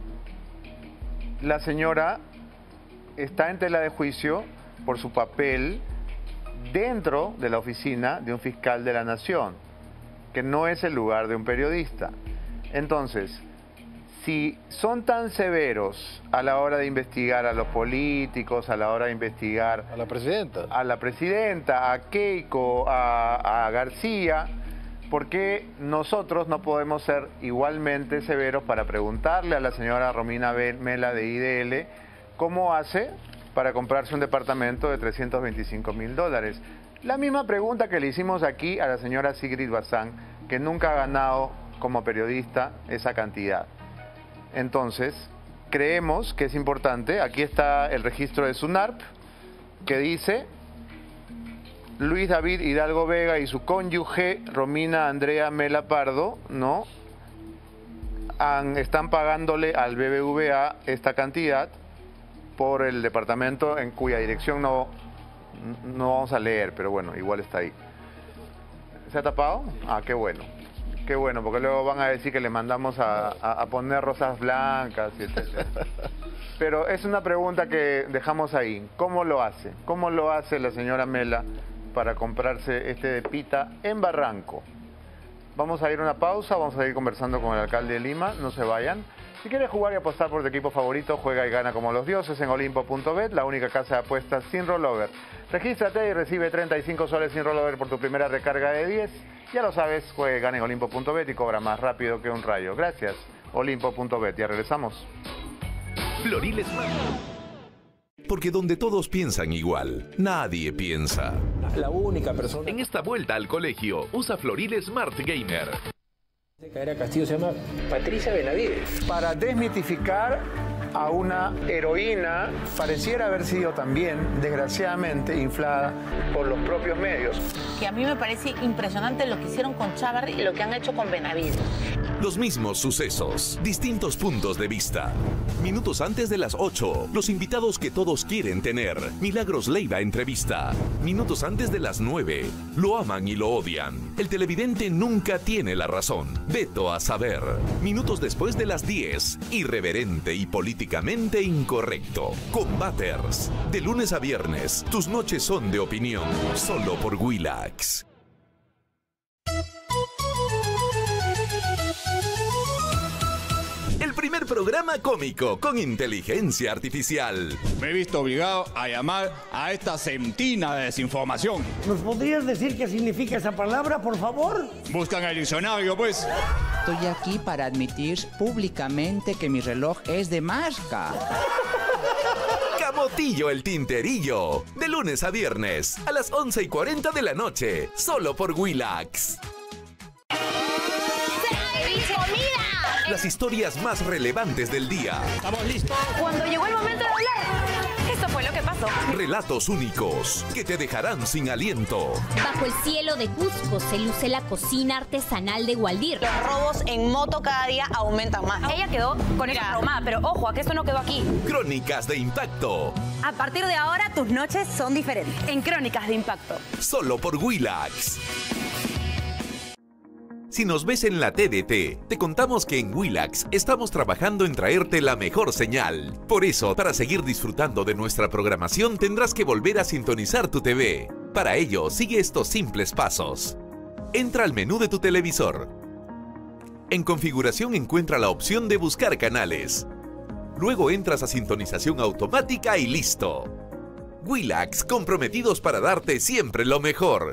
la señora está en tela de juicio por su papel dentro de la oficina de un fiscal de la Nación, que no es el lugar de un periodista. Entonces, si son tan severos a la hora de investigar a los políticos, a la hora de investigar a la presidenta, a la presidenta, a Keiko, a, a García, ¿por qué nosotros no podemos ser igualmente severos para preguntarle a la señora Romina Mela de I D L cómo hace para comprarse un departamento de trescientos veinticinco mil dólares? La misma pregunta que le hicimos aquí a la señora Sigrid Bazán, que nunca ha ganado como periodista esa cantidad. Entonces, creemos que es importante, aquí está el registro de SUNARP, que dice: Luis David Hidalgo Vega y su cónyuge Romina Andrea Mela Pardo, ¿no? Han, están pagándole al B B V A esta cantidad por el departamento en cuya dirección no, no vamos a leer, pero bueno, igual está ahí. ¿Se ha tapado? Ah, qué bueno. Qué bueno, porque luego van a decir que le mandamos a, a, a poner rosas blancas, y etcétera. Pero es una pregunta que dejamos ahí. ¿Cómo lo hace? ¿Cómo lo hace la señora Mela para comprarse este de Pita en Barranco? Vamos a ir a una pausa, vamos a ir conversando con el alcalde de Lima, no se vayan. Si quieres jugar y apostar por tu equipo favorito, juega y gana como los dioses en Olimpo punto bet, la única casa de apuestas sin rollover. Regístrate y recibe treinta y cinco soles sin rollover por tu primera recarga de diez. Ya lo sabes, juega y gana en Olimpo punto bet y cobra más rápido que un rayo. Gracias, Olimpo punto bet. Ya regresamos. Floriles Smart. Porque donde todos piensan igual, nadie piensa. La única persona... En esta vuelta al colegio, usa Floriles Smart Gamer. Era Castillo, se llama Patricia Benavides. Para desmitificar a una heroína, pareciera haber sido también, desgraciadamente, inflada por los propios medios. Que a mí me parece impresionante lo que hicieron con Chávarri y lo que han hecho con Benavides. Los mismos sucesos, distintos puntos de vista. Minutos antes de las ocho, los invitados que todos quieren tener. Milagros Leiva entrevista. Minutos antes de las nueve, lo aman y lo odian. El televidente nunca tiene la razón. Veto a saber. Minutos después de las diez, irreverente y políticamente incorrecto. Combaters. De lunes a viernes, tus noches son de opinión. Solo por Willax. El primer programa cómico con inteligencia artificial. Me he visto obligado a llamar a esta centina de desinformación. ¿Nos podrías decir qué significa esa palabra, por favor? Buscan el diccionario, pues. Estoy aquí para admitir públicamente que mi reloj es de marca. Sotillo el Tinterillo, de lunes a viernes, a las once y cuarenta de la noche, solo por Willax. ¡Comida! Las historias más relevantes del día. ¿Estamos listos? Cuando llegó el momento de hablar, esto fue lo que pasó. Relatos únicos que te dejarán sin aliento. Bajo el cielo de Cusco se luce la cocina artesanal de Gualdir. Los robos en moto cada día aumentan más. Ella quedó con esa traumada, pero ojo, a que esto no quedó aquí. Crónicas de Impacto. A partir de ahora, tus noches son diferentes. En Crónicas de Impacto. Solo por Willax. Si nos ves en la T D T, te contamos que en Willax estamos trabajando en traerte la mejor señal. Por eso, para seguir disfrutando de nuestra programación, tendrás que volver a sintonizar tu T V. Para ello, sigue estos simples pasos. Entra al menú de tu televisor. En configuración encuentra la opción de buscar canales. Luego entras a sintonización automática y listo. Willax, comprometidos para darte siempre lo mejor.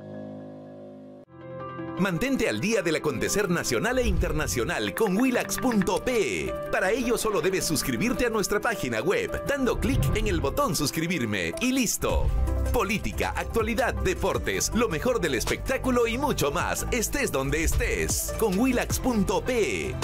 Mantente al día del acontecer nacional e internacional con Willax punto pe. Para ello solo debes suscribirte a nuestra página web, dando clic en el botón suscribirme y listo. Política, actualidad, deportes, lo mejor del espectáculo y mucho más, estés donde estés, con Willax punto pe.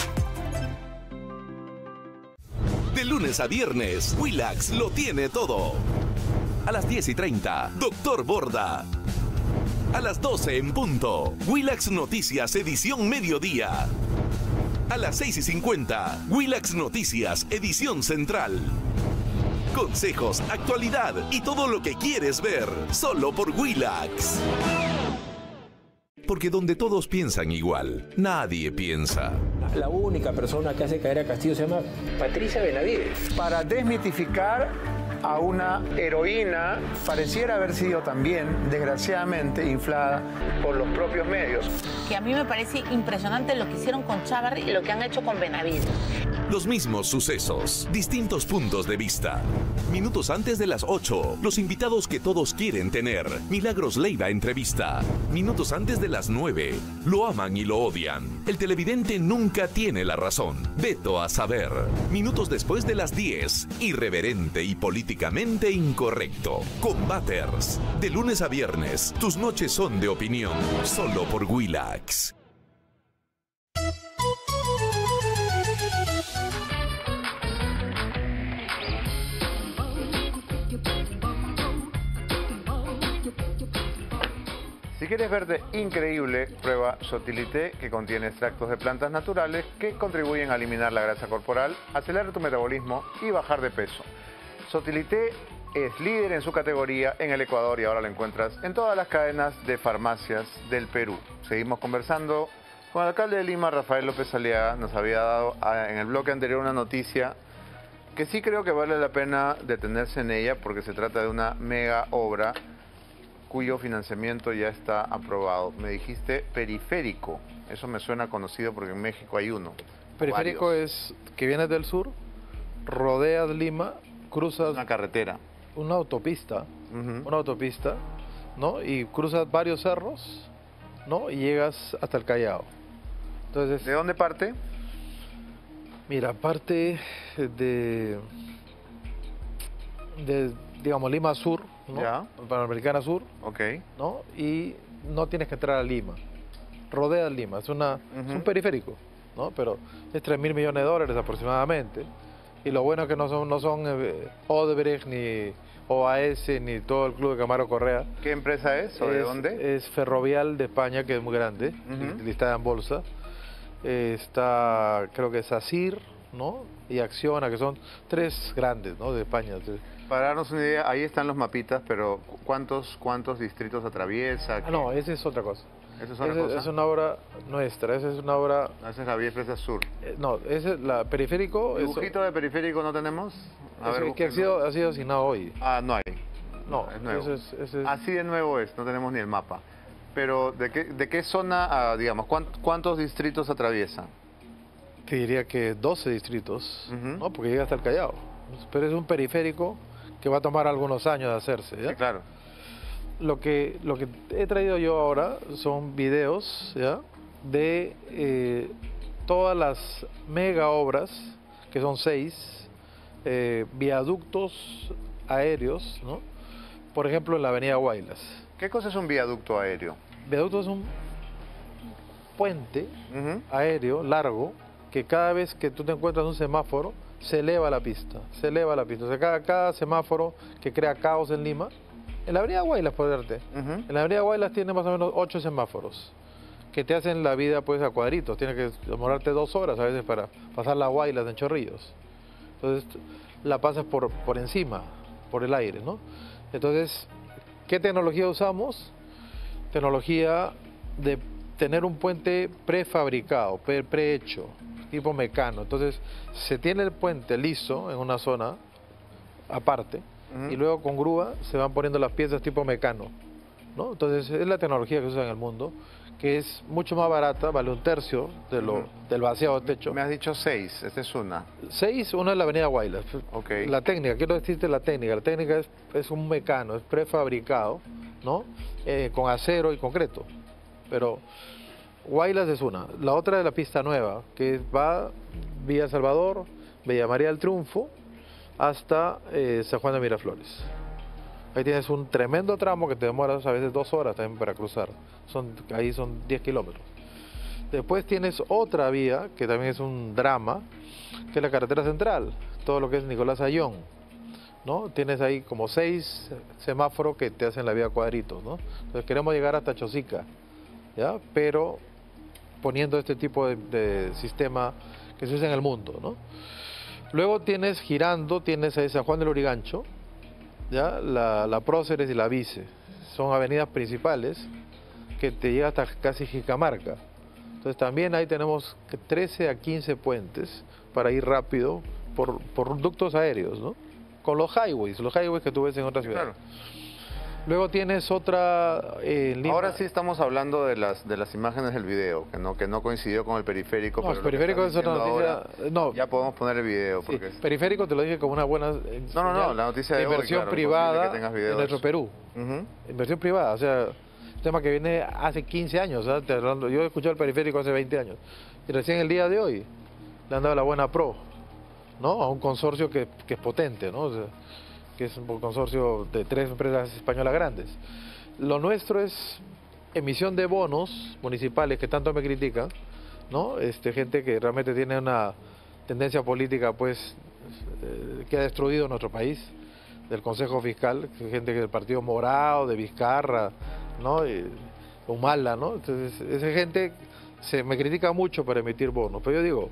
De lunes a viernes, Willax lo tiene todo. A las diez y treinta, Doctor Borda. A las doce en punto, Willax Noticias edición mediodía. A las seis y cincuenta, Willax Noticias edición central. Consejos, actualidad y todo lo que quieres ver, solo por Willax. Porque donde todos piensan igual, nadie piensa. La única persona que hace caer a Castillo se llama Patricia Benavides. Para desmitificar a una heroína, pareciera haber sido también, desgraciadamente, inflada por los propios medios. Que a mí me parece impresionante lo que hicieron con Chávarri y lo que han hecho con Benavides. Los mismos sucesos, distintos puntos de vista. Minutos antes de las ocho, los invitados que todos quieren tener. Milagros Leiva entrevista. Minutos antes de las nueve, lo aman y lo odian. El televidente nunca tiene la razón. Veto a saber. Minutos después de las diez, irreverente y políticamente incorrecto. Combaters. De lunes a viernes, tus noches son de opinión. Solo por Willax. Si quieres verte increíble, prueba Sotilité, que contiene extractos de plantas naturales que contribuyen a eliminar la grasa corporal, acelerar tu metabolismo y bajar de peso. Sotilité es líder en su categoría en el Ecuador y ahora lo encuentras en todas las cadenas de farmacias del Perú. Seguimos conversando con el alcalde de Lima, Rafael López Aliaga. Nos había dado en el bloque anterior una noticia que sí creo que vale la pena detenerse en ella porque se trata de una mega obra cuyo financiamiento ya está aprobado. Me dijiste periférico, eso me suena conocido porque en México hay uno. Periférico varios. Es que vienes del sur, rodeas Lima, cruzas... Una carretera. Una autopista, uh-huh. una autopista, ¿no? Y cruzas varios cerros, ¿no? Y llegas hasta el Callao. Entonces, ¿de dónde parte? Mira, parte de... de, digamos, Lima Sur, ¿no? Ya. Panamericana Sur. Ok. ¿No? Y no tienes que entrar a Lima. Rodeas Lima. Es, una, uh-huh. es un periférico, ¿no? Pero es tres mil millones de dólares aproximadamente. Y lo bueno es que no son, no son eh, Odebrecht, ni O A S, ni todo el club de Camaro Correa. ¿Qué empresa es? ¿O es, de dónde? Es Ferrovial de España, que es muy grande, uh-huh. listada en bolsa. Eh, está, creo que es ASIR, ¿no? Y Acciona, que son tres grandes, ¿no? De España. Para darnos una idea, ahí están los mapitas, pero ¿cuántos, cuántos distritos atraviesa? Ah, no, esa es otra cosa. ¿Esa es otra esa cosa? Es una obra nuestra, esa es una obra... No, esa es la Vía Expresa Sur. Eh, no, esa es la periférico... ¿Dibujito de periférico no tenemos? A ver, que ha sido, ha sido asignado hoy. Ah, no hay. No, es nuevo. Ese es, ese es... Así de nuevo es, no tenemos ni el mapa. Pero, ¿de qué, de qué zona, ah, digamos, cuántos distritos atraviesa? Te diría que doce distritos, uh-huh. ¿no? Porque llega hasta el Callao. Pero es un periférico que va a tomar algunos años de hacerse, ¿ya? Sí, claro. Lo que, lo que he traído yo ahora son videos, ¿ya? De eh, todas las mega obras, que son seis, eh, viaductos aéreos, ¿no? Por ejemplo, en la avenida Guaylas. ¿Qué cosa es un viaducto aéreo? Viaducto es un puente uh-huh. aéreo largo que cada vez que tú te encuentras un semáforo, se eleva la pista, se eleva la pista. O sea, cada, cada semáforo que crea caos en Lima, en la avenida Guaylas, por verte, uh-huh. en la avenida Guaylas tiene más o menos ocho semáforos que te hacen la vida pues a cuadritos. Tienes que demorarte dos horas a veces para pasar las Guaylas en Chorrillos. Entonces la pasas por, por encima, por el aire, ¿no? Entonces, ¿qué tecnología usamos? Tecnología de tener un puente prefabricado, pre, prehecho, tipo mecano. Entonces, se tiene el puente liso en una zona aparte uh-huh. y luego con grúa se van poniendo las piezas tipo mecano, ¿no? Entonces, es la tecnología que se usa en el mundo, que es mucho más barata, vale un tercio de lo, uh-huh. del vaciado de techo. Me has dicho seis, esta es una. Seis, una es la avenida Guaylas. Okay. La técnica, quiero decirte la técnica. La técnica es, es un mecano, es prefabricado, ¿no? Eh, con acero y concreto. Pero Guaylas es una. La otra es la pista nueva, que va vía Salvador, Villa María del Triunfo, hasta eh, San Juan de Miraflores. Ahí tienes un tremendo tramo que te demoras a veces dos horas también para cruzar. Son, ahí son diez kilómetros. Después tienes otra vía, que también es un drama, que es la carretera central, todo lo que es Nicolás Ayllón, ¿no? Tienes ahí como seis semáforos que te hacen la vía cuadritos, ¿no? Entonces queremos llegar hasta Chosica, ¿ya? Pero poniendo este tipo de, de sistema que se usa en el mundo, ¿no? Luego tienes, girando, tienes ahí San Juan del Urigancho, ¿ya? La, la Próceres y la Vice, son avenidas principales que te llega hasta casi Jicamarca. Entonces también ahí tenemos trece a quince puentes para ir rápido por, por ductos aéreos, ¿no? Con los highways, los highways que tú ves en otras sí, ciudades. Claro. Luego tienes otra eh, en Lima. Ahora sí estamos hablando de las de las imágenes del video, que no que no coincidió con el periférico. No, pero el periférico es otra noticia. Ahora, no, ya podemos poner el video. Porque sí, es... Periférico te lo dije como una buena. No, no, no, la noticia de inversión hoy, claro, privada que en nuestro Perú. Uh-huh. Inversión privada, o sea, un tema que viene hace quince años. ¿sabes? Yo he escuchado el periférico hace veinte años. Y recién el día de hoy le han dado la buena pro, ¿no? A un consorcio que, que es potente, ¿no? O sea, que es un consorcio de tres empresas españolas grandes. Lo nuestro es emisión de bonos municipales que tanto me critican, ¿no? Este, gente que realmente tiene una tendencia política pues eh, que ha destruido nuestro país, del Consejo Fiscal, gente del Partido Morado, de Vizcarra, ¿no? Y Humala, ¿no? Entonces, esa gente se me critica mucho para emitir bonos, pero yo digo,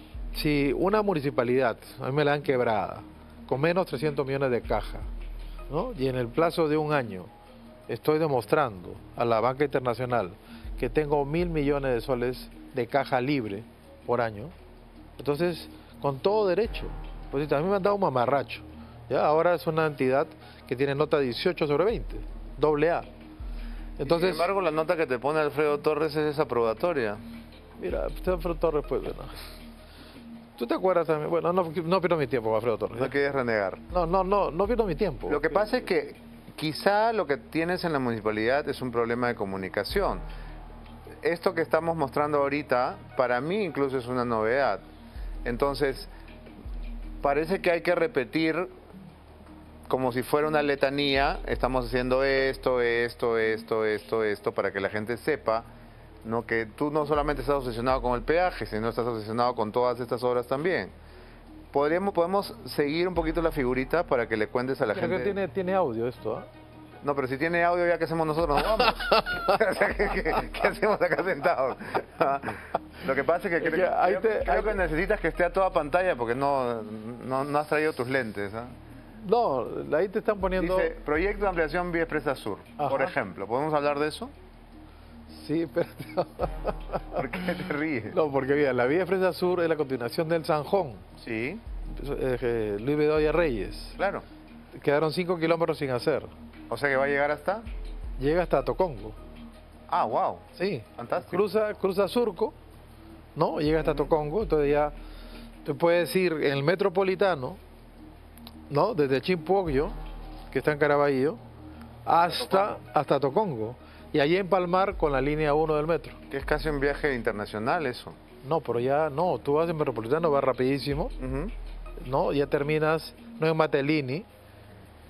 si una municipalidad, a mí me la han quebrada, con menos trescientos millones de caja, ¿no? Y en el plazo de un año estoy demostrando a la banca internacional que tengo mil millones de soles de caja libre por año, entonces con todo derecho, pues a mí me han dado un mamarracho, ¿ya? Ahora es una entidad que tiene nota dieciocho sobre veinte, doble A. Entonces, y sin embargo, la nota que te pone Alfredo Torres es desaprobatoria. Mira, Alfredo Torres, pues bueno. ¿Tú te acuerdas también? Bueno, no, no pierdo mi tiempo, Alfredo Torres. No quieres renegar. No, no, no, no pierdo mi tiempo. Lo que pasa es que quizá lo que tienes en la municipalidad es un problema de comunicación. Esto que estamos mostrando ahorita, para mí incluso es una novedad. Entonces, parece que hay que repetir como si fuera una letanía, estamos haciendo esto, esto, esto, esto, esto, para que la gente sepa, ¿no? Que tú no solamente estás obsesionado con el peaje, sino estás obsesionado con todas estas obras también. Podríamos, podemos seguir un poquito la figurita para que le cuentes a la Creo gente. Que tiene, tiene audio esto, ¿eh? No, pero si tiene audio, ¿ya qué hacemos nosotros? Nos vamos. O sea, ¿qué, qué, qué hacemos acá sentados? Lo que pasa es que, es creo, que, ahí creo, te, creo que te... necesitas que esté a toda pantalla porque no, no, no has traído tus lentes, ¿eh? No, ahí te están poniendo... Dice, proyecto de ampliación Vía Expresa Sur, Ajá. por ejemplo. ¿Podemos hablar de eso? Sí, pero... ¿Por qué te ríes? No, porque mira, la Vía Expresa Sur es la continuación del Sanjón. Sí. Eh, Luis Bedoya Reyes. Claro. Quedaron cinco kilómetros sin hacer. O sea que va a llegar hasta... Llega hasta Tocongo. Ah, wow. Sí. Fantástico. Cruza, cruza Surco, ¿no? Llega hasta Tocongo, entonces ya te puedes ir en el metropolitano, ¿no? Desde Chimpuogyo, que está en Caraballo, hasta, hasta Tocongo. Y allí empalmar con la línea uno del metro. Que es casi un viaje internacional eso. No, pero ya no, tú vas en metropolitano, vas rapidísimo, uh-huh. ¿no? Ya terminas, no en Matelini,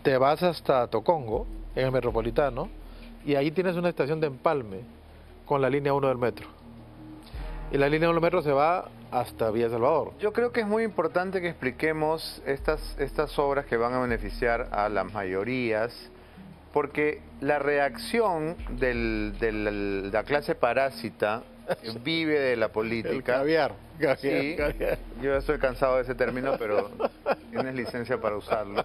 te vas hasta Tocongo, en el Metropolitano, y ahí tienes una estación de empalme con la línea uno del metro. Y la línea uno del metro se va hasta Villa Salvador. Yo creo que es muy importante que expliquemos estas, estas obras que van a beneficiar a las mayorías, porque la reacción del, del, de la clase parásita vive de la política. El caviar. caviar, sí, caviar. Yo estoy cansado de ese término, pero tienes licencia para usarlo.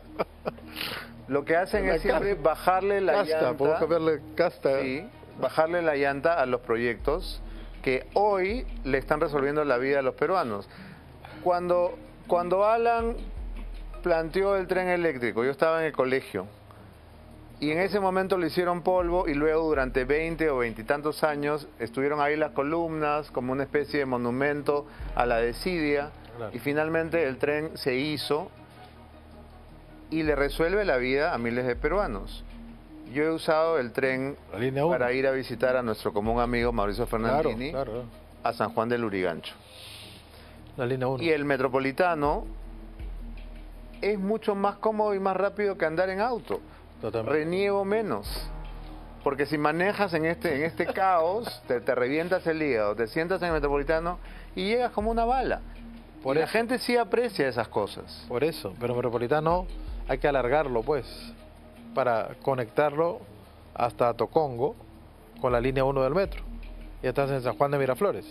Lo que hacen la es siempre casta. bajarle la casta, llanta. ¿Puedo cambiarle casta? Sí, bajarle la llanta a los proyectos que hoy le están resolviendo la vida a los peruanos. Cuando, cuando Alan planteó el tren eléctrico, yo estaba en el colegio, y en ese momento lo hicieron polvo, y luego durante veinte o veintitantos años estuvieron ahí las columnas como una especie de monumento a la desidia, claro. Y finalmente el tren se hizo y le resuelve la vida a miles de peruanos. Yo he usado el tren para ir a visitar a nuestro común amigo Mauricio Fernandini, claro, claro. a San Juan del Lurigancho. La línea uno. Y el Metropolitano es mucho más cómodo y más rápido que andar en auto. Totalmente. Reniego menos. Porque si manejas en este, en este caos, te, te revientas el hígado, te sientas en el Metropolitano y llegas como una bala. Por y la gente sí aprecia esas cosas. Por eso, pero el Metropolitano hay que alargarlo, pues, para conectarlo hasta Tocongo con la línea uno del metro. Ya estás en San Juan de Miraflores.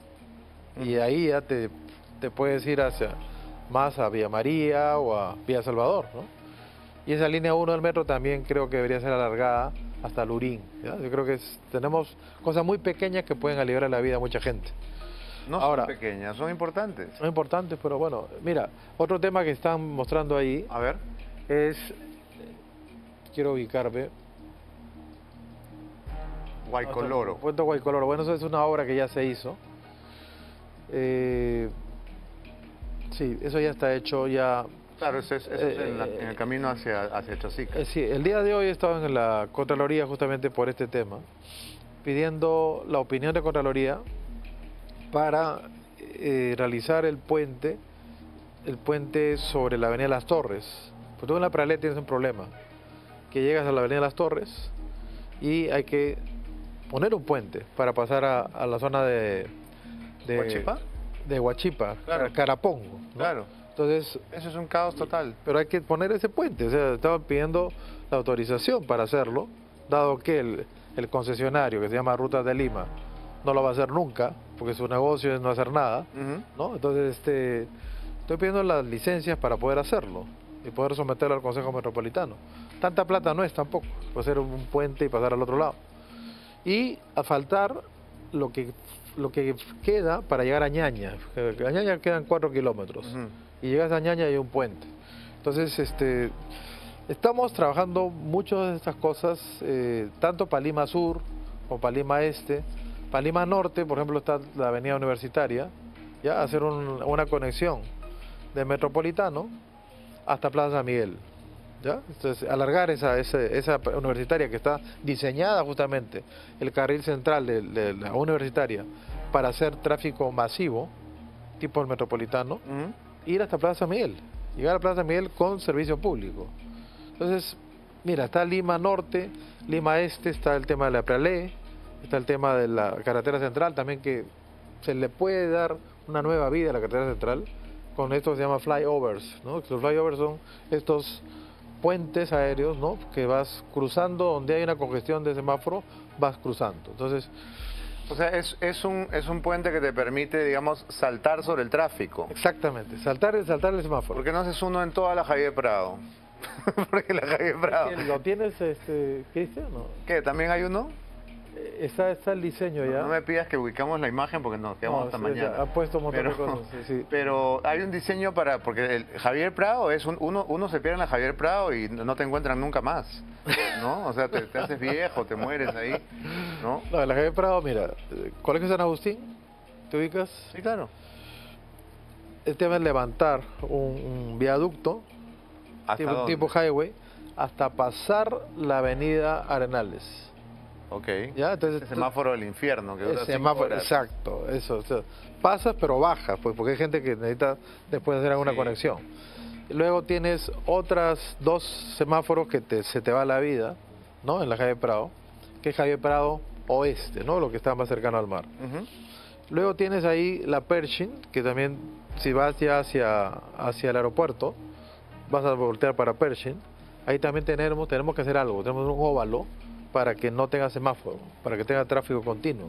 Y ahí ya te, te puedes ir hacia más a Villa María o a Villa Salvador, ¿no? Y esa línea uno del metro también creo que debería ser alargada hasta Lurín, ¿ya? Yo creo que es, tenemos cosas muy pequeñas que pueden aliviar la vida a mucha gente. No Ahora, son pequeñas, son importantes. Son importantes, pero bueno, mira, otro tema que están mostrando ahí, a ver, es, quiero ubicarme, Guaycoloro. Puente Guaycoloro, bueno, eso es una obra que ya se hizo. Eh, sí, eso ya está hecho, ya... Claro, eso es, eso eh, es en, la, en el camino hacia, hacia Chosica. Eh, sí, el día de hoy he estado en la Contraloría justamente por este tema, pidiendo la opinión de Contraloría para eh, realizar el puente, el puente sobre la Avenida Las Torres. Porque tú en la Pralet tienes un problema, que llegas a la Avenida Las Torres y hay que poner un puente para pasar a, a la zona de... de ¿Huachipa? De Huachipa, claro. Carapongo, ¿no? Claro. Entonces, eso es un caos total. Pero hay que poner ese puente, o sea, estaban pidiendo la autorización para hacerlo, dado que el, el concesionario, que se llama Rutas de Lima, no lo va a hacer nunca, porque su negocio es no hacer nada, uh-huh. ¿no? Entonces, este, estoy pidiendo las licencias para poder hacerlo y poder someterlo al Consejo Metropolitano. Tanta plata no es tampoco, puede ser un puente y pasar al otro lado. Y asfaltar lo que, lo que queda para llegar a Ñaña. A Ñaña quedan cuatro kilómetros. Uh-huh. Y llegas a Ñaña y hay un puente. Entonces, este, estamos trabajando muchas de estas cosas, eh, tanto para Lima Sur como para Lima Este. Para Lima Norte, por ejemplo, está la avenida Universitaria, ya hacer un, una conexión de Metropolitano hasta Plaza San Miguel. ¿Ya? Entonces, alargar esa, esa, esa universitaria que está diseñada justamente, el carril central de, de la universitaria, para hacer tráfico masivo, tipo el Metropolitano, uh-huh. ir hasta Plaza San Miguel, llegar a Plaza San Miguel con servicio público. Entonces, mira, está Lima Norte, Lima Este, está el tema de la Prealé, está el tema de la carretera central también, que se le puede dar una nueva vida a la carretera central con esto que se llama flyovers, ¿no? Los flyovers son estos puentes aéreos, ¿no? Que vas cruzando donde hay una congestión de semáforo, vas cruzando. Entonces, o sea, es, es, un, es un puente que te permite, digamos, saltar sobre el tráfico. Exactamente, saltar, saltar el semáforo. ¿Por qué no haces uno en toda la Javier Prado? Porque la Javier Prado... ¿Lo tienes, este, Cristian? ¿No? ¿Qué? ¿También hay uno? Está, está el diseño ya. No, no me pidas que ubicamos la imagen porque nos quedamos no, hasta sí, mañana. Ha puesto un montón pero, de cosas. Sí, sí. Pero hay un diseño para... Porque el Javier Prado es un... Uno, uno se pierde en la Javier Prado y no te encuentran nunca más, ¿no? O sea, te, te haces viejo, te mueres ahí, ¿no? No, en la Javier Prado, mira, Colegio San Agustín, ¿te ubicas? Sí, claro. El tema es levantar un, un viaducto, tipo, tipo highway, hasta pasar la avenida Arenales. Ok. ¿Ya? Entonces, el semáforo del infierno. Que el semáforo, exacto, eso. O sea, pasas pero bajas, pues, porque hay gente que necesita después hacer alguna sí. conexión. Luego tienes otras dos semáforos que te, se te va la vida, ¿no? En la calle Prado, que es calle Prado Oeste, ¿no? Lo que está más cercano al mar. Uh-huh. Luego tienes ahí la Pershing, que también si vas ya hacia, hacia el aeropuerto, vas a voltear para Pershing. Ahí también tenemos, tenemos que hacer algo, tenemos un óvalo para que no tenga semáforo, para que tenga tráfico continuo.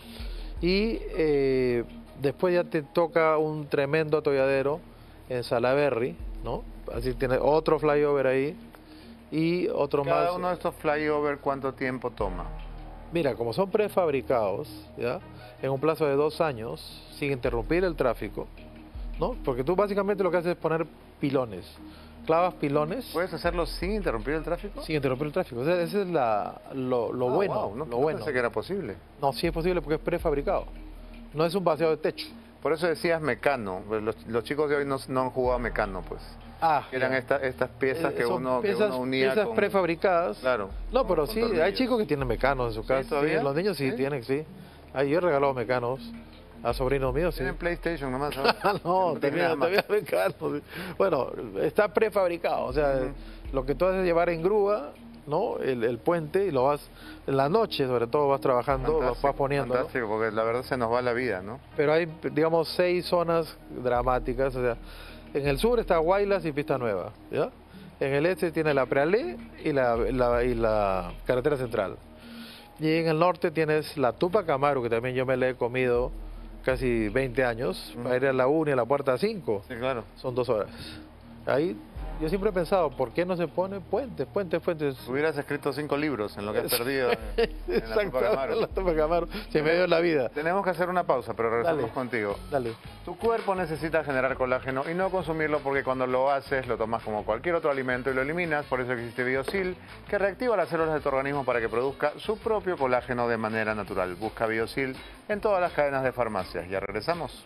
Y eh, después ya te toca un tremendo atolladero en Salaberry, ¿no? Así tienes otro flyover ahí y otro Cada más. Cada uno de estos flyover, ¿cuánto tiempo toma? Mira, como son prefabricados, ¿ya? En un plazo de dos años, sin interrumpir el tráfico, ¿no? Porque tú básicamente lo que haces es poner pilones. Clavas pilones. ¿Puedes hacerlo sin interrumpir el tráfico? Sin interrumpir el tráfico. O sea, ese es la, lo, lo oh, bueno. Wow. No, lo no bueno. pensé que era posible. No, sí es posible porque es prefabricado. No es un vaciado de techo. Por eso decías Mecano. Los, los chicos de hoy no, no han jugado Mecano, pues. Ah, eran esta, estas piezas eh, que, uno, piezas, que uno unía piezas con... prefabricadas. Claro. No, pero con sí, tornillos. hay chicos que tienen mecanos en su casa. ¿Sí, todavía? Sí, los niños sí, ¿Sí? tienen, sí. Ah, yo he regalado mecanos a sobrinos míos, sí. Tienen PlayStation nomás. no, no todavía, todavía mecanos. Sí. Bueno, está prefabricado, o sea, uh-huh. Lo que tú haces es llevar en grúa, ¿no? El, el puente y lo vas, en la noche sobre todo vas trabajando, lo vas poniendo. Fantástico, ¿no? Porque la verdad se nos va la vida, ¿no? Pero hay, digamos, seis zonas dramáticas, o sea, en el sur está Guaylas y Pista Nueva, ¿ya? En el este tiene la Prealé y la, la, y la carretera central. Y en el norte tienes la Tupac Amaru, que también yo me la he comido casi veinte años, uh-huh. Para ir a la una y a la puerta cinco. Sí, claro. Son dos horas. Ahí yo siempre he pensado, ¿por qué no se pone puentes, puentes, puentes? Hubieras escrito cinco libros en lo que has perdido en, en la Tupac Amaru. La Tupac Amaru, se me dio la vida. Tenemos que hacer una pausa, pero regresamos Dale. contigo. Dale. Tu cuerpo necesita generar colágeno y no consumirlo porque cuando lo haces lo tomas como cualquier otro alimento y lo eliminas. Por eso existe Biosil, que reactiva las células de tu organismo para que produzca su propio colágeno de manera natural. Busca Biosil en todas las cadenas de farmacias. Ya regresamos.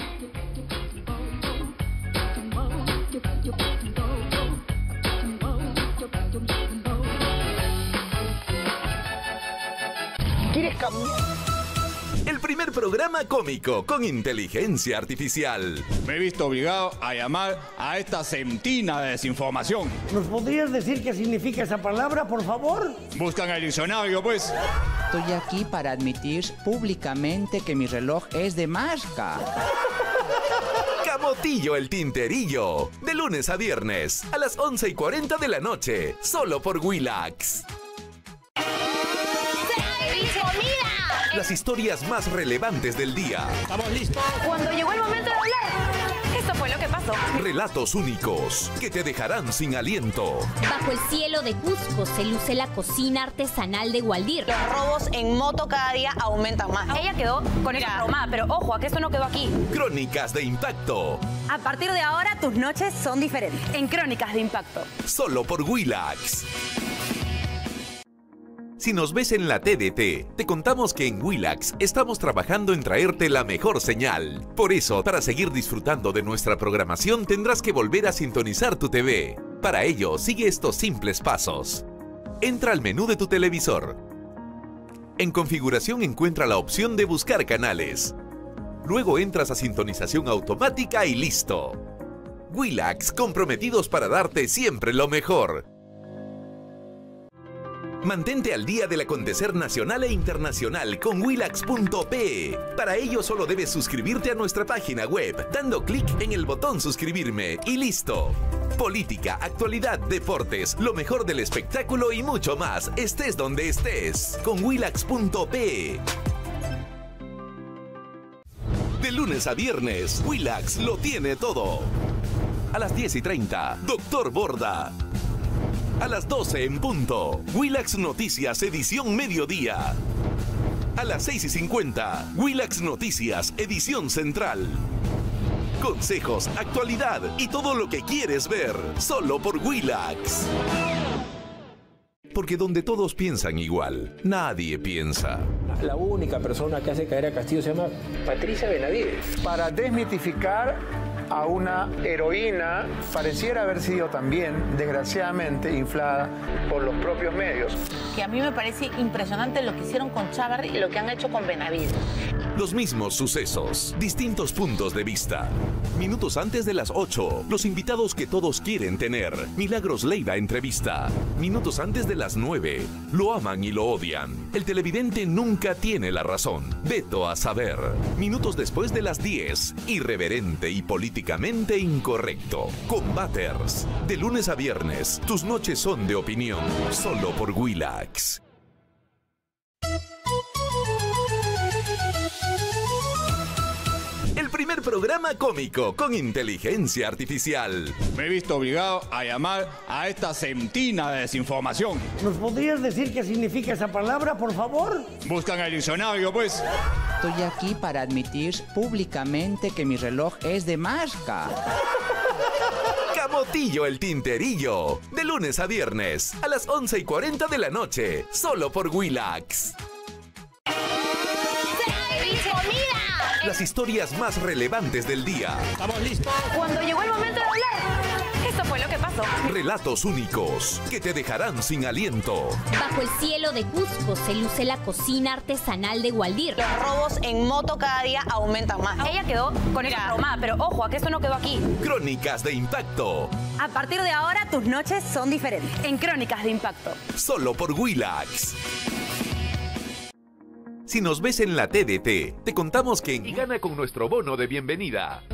¿Quieres cambiar? El primer programa cómico con inteligencia artificial. Me he visto obligado a llamar a esta centina de desinformación. ¿Nos podrías decir qué significa esa palabra, por favor? Buscan el diccionario, pues. Estoy aquí para admitir públicamente que mi reloj es de marca. Camotillo el Tinterillo. De lunes a viernes, a las once y cuarenta de la noche. Solo por Willax. Las historias más relevantes del día. ¿Estamos listos? Cuando llegó el momento de hablar, esto fue lo que pasó. Relatos únicos que te dejarán sin aliento. Bajo el cielo de Cusco se luce la cocina artesanal de Gualdir. Los robos en moto cada día aumentan más. Ella quedó con esa traumada, pero ojo, a que esto no quedó aquí. Crónicas de impacto. A partir de ahora, tus noches son diferentes. En Crónicas de Impacto. Solo por Willax. Si nos ves en la T D T, te contamos que en Willax estamos trabajando en traerte la mejor señal. Por eso, para seguir disfrutando de nuestra programación, tendrás que volver a sintonizar tu T V. Para ello, sigue estos simples pasos. Entra al menú de tu televisor. En configuración encuentra la opción de buscar canales. Luego entras a sintonización automática y listo. Willax, comprometidos para darte siempre lo mejor. Mantente al día del acontecer nacional e internacional con Willax punto pe. Para ello solo debes suscribirte a nuestra página web, dando clic en el botón suscribirme y listo. Política, actualidad, deportes, lo mejor del espectáculo y mucho más, estés donde estés, con Willax punto pe. De lunes a viernes, Willax lo tiene todo. A las diez y treinta, Doctor Borda. A las doce en punto, Willax Noticias edición mediodía. A las seis y cincuenta, Willax Noticias edición central. Consejos, actualidad y todo lo que quieres ver, solo por Willax. Porque donde todos piensan igual, nadie piensa. La única persona que hace caer a Castillo se llama Patricia Benavides. Para desmitificar a una heroína, pareciera haber sido también, desgraciadamente, inflada por los propios medios. Que a mí me parece impresionante lo que hicieron con Chávarri y lo que han hecho con Benavides. Los mismos sucesos, distintos puntos de vista. Minutos antes de las ocho, los invitados que todos quieren tener. Milagros Leiva entrevista. Minutos antes de las nueve, lo aman y lo odian. El televidente nunca tiene la razón. Veto a saber. Minutos después de las diez, irreverente y políticamente incorrecto. Combaters. De lunes a viernes, tus noches son de opinión. Solo por Willax. El primer programa cómico con inteligencia artificial. Me he visto obligado a llamar a esta centina de desinformación. ¿Nos podrías decir qué significa esa palabra, por favor? Buscan el diccionario, pues. Estoy aquí para admitir públicamente que mi reloj es de marca. Camotillo el Tinterillo. De lunes a viernes, a las once y cuarenta de la noche. Solo por Willax. Las historias más relevantes del día. ¿Estamos listos? Cuando llegó el momento de hablar, esto fue lo que pasó. Relatos únicos que te dejarán sin aliento. Bajo el cielo de Cusco se luce la cocina artesanal de Gualdir. Los robos en moto cada día aumentan más. Ella quedó con esa traumada, pero ojo, a que esto no quedó aquí. Crónicas de Impacto. A partir de ahora, tus noches son diferentes. En Crónicas de Impacto. Solo por Willax. Si nos ves en la T D T, te contamos que y gana con nuestro bono de bienvenida.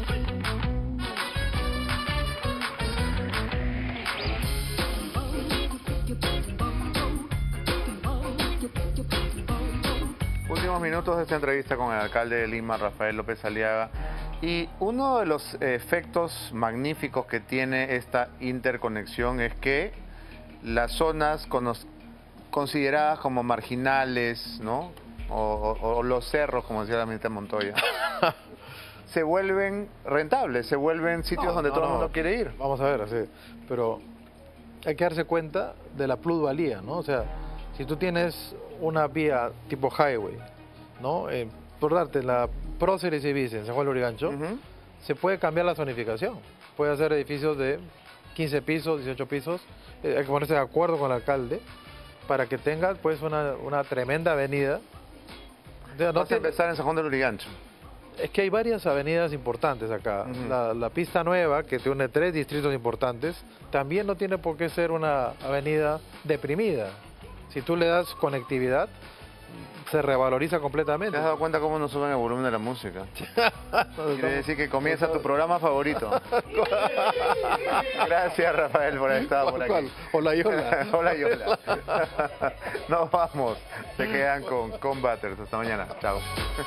Últimos minutos de esta entrevista con el alcalde de Lima, Rafael López Aliaga. Y uno de los efectos magníficos que tiene esta interconexión es que las zonas consideradas como marginales, ¿no? O, o, o los cerros, como decía la ministra Montoya, se vuelven rentables, se vuelven sitios no, donde no, todo el mundo no. quiere ir. Vamos a ver, así, pero hay que darse cuenta de la plusvalía, ¿no? O sea, si tú tienes una vía tipo highway, ¿no? Eh, por darte la Próceres y Vice en San Juan de Lurigancho, uh-huh. se puede cambiar la zonificación. Puede hacer edificios de quince pisos, dieciocho pisos, eh, hay que ponerse de acuerdo con el alcalde para que tengas pues una, una tremenda avenida. No Vas a empezar en San Juan de Lurigancho. Es que hay varias avenidas importantes acá. Uh-huh. la, la pista nueva, que te une tres distritos importantes, también no tiene por qué ser una avenida deprimida. Si tú le das conectividad, se revaloriza completamente. ¿Te has dado cuenta cómo nos suben el volumen de la música? Quiere decir que comienza tu programa favorito. Gracias, Rafael, por haber estado por aquí. Hola, Yola. Hola, Yola. Nos vamos. Se quedan con Combaters. Hasta mañana. Chao.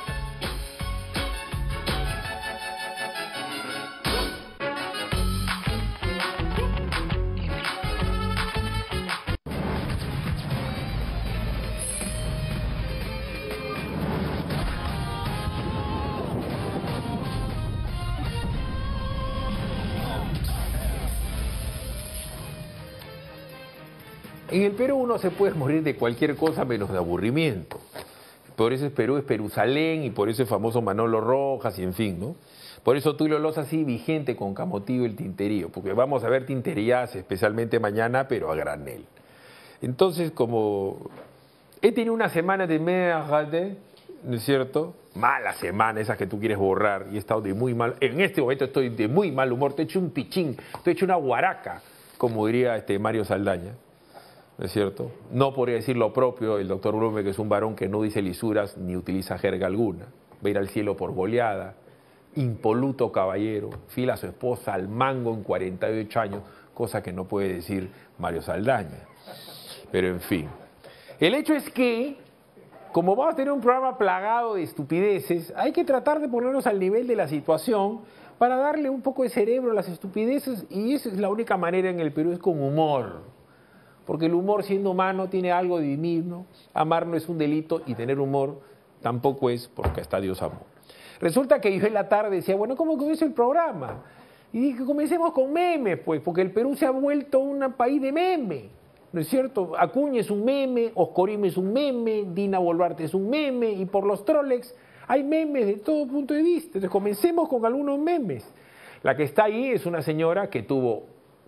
En el Perú uno se puede morir de cualquier cosa menos de aburrimiento. Por eso es Perú, es Perusalén, y por eso es famoso Manolo Rojas, y en fin, ¿no? Por eso Tulio Loza sigue vigente con Camotillo el Tinterío, porque vamos a ver tinterías especialmente mañana, pero a granel. Entonces, como he tenido una semana de merde, ¿no es cierto? Mala semana, esa que tú quieres borrar, y he estado de muy mal, en este momento estoy de muy mal humor, te he hecho un pichín, te he hecho una guaraca, como diría este Mario Saldaña. ¿No es cierto? No podría decir lo propio el doctor Blume, que es un varón que no dice lisuras ni utiliza jerga alguna. Va a ir al cielo por goleada, impoluto caballero, fila a su esposa al mango en cuarenta y ocho años, cosa que no puede decir Mario Saldaña. Pero en fin. El hecho es que, como vamos a tener un programa plagado de estupideces, hay que tratar de ponernos al nivel de la situación para darle un poco de cerebro a las estupideces, y esa es la única manera en el Perú, es con humor. Porque el humor, siendo humano, tiene algo de divino. Amar no es un delito y tener humor tampoco es, porque hasta Dios amó. Resulta que yo en la tarde decía, bueno, ¿cómo comienza el programa? Y dije, comencemos con memes, pues, porque el Perú se ha vuelto un país de memes, ¿no es cierto? Acuña es un meme, Oscorime es un meme, Dina Boluarte es un meme, y por los trolex hay memes de todo punto de vista. Entonces comencemos con algunos memes. La que está ahí es una señora que tuvo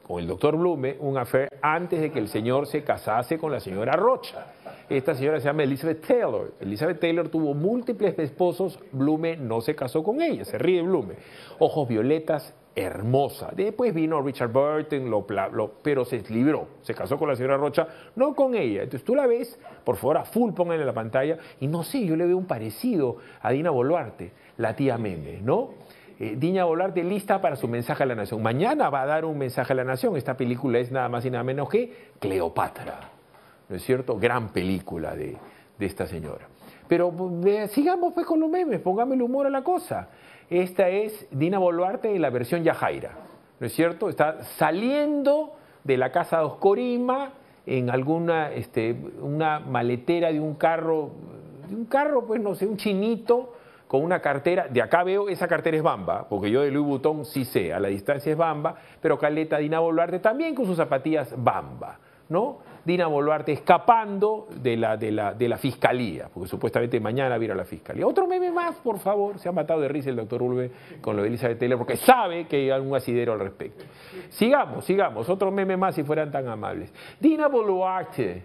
con el doctor Blume un affair antes de que el señor se casase con la señora Rocha. Esta señora se llama Elizabeth Taylor. Elizabeth Taylor tuvo múltiples esposos, Blume no se casó con ella, se ríe Blume. Ojos violetas, hermosa. Después vino Richard Burton, lo, lo, pero se libró, se casó con la señora Rocha, no con ella. Entonces tú la ves, por favor, a full pongan en la pantalla, y no sé, yo le veo un parecido a Dina Boluarte, la tía meme, ¿no? Eh, Dina Boluarte lista para su mensaje a la nación. Mañana va a dar un mensaje a la nación. Esta película es nada más y nada menos que Cleopatra, ¿no es cierto? Gran película de, de esta señora. Pero eh, sigamos pues con los memes, póngame el humor a la cosa. Esta es Dina Boluarte en la versión Yajaira, ¿no es cierto? Está saliendo de la casa de Oscorima en alguna este, una maletera de un carro, de un carro, pues no sé, un chinito con una cartera. De acá veo, esa cartera es Bamba, porque yo de Louis Vuitton sí sé, a la distancia es Bamba, pero caleta Dina Boluarte también con sus zapatillas Bamba, ¿no? Dina Boluarte escapando de la, de, la, de la fiscalía, porque supuestamente mañana viene a la fiscalía. Otro meme más, por favor. Se ha matado de risa el doctor Urbe con lo de Elizabeth Taylor, porque sabe que hay un asidero al respecto. Sigamos, sigamos. Otro meme más, si fueran tan amables. Dina Boluarte,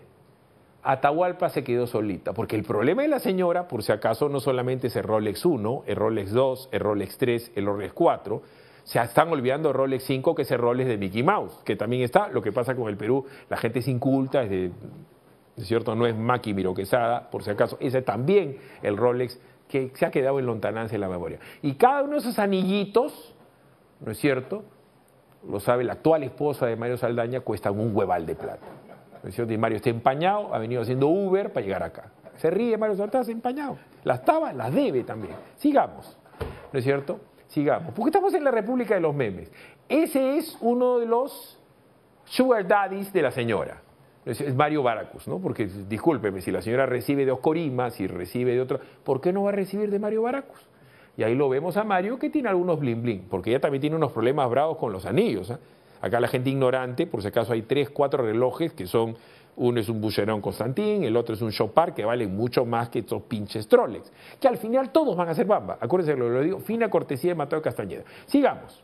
Atahualpa se quedó solita, porque el problema de la señora, por si acaso, no solamente es el Rolex uno, el Rolex dos, el Rolex tres, el Rolex cuatro, se están olvidando el Rolex cinco, que es el Rolex de Mickey Mouse, que también está. Lo que pasa con el Perú, la gente es inculta, es de, ¿es cierto? No es Maki Miro Quesada, por si acaso. Ese también el Rolex que se ha quedado en lontananza en la memoria. Y cada uno de esos anillitos, ¿no es cierto? Lo sabe la actual esposa de Mario Saldaña, cuestan un hueval de plata. ¿No es cierto? Y Mario está empañado, ha venido haciendo Uber para llegar acá. Se ríe Mario Saldaña, está empañado. Las tabas las debe también. Sigamos, ¿no es cierto? Sigamos, porque estamos en la República de los Memes. Ese es uno de los sugar daddies de la señora. Es Mario Baracus, ¿no? Porque, discúlpeme, si la señora recibe de Oscorima, si recibe de otro, ¿por qué no va a recibir de Mario Baracus? Y ahí lo vemos a Mario, que tiene algunos bling bling, porque ella también tiene unos problemas bravos con los anillos, ¿eh? Acá la gente ignorante, por si acaso hay tres, cuatro relojes que son, uno es un Boucheron Constantin, el otro es un Chopard, que valen mucho más que estos pinches Rolex, que al final todos van a ser Bamba. Acuérdense lo que lo digo, fina cortesía de Mateo Castañeda. Sigamos.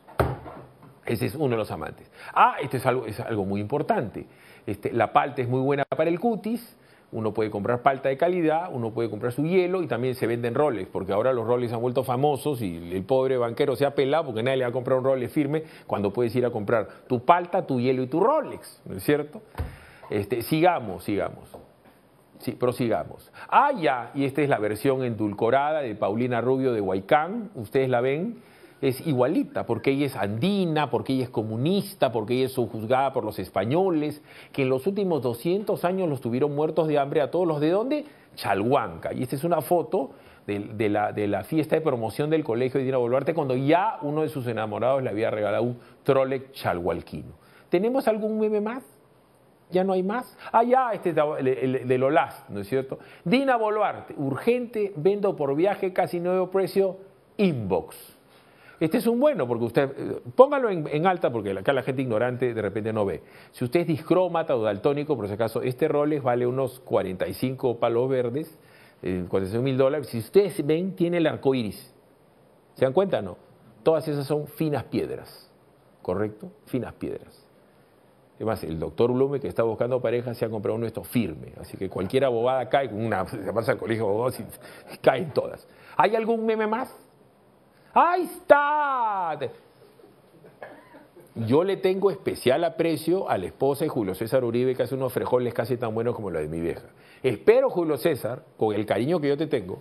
Ese es uno de los amantes. Ah, esto es algo, es algo muy importante. Este, la palta es muy buena para el cutis. Uno puede comprar palta de calidad, uno puede comprar su hielo y también se venden Rolex, porque ahora los Rolex han vuelto famosos y el pobre banquero se ha pelado porque nadie le va a comprar un Rolex firme cuando puedes ir a comprar tu palta, tu hielo y tu Rolex, ¿no es cierto? Este, sigamos, sigamos. Sí, prosigamos. Ah, ya, y esta es la versión endulcorada de Paulina Rubio de Huaycán, ustedes la ven, es igualita, porque ella es andina, porque ella es comunista, porque ella es subjuzgada por los españoles, que en los últimos doscientos años los tuvieron muertos de hambre a todos los de ¿dónde? Chalhuanca. Y esta es una foto de, de, la, de la fiesta de promoción del colegio de Dina Boluarte, cuando ya uno de sus enamorados le había regalado un Rolex chalhualquino. ¿Tenemos algún meme más? ¿Ya no hay más? Ah, ya, este es el, el, de Lolast, ¿no es cierto? Dina Boluarte, urgente, vendo por viaje, casi nuevo precio, inbox. Este es un bueno, porque usted, póngalo en, en alta, porque acá la gente ignorante de repente no ve. Si usted es discrómata o daltónico, por si acaso, este Rolex vale unos cuarenta y cinco palos verdes, eh, cuarenta y cinco mil dólares. Si ustedes ven, tiene el arco iris. ¿Se dan cuenta? No. Todas esas son finas piedras, ¿correcto? Finas piedras. Además, el doctor Blume, que está buscando pareja, se ha comprado uno de estos firme. Así que cualquier abogada cae con una, se pasa al colegio de abogados y caen todas. ¿Hay algún meme más? ¡Ahí está! Yo le tengo especial aprecio a la esposa de Julio César Uribe, que hace unos frijoles casi tan buenos como los de mi vieja. Espero, Julio César, con el cariño que yo te tengo,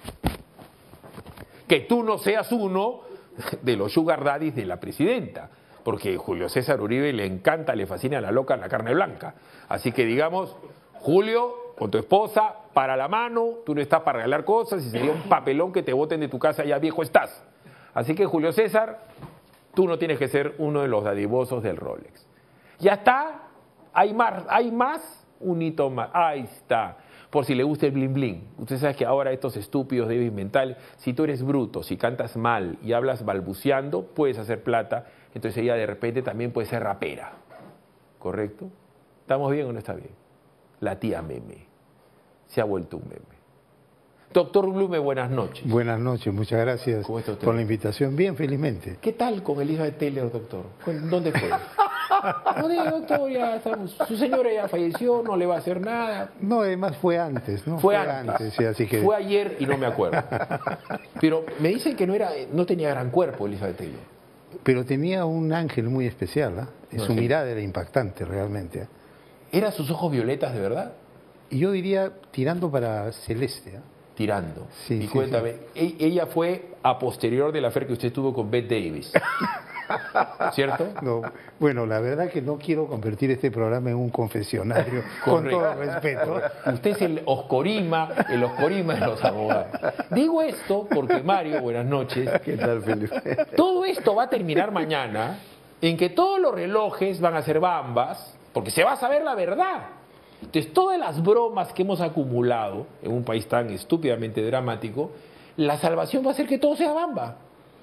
que tú no seas uno de los sugar daddies de la presidenta, porque Julio César Uribe le encanta, le fascina a la loca la carne blanca. Así que digamos, Julio, con tu esposa, para la mano, tú no estás para regalar cosas y sería un papelón que te boten de tu casa, ya viejo estás. Así que, Julio César, tú no tienes que ser uno de los dadivosos del Rolex. Ya está, hay más, hay más, un hito más, ahí está. Por si le gusta el bling bling. Usted sabe que ahora estos estúpidos débiles mentales, si tú eres bruto, si cantas mal y hablas balbuceando, puedes hacer plata, entonces ella de repente también puede ser rapera. ¿Correcto? ¿Estamos bien o no está bien? La tía meme. Se ha vuelto un meme. Doctor Blume, buenas noches. Buenas noches, muchas gracias por la invitación. Bien, felizmente. ¿Qué tal con Elizabeth Taylor, doctor? ¿Dónde fue? No diga, doctor, ya estamos. Su señora ya falleció, no le va a hacer nada. No, además fue antes, ¿no? Fue, fue antes. antes sí, así que... Fue ayer y no me acuerdo. Pero me dicen que no era, no tenía gran cuerpo Elizabeth Taylor. Pero tenía un ángel muy especial, ¿eh? No, Su sí. mirada era impactante realmente. ¿eh? ¿Eran sus ojos violetas de verdad? Y yo diría tirando para celeste. ¿eh? Tirando. Sí, y sí, cuéntame, sí. ella fue a posterior de la affair que usted tuvo con Bette Davis. ¿Cierto? No, bueno, la verdad que no quiero convertir este programa en un confesionario, con todo respeto. Usted es el oscorima, el oscorima de los abogados. Digo esto porque, Mario, buenas noches. ¿Qué tal, Felipe? Todo esto va a terminar mañana en que todos los relojes van a ser bambas, porque se va a saber la verdad. Entonces, todas las bromas que hemos acumulado en un país tan estúpidamente dramático, la salvación va a ser que todo sea bamba.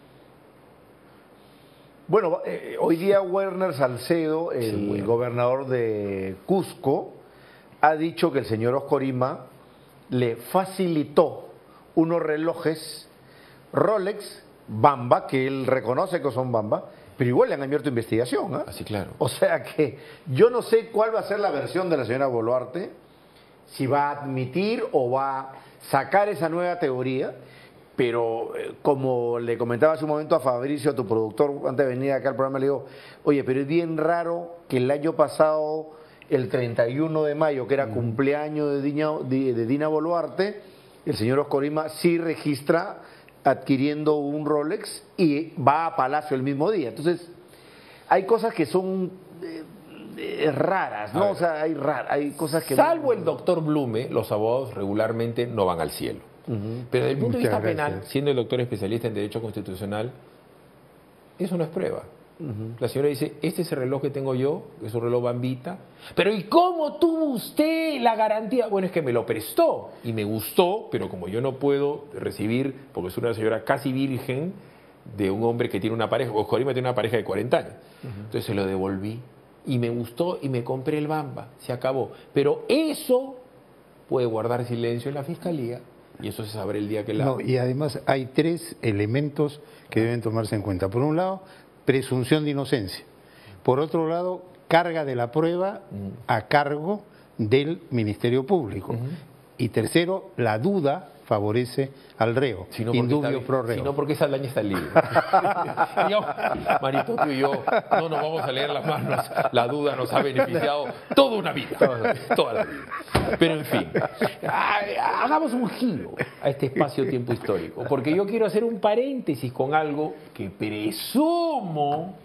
Bueno, eh, hoy día Werner Salcedo, el sí, bueno. gobernador de Cusco, ha dicho que el señor Oscorima le facilitó unos relojes Rolex Bamba, que él reconoce que son Bamba, pero igual le han abierto investigación. ¿eh? Así, claro. O sea que yo no sé cuál va a ser la versión de la señora Boluarte, si va a admitir o va a sacar esa nueva teoría. Pero eh, como le comentaba hace un momento a Fabricio, tu productor, antes de venir acá al programa, le digo, oye, pero es bien raro que el año pasado, el treinta y uno de mayo, que era mm. cumpleaños de Dina, de, de Dina Boluarte, el señor Oscorima sí registra adquiriendo un Rolex y va a Palacio el mismo día. Entonces, hay cosas que son eh, eh, raras, ¿no? O sea, hay, rar, hay cosas que... Salvo el doctor Blume, los abogados regularmente no van al cielo. Uh-huh. Pero desde el punto de vista gracias. penal, siendo el doctor especialista en Derecho Constitucional, eso no es prueba. Uh-huh. La señora dice, este es el reloj que tengo yo, es un reloj Bambita, pero ¿y cómo tuvo usted la garantía? Bueno, es que me lo prestó y me gustó, pero como yo no puedo recibir, porque es una señora casi virgen, de un hombre que tiene una pareja, Oscorima tiene una pareja de cuarenta años, uh-huh. entonces se lo devolví y me gustó y me compré el Bamba, se acabó. Pero eso puede guardar silencio en la fiscalía. Y eso se sabrá el día que la... No, y además hay tres elementos que deben tomarse en cuenta. Por un lado, presunción de inocencia. Por otro lado, carga de la prueba a cargo del Ministerio Público. Uh-huh. Y tercero, la duda favorece al reo, si no indubio pro reo. Si no, porque Saldaña está libre. yo, Marito, tú y yo no nos vamos a leer las manos. La duda nos ha beneficiado toda una vida. Toda la vida. Pero en fin, hagamos un giro a este espacio-tiempo histórico, porque yo quiero hacer un paréntesis con algo que presumo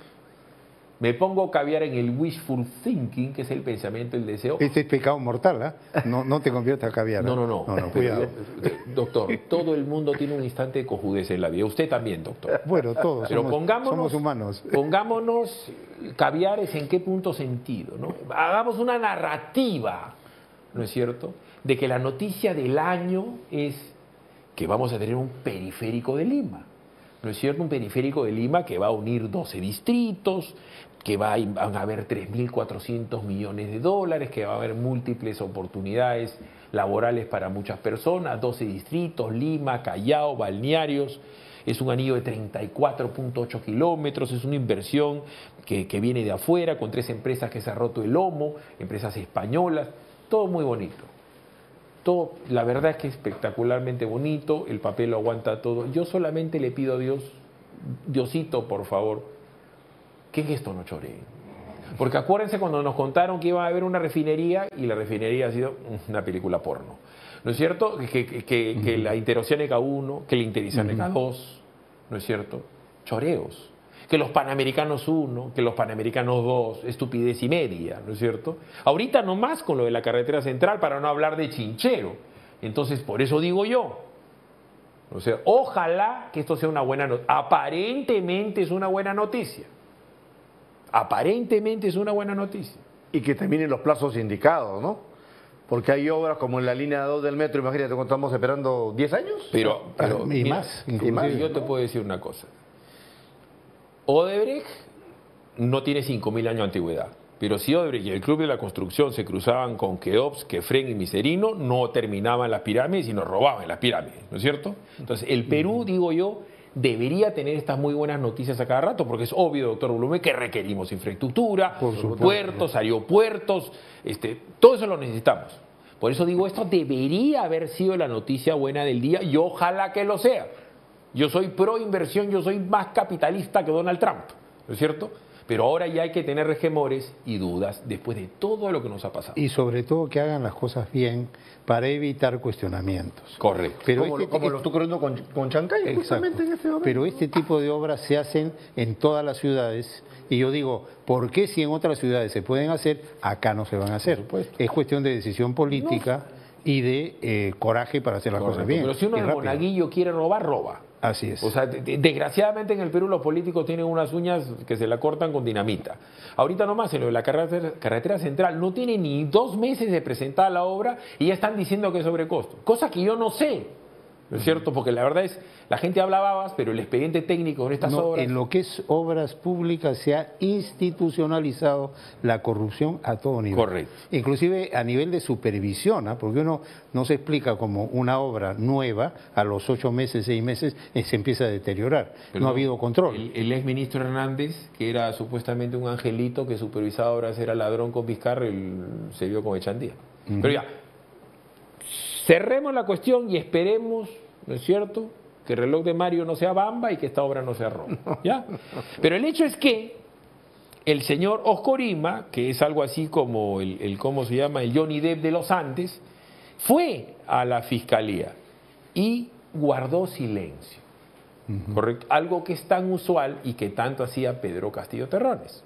me pongo caviar en el wishful thinking, que es el pensamiento, el deseo. Este es pecado mortal, ¿eh? No, no te conviertas a caviar. ¿eh? No, no, no. no, no cuidado. Doctor, todo el mundo tiene un instante de cojudez en la vida. Usted también, doctor. Bueno, todos. Pero somos, pongámonos, somos humanos. Pongámonos caviares en qué punto sentido, ¿no? Hagamos una narrativa, ¿no es cierto?, de que la noticia del año es que vamos a tener un periférico de Lima. ¿No es cierto? Un periférico de Lima que va a unir doce distritos, que va a, van a haber tres mil cuatrocientos millones de dólares, que va a haber múltiples oportunidades laborales para muchas personas, doce distritos, Lima, Callao, balnearios. Es un anillo de treinta y cuatro punto ocho kilómetros, es una inversión que, que viene de afuera, con tres empresas que se ha roto el lomo, empresas españolas, todo muy bonito. Todo, la verdad es que es espectacularmente bonito, el papel lo aguanta todo. Yo solamente le pido a Dios, Diosito, por favor, que en esto no choreen. Porque acuérdense cuando nos contaron que iba a haber una refinería y la refinería ha sido una película porno. ¿No es cierto? Que, que, que, uh-huh. que la Interoceánica uno, que la Interoceánica dos, uh-huh. ¿no es cierto? Choreos. Que los Panamericanos uno, que los Panamericanos dos, estupidez y media, ¿no es cierto? Ahorita nomás con lo de la carretera central, para no hablar de Chinchero. Entonces, por eso digo yo, o sea, ojalá que esto sea una buena noticia. Aparentemente es una buena noticia. Aparentemente es una buena noticia. Y que terminen los plazos indicados, ¿no? Porque hay obras como en la línea dos del metro, imagínate, ¿cuánto estamos esperando? ¿diez años? Pero, pero y, mira, más, y más. Yo te puedo decir una cosa. Odebrecht no tiene cinco mil años de antigüedad, pero si Odebrecht y el Club de la Construcción se cruzaban con Keops, Kefren y Miserino, no terminaban las pirámides y nos robaban las pirámides, ¿no es cierto? Entonces, el Perú, digo yo, debería tener estas muy buenas noticias a cada rato, porque es obvio, doctor Blume, que requerimos infraestructura, puertos, aeropuertos, este, todo eso lo necesitamos. Por eso digo, esto debería haber sido la noticia buena del día y ojalá que lo sea. Yo soy pro inversión, yo soy más capitalista que Donald Trump, ¿no es cierto? Pero ahora ya hay que tener resquemores y dudas después de todo lo que nos ha pasado. Y sobre todo que hagan las cosas bien para evitar cuestionamientos. Correcto. Pero como, este, como lo estoy ocurriendo con, con Chancay, justamente en este momento. Pero este tipo de obras se hacen en todas las ciudades y yo digo, ¿por qué si en otras ciudades se pueden hacer, acá no se van a hacer? Es cuestión de decisión política no. y de eh, coraje para hacer las Correcto. cosas bien. Pero si uno de Monaguillo quiere robar, roba. Así es. O sea, desgraciadamente en el Perú los políticos tienen unas uñas que se la cortan con dinamita. Ahorita nomás en lo de la carretera, carretera central no tiene ni dos meses de presentar la obra y ya están diciendo que es sobrecosto. Cosa que yo no sé, ¿no es cierto? Porque la verdad es, la gente habla babas, pero el expediente técnico en estas no, obras... En lo que es obras públicas se ha institucionalizado la corrupción a todo nivel. Correcto. Inclusive a nivel de supervisión, ¿eh? Porque uno no se explica como una obra nueva, a los ocho meses, seis meses, eh, se empieza a deteriorar. Pero no ha habido control. El, el exministro Hernández, que era supuestamente un angelito que supervisaba obras, era ladrón con Vizcarra, y se vio con Echandía. Uh-huh. Pero ya, cerremos la cuestión y esperemos, ¿no es cierto?, que el reloj de Mario no sea Bamba y que esta obra no sea Roma, ¿ya? Pero el hecho es que el señor Oscorima, que es algo así como el, el ¿cómo se llama?, el Johnny Depp de los Andes, fue a la fiscalía y guardó silencio, uh-huh. ¿correcto? Algo que es tan usual y que tanto hacía Pedro Castillo Terrones.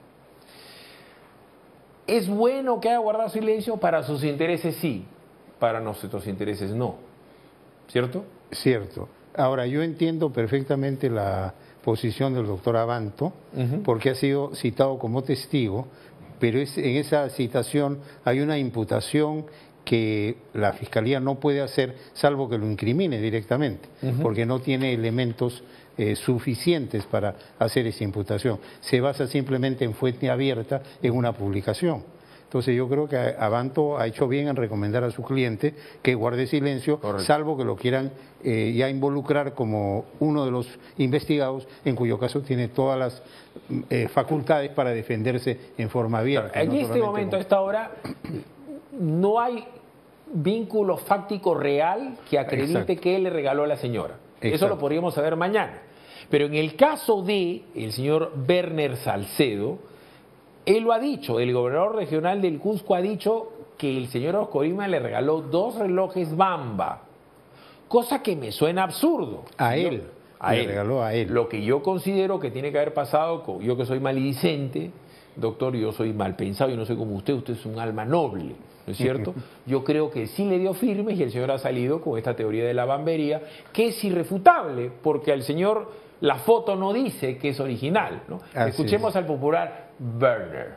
¿Es bueno que haya guardado silencio? Para sus intereses sí, para nuestros intereses no, ¿cierto? Cierto. Ahora, yo entiendo perfectamente la posición del doctor Abanto, uh-huh. porque ha sido citado como testigo, pero es, en esa citación hay una imputación que la Fiscalía no puede hacer, salvo que lo incrimine directamente, uh-huh. porque no tiene elementos eh, suficientes para hacer esa imputación. Se basa simplemente en fuente abierta en una publicación. Entonces yo creo que Abanto ha hecho bien en recomendar a su cliente que guarde silencio, correcto. Salvo que lo quieran eh, ya involucrar como uno de los investigados, en cuyo caso tiene todas las eh, facultades para defenderse en forma abierta. En no este momento, como... a esta hora, no hay vínculo fáctico real que acredite Exacto. que él le regaló a la señora. Exacto. Eso lo podríamos saber mañana. Pero en el caso de el señor Werner Salcedo, él lo ha dicho, el gobernador regional del Cusco ha dicho que el señor Oscorima le regaló dos relojes Bamba, cosa que me suena absurdo. A él, yo, a le él. regaló a él. Lo que yo considero que tiene que haber pasado, con, yo que soy maledicente, doctor, yo soy mal pensado, yo no soy como usted, usted es un alma noble, ¿no es cierto? Yo creo que sí le dio firmes y el señor ha salido con esta teoría de la bambería, que es irrefutable, porque al señor la foto no dice que es original, ¿no? Escuchemos es. al popular Werner.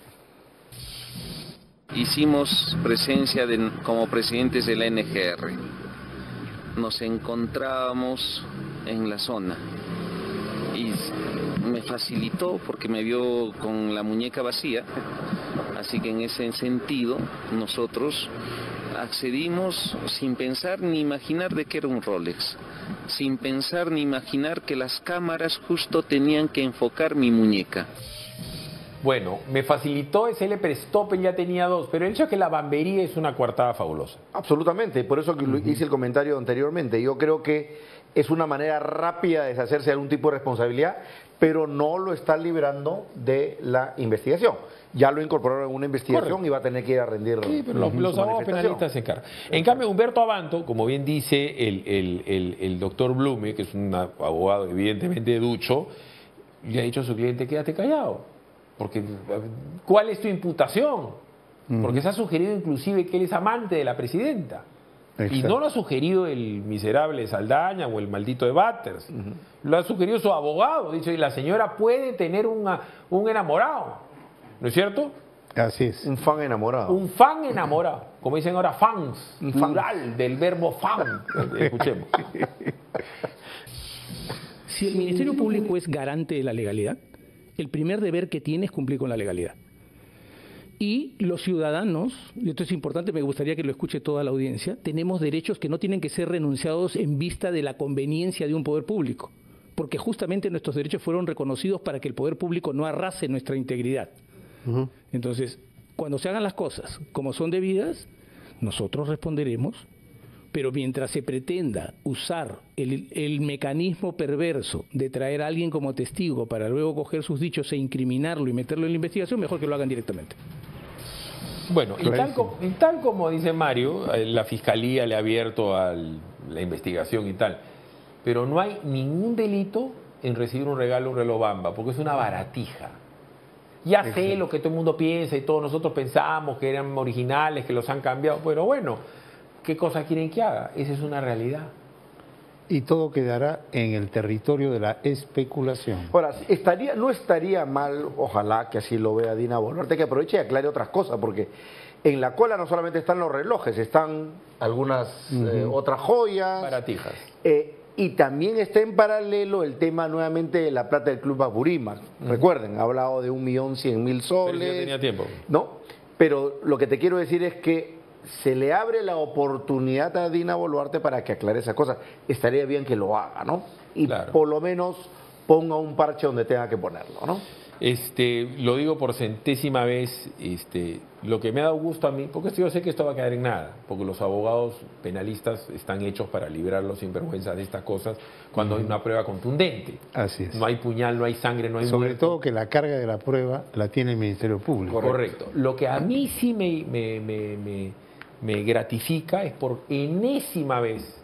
Hicimos presencia de, como presidentes de la N G R. Nos encontrábamos en la zona y me facilitó porque me vio con la muñeca vacía, así que en ese sentido nosotros accedimos sin pensar ni imaginar de qué era un Rolex, sin pensar ni imaginar que las cámaras justo tenían que enfocar mi muñeca. Bueno, me facilitó, ese le prestó, pero ya tenía dos, pero el hecho es que la bambería es una coartada fabulosa. Absolutamente, por eso que uh-huh. hice el comentario anteriormente. Yo creo que es una manera rápida de deshacerse de algún tipo de responsabilidad, pero no lo está librando de la investigación. Ya lo incorporaron en una investigación Correcto. Y va a tener que ir a rendir. Sí, pero los, los abogados penalistas se encargan. En cambio, Humberto Abanto, como bien dice el, el, el, el doctor Blume, que es un abogado evidentemente ducho, le ha dicho a su cliente, quédate callado. Porque, ¿cuál es tu imputación? Porque se ha sugerido inclusive que él es amante de la presidenta. Exacto. Y no lo ha sugerido el miserable Saldaña o el maldito de Batters. Uh-huh. Lo ha sugerido su abogado. Dicho, y la señora puede tener una, un enamorado. ¿No es cierto? Así es. Un fan enamorado. Un fan enamorado. Como dicen ahora, fans. Un plural fan. Del verbo fan. Escuchemos. Si el Ministerio Público es garante de la legalidad, el primer deber que tiene es cumplir con la legalidad. Y los ciudadanos, y esto es importante, me gustaría que lo escuche toda la audiencia, tenemos derechos que no tienen que ser renunciados en vista de la conveniencia de un poder público. porque justamente nuestros derechos fueron reconocidos para que el poder público no arrase nuestra integridad. Uh-huh. Entonces, cuando se hagan las cosas como son debidas, nosotros responderemos, pero mientras se pretenda usar el, el mecanismo perverso de traer a alguien como testigo para luego coger sus dichos e incriminarlo y meterlo en la investigación, mejor que lo hagan directamente. Bueno, y tal, como, y tal como dice Mario, la Fiscalía le ha abierto a la investigación y tal, pero no hay ningún delito en recibir un regalo, un reloj Bamba, porque es una baratija. Ya sé sí. lo que todo el mundo piensa y todos nosotros pensamos que eran originales, que los han cambiado, pero bueno, ¿qué cosa quieren que haga? Esa es una realidad. Y todo quedará en el territorio de la especulación. Ahora, estaría, no estaría mal, ojalá que así lo vea Dina Boluarte, que aproveche y aclare otras cosas, porque en la cola no solamente están los relojes, están algunas uh-huh. eh, otras joyas. Baratijas. Eh, y también está en paralelo el tema nuevamente de la plata del Club Apurímac. Uh-huh. Recuerden, ha hablado de un millón cien mil soles. Pero ya tenía tiempo. No, pero lo que te quiero decir es que se le abre la oportunidad a Dina Boluarte para que aclare esa cosa. Estaría bien que lo haga, ¿no? Y claro. por lo menos ponga un parche donde tenga que ponerlo, ¿no? Este, lo digo por centésima vez, este, lo que me ha dado gusto a mí, porque yo sé que esto va a quedar en nada, porque los abogados penalistas están hechos para librarlos sin vergüenza de estas cosas cuando uh-huh. hay una prueba contundente. Así es. No hay puñal, no hay sangre, no hay Sobre muerto. todo que la carga de la prueba la tiene el Ministerio Público. Correcto. Correcto. Lo que a mí sí me, me, me, me, me gratifica es por enésima vez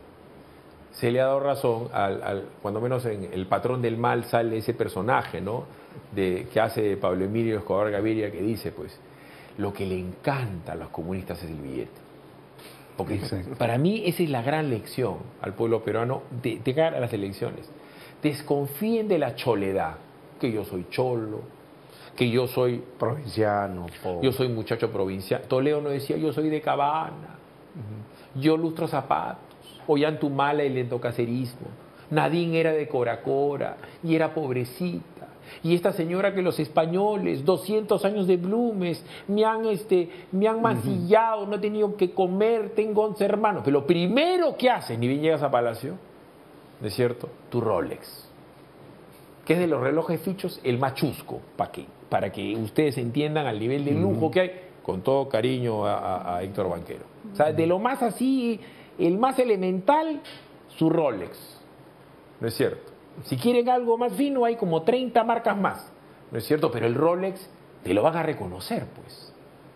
se le ha dado razón, al, al, cuando menos en El Patrón del Mal sale ese personaje, ¿no? De, que hace Pablo Emilio Escobar Gaviria, que dice, pues, lo que le encanta a los comunistas es el billete. Porque Exacto. para mí esa es la gran lección al pueblo peruano de, de cara a las elecciones. Desconfíen de la choledad, que yo soy cholo, que yo soy provinciano, pobre. Yo soy muchacho provinciano. Toledo no decía, yo soy de Cabana, uh-huh. yo lustro zapatos. Ollantumala el endocacerismo. Nadine era de Coracora y era pobrecita. Y esta señora que los españoles, doscientos años de Blumes, me han, este, me han mancillado, no he tenido que comer, tengo once hermanos. Pero lo primero que haces, ni bien llegas a Palacio, ¿no es cierto? Tu Rolex, que es de los relojes fichos el más chusco, para que, para que ustedes entiendan al nivel de lujo uh-huh. que hay, con todo cariño a, a, a Héctor Banquero. O sea, de lo más así, el más elemental, su Rolex, ¿no es cierto? Si quieren algo más fino, hay como treinta marcas más, ¿no es cierto? Pero el Rolex te lo van a reconocer, pues.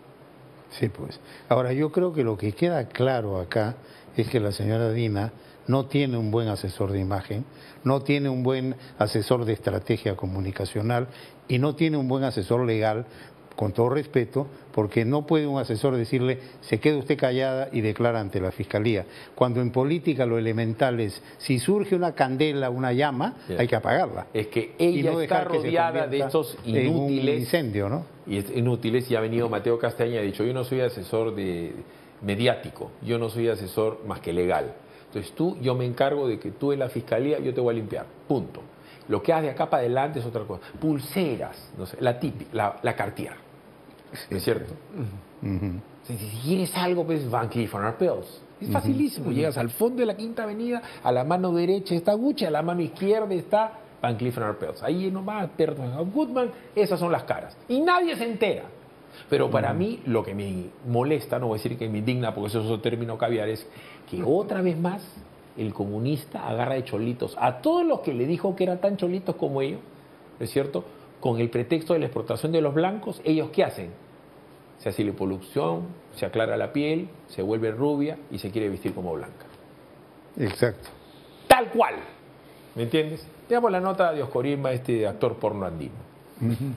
Sí, pues. Ahora, yo creo que lo que queda claro acá es que la señora Dina no tiene un buen asesor de imagen, no tiene un buen asesor de estrategia comunicacional y no tiene un buen asesor legal, con todo respeto, porque no puede un asesor decirle, se quede usted callada y declara ante la Fiscalía. Cuando en política lo elemental es, si surge una candela, una llama, yeah. hay que apagarla. Es que ella no está rodeada de estos inútiles. Un incendio, ¿no? Y es inútiles, y ha venido Mateo Castaña y ha dicho, yo no soy asesor de mediático, yo no soy asesor más que legal. Entonces tú, yo me encargo de que tú en la Fiscalía, yo te voy a limpiar, punto. Lo que haces de acá para adelante es otra cosa. Pulseras, no sé, la típica, la, la Cartier. ¿No es cierto? Uh-huh. Si, si quieres algo, pues Van Cleef and Arpels. Es facilísimo. Uh-huh. Llegas al fondo de la Quinta Avenida, a la mano derecha está Gucci, a la mano izquierda está Van Cleef and Arpels. Ahí nomás, Goodman, esas son las caras. Y nadie se entera. Pero para uh-huh. mí, lo que me molesta, no voy a decir que me indigna, porque eso es otro término caviar, es que otra vez más el comunista agarra de cholitos a todos los que le dijo que eran tan cholitos como ellos, ¿no es cierto? Con el pretexto de la exportación de los blancos, ¿ellos qué hacen? Se hace liposucción, se aclara la piel, se vuelve rubia y se quiere vestir como blanca. Exacto. Tal cual. ¿Me entiendes? Veamos la nota de Oscar Irma, este actor porno andino. Uh-huh.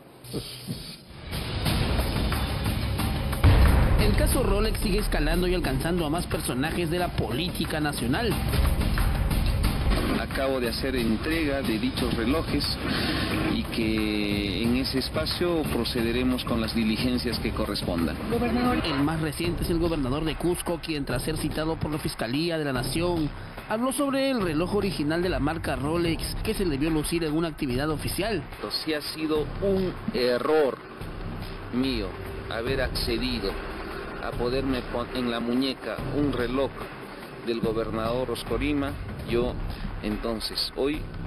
El caso Rolex sigue escalando y alcanzando a más personajes de la política nacional. Acabo de hacer entrega de dichos relojes y que en ese espacio procederemos con las diligencias que correspondan. Gobernador, el más reciente es el gobernador de Cusco, quien tras ser citado por la Fiscalía de la Nación, habló sobre el reloj original de la marca Rolex que se le vio lucir en una actividad oficial. Sí ha sido un error mío haber accedido a ponerme en la muñeca un reloj del gobernador Oscar Irma. Yo entonces hoy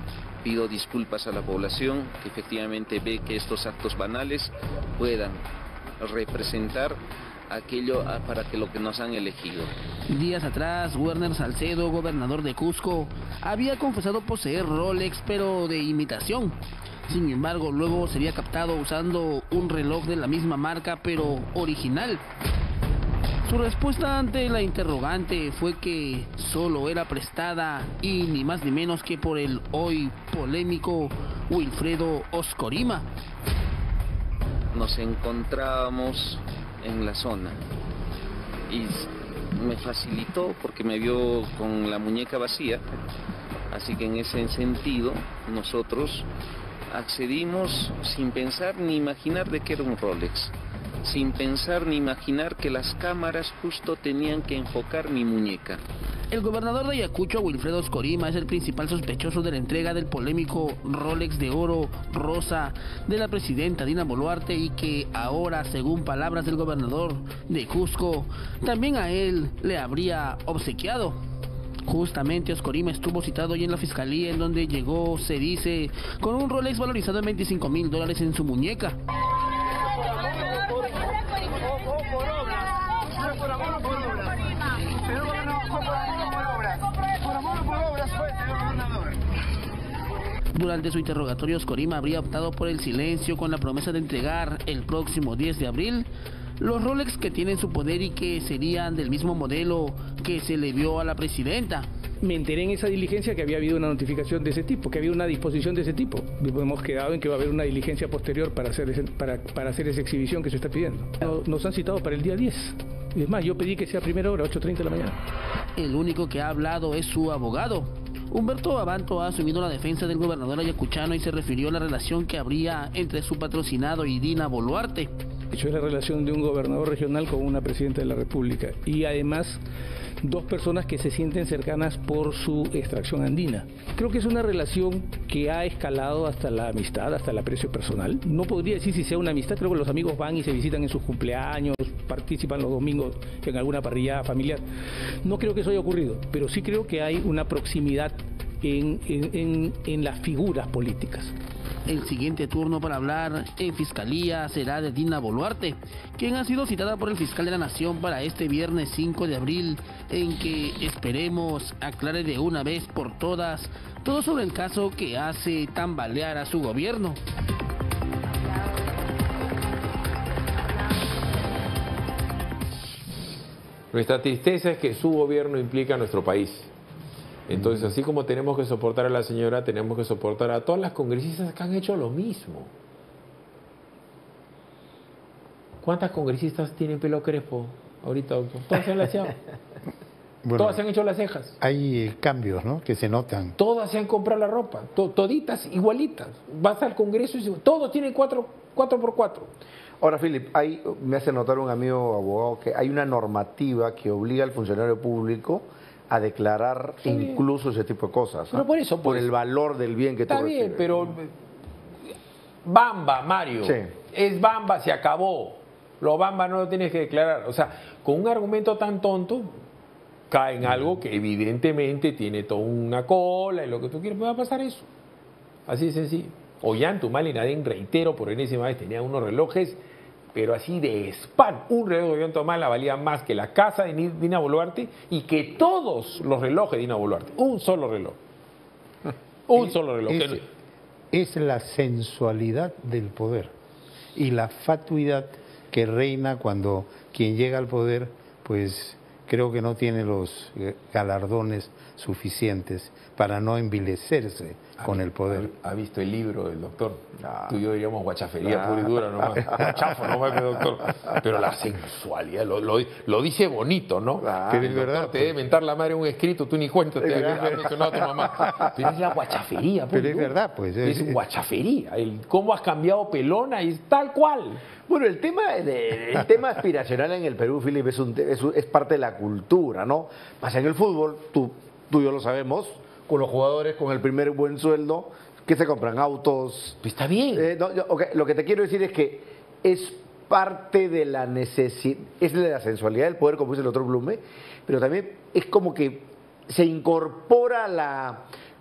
pido disculpas a la población que efectivamente ve que estos actos banales puedan representar aquello para que lo que nos han elegido. Días atrás, Werner Salcedo, gobernador de Cusco, había confesado poseer Rolex, pero de imitación. Sin embargo, luego sería captado usando un reloj de la misma marca, pero original. Su respuesta ante la interrogante fue que solo era prestada y ni más ni menos que por el hoy polémico Wilfredo Oscorima. Nos encontrábamos en la zona y me facilitó porque me vio con la muñeca vacía, así que en ese sentido nosotros accedimos sin pensar ni imaginar de qué era un Rolex, sin pensar ni imaginar que las cámaras justo tenían que enfocar mi muñeca. El gobernador de Ayacucho, Wilfredo Oscorima, es el principal sospechoso de la entrega del polémico Rolex de oro rosa de la presidenta Dina Boluarte y que ahora, según palabras del gobernador de Cusco, también a él le habría obsequiado. Justamente Oscorima estuvo citado hoy en la fiscalía, en donde llegó, se dice, con un Rolex valorizado en veinticinco mil dólares en su muñeca. Durante su interrogatorio, Oscorima habría optado por el silencio con la promesa de entregar el próximo diez de abril los Rolex que tiene en su poder y que serían del mismo modelo que se le vio a la presidenta. Me enteré en esa diligencia que había habido una notificación de ese tipo, que había una disposición de ese tipo. Hemos quedado en que va a haber una diligencia posterior para hacer, ese, para, para hacer esa exhibición que se está pidiendo. Nos han citado para el día diez. Es más, yo pedí que sea a primera hora, ocho treinta de la mañana. El único que ha hablado es su abogado. Humberto Abanto ha asumido la defensa del gobernador ayacuchano y se refirió a la relación que habría entre su patrocinado y Dina Boluarte. De hecho, es la relación de un gobernador regional con una presidenta de la República y además dos personas que se sienten cercanas por su extracción andina. Creo que es una relación que ha escalado hasta la amistad, hasta el aprecio personal. No podría decir si sea una amistad, creo que los amigos van y se visitan en sus cumpleaños, participan los domingos en alguna parrilla familiar. No creo que eso haya ocurrido, pero sí creo que hay una proximidad en, en, en, en las figuras políticas. El siguiente turno para hablar en Fiscalía será de Dina Boluarte, quien ha sido citada por el fiscal de la Nación para este viernes cinco de abril, en que esperemos aclare de una vez por todas todo sobre el caso que hace tambalear a su gobierno. Nuestra tristeza es que su gobierno implica a nuestro país. Entonces, así como tenemos que soportar a la señora, tenemos que soportar a todas las congresistas que han hecho lo mismo. ¿Cuántas congresistas tienen pelo crespo ahorita, doctor? Todas se han laseado. Bueno, todas se han hecho las cejas. Hay eh, cambios, ¿no?, que se notan. Todas se han comprado la ropa, to toditas igualitas. Vas al Congreso y todos tienen cuatro, cuatro por cuatro. Ahora, Philip, hay, me hace notar un amigo abogado que hay una normativa que obliga al funcionario público a declarar sí, incluso ese tipo de cosas. Pero ¿no? por eso, por pues, el valor del bien que tú recibes. Está bien, pero Bamba, Mario, sí. es Bamba, se acabó. Lo Bamba no lo tienes que declarar. O sea, con un argumento tan tonto cae en algo que evidentemente tiene toda una cola y lo que tú quieres, me va a pasar eso. Así de sencillo. Ollantaytamala y Nadén, reitero, por enésima vez tenía unos relojes, pero así de spam. Un reloj de Ollantaytamala valía más que la casa de Dina Boluarte y que todos los relojes de Dina Boluarte. Un solo reloj. Un solo reloj. Es, es la sensualidad del poder y la fatuidad que reina cuando quien llega al poder, pues creo que no tiene los galardones suficientes para no envilecerse con el poder. ¿Ha visto el libro del doctor? Ah, Tú y yo diríamos guachafería ah, pura y dura nomás. Guachafo nomás, doctor. Pero la sensualidad, lo, lo, lo dice bonito, ¿no? Ah, pero es verdad. Te debe mentar la madre un escrito, tú ni cuenta, te has mencionado a tu mamá. Pero es la guachafería. Pero es verdad, pues. Es, es guachafería. El cómo has cambiado pelona y tal cual. Bueno, el tema, de, el tema aspiracional en el Perú, Philip, es, un, es, es parte de la cultura, ¿no? Pasa en el fútbol, tú, tú y yo lo sabemos, con los jugadores con el primer buen sueldo, que se compran autos. Pues está bien. Eh, no, yo, okay, lo que te quiero decir es que es parte de la necesidad, es de la sensualidad del poder, como dice el doctor Blume, pero también es como que se incorpora la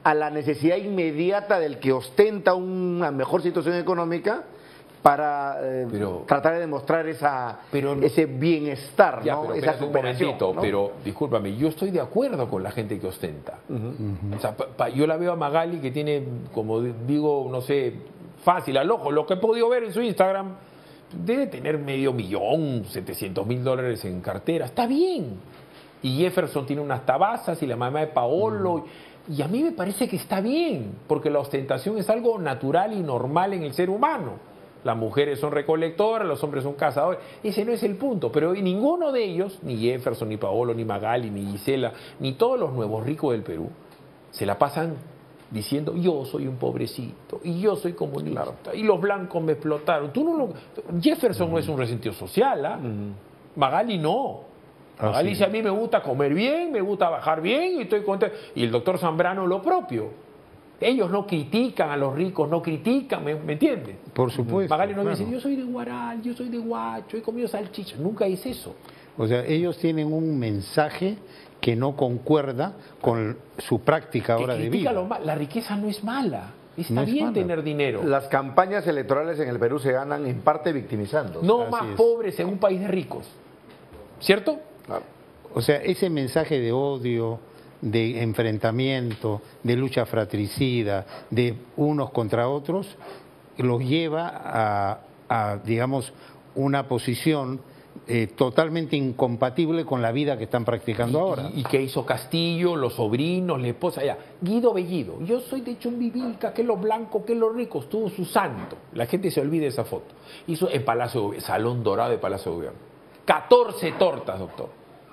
a la necesidad inmediata del que ostenta una mejor situación económica para eh, pero, tratar de demostrar esa, pero, ese bienestar, ya, ¿no? Pero, esa superación. Un momentito, ¿no? Pero, discúlpame, yo estoy de acuerdo con la gente que ostenta. Uh -huh. O sea, pa, pa, yo la veo a Magali que tiene, como digo, no sé, fácil al ojo, lo que he podido ver en su Instagram, debe tener medio millón, setecientos mil dólares en cartera, está bien. Y Jefferson tiene unas tabazas y la mamá de Paolo... Uh -huh. Y a mí me parece que está bien, porque la ostentación es algo natural y normal en el ser humano. Las mujeres son recolectoras, los hombres son cazadores. Ese no es el punto. Pero ninguno de ellos, ni Jefferson, ni Paolo, ni Magali, ni Gisela, ni todos los nuevos ricos del Perú, se la pasan diciendo, yo soy un pobrecito, y yo soy comunista, claro. Y los blancos me explotaron. Tú no lo... Jefferson uh-huh. no es un resentido social, ¿ah? Uh-huh. Magali no. Magali dice, a mí me gusta comer bien, me gusta bajar bien y estoy contento. Y el doctor Zambrano lo propio. Ellos no critican a los ricos, no critican, ¿me, ¿me entiendes? Por supuesto. Magali no claro. dice, yo soy de Guaral, yo soy de Guacho, he comido salchicha. Nunca es eso. O sea, ellos tienen un mensaje que no concuerda con su práctica ahora de vida. Lo mal. La riqueza no es mala. Está no bien tener dinero. Las campañas electorales en el Perú se ganan en parte victimizando. No Así más es. pobres en un país de ricos. ¿Cierto? Claro. O sea, ese mensaje de odio, de enfrentamiento, de lucha fratricida, de unos contra otros, los lleva a, a digamos, una posición eh, totalmente incompatible con la vida que están practicando y, ahora. Y, y que hizo Castillo, los sobrinos, la esposa, ya. Guido Bellido, yo soy de Chumbivilca, que los blancos, que los ricos, tuvo su santo. La gente se olvida de esa foto. Hizo el Palacio de, Salón Dorado de Palacio de Gobierno. catorce tortas, doctor.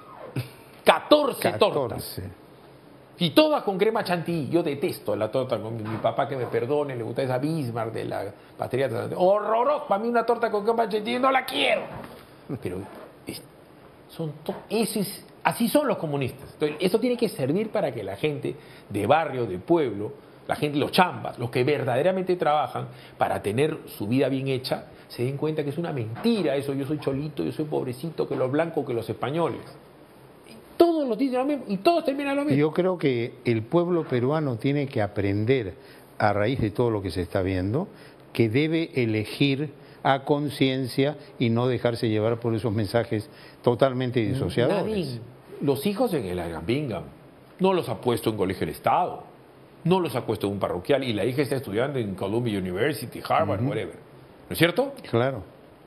catorce tortas. Y todas con crema chantilly. Yo detesto la torta con mi, mi papá, que me perdone, le gusta esa Bismarck de la Patriota. Horroroso. Para mí una torta con crema chantilly no la quiero. Pero es, son to, ese es, así son los comunistas. Entonces, eso tiene que servir para que la gente de barrio, de pueblo, la gente, los chambas, los que verdaderamente trabajan para tener su vida bien hecha, se den cuenta que es una mentira eso. Yo soy cholito, yo soy pobrecito, que los blancos, que los españoles. Todos los dicen lo mismo y todos terminan lo mismo. Yo creo que el pueblo peruano tiene que aprender, a raíz de todo lo que se está viendo, que debe elegir a conciencia y no dejarse llevar por esos mensajes totalmente disociadores. Nadie, los hijos en el Agambingham no los ha puesto en colegio del Estado, no los ha puesto en un parroquial, y la hija está estudiando en Columbia University, Harvard, uh-huh. whatever. ¿No es cierto? Claro.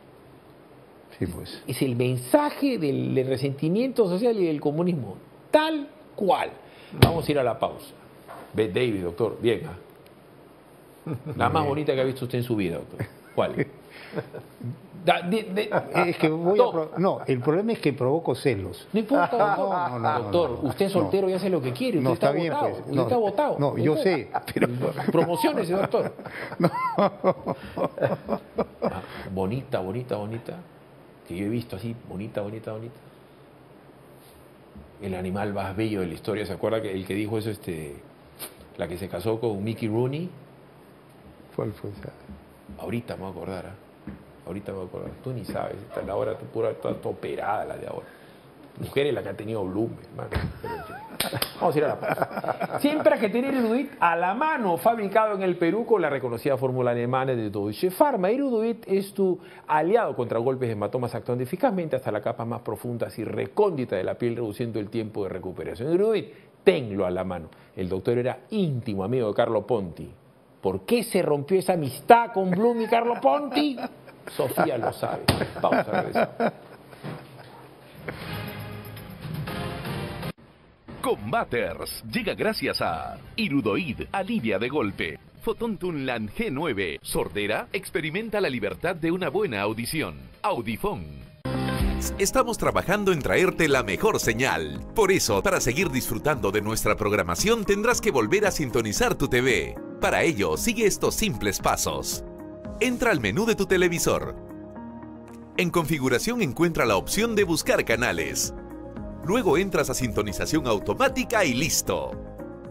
Sí, pues. Es el mensaje del, del resentimiento social y del comunismo, tal cual. Vamos a ir a la pausa. Bette Davis, doctor, bien. ¿eh? La más bonita que ha visto usted en su vida, doctor. ¿Cuál? Da, de, de, es que voy a pro... No, el problema es que provoco celos. No importa, doctor. No, no, no, doctor, no, no, usted es soltero y hace lo que quiere. Usted no, está, está bien, votado. pues. Usted No, está votado. No, yo usted... sé, pero... Promociones, doctor. No. Ah, bonita, bonita, bonita. Que yo he visto así, bonita, bonita, bonita. El animal más bello de la historia. ¿Se acuerda que el que dijo eso, este, la que se casó con Mickey Rooney? ¿Cuál fue esa? Ahorita me voy a acordar, ¿eh? Ahorita me voy a acordar. Tú ni sabes, esta es la hora, tú pura, toda, toda operada la de ahora. Mujer es la que ha tenido Bloom, hermano. Vamos a ir a la pausa. Siempre hay que tener Eruduit a la mano, fabricado en el Perú con la reconocida fórmula alemana de Deutsche Pharma. Eruduit es tu aliado contra golpes de hematomas, actuando eficazmente hasta las capas más profundas y recónditas de la piel, reduciendo el tiempo de recuperación. Eruduit, tenlo a la mano. El doctor era íntimo amigo de Carlo Ponti. ¿Por qué se rompió esa amistad con Bloom y Carlo Ponti? Sofía lo sabe. Vamos a regresar. Combaters llega gracias a Irudoid, alivia de golpe. Fotontunlan G nueve, sordera, experimenta la libertad de una buena audición. Audifón. Estamos trabajando en traerte la mejor señal. Por eso, para seguir disfrutando de nuestra programación, tendrás que volver a sintonizar tu T V. Para ello, sigue estos simples pasos. Entra al menú de tu televisor. En configuración encuentra la opción de buscar canales. Luego entras a sintonización automática y listo.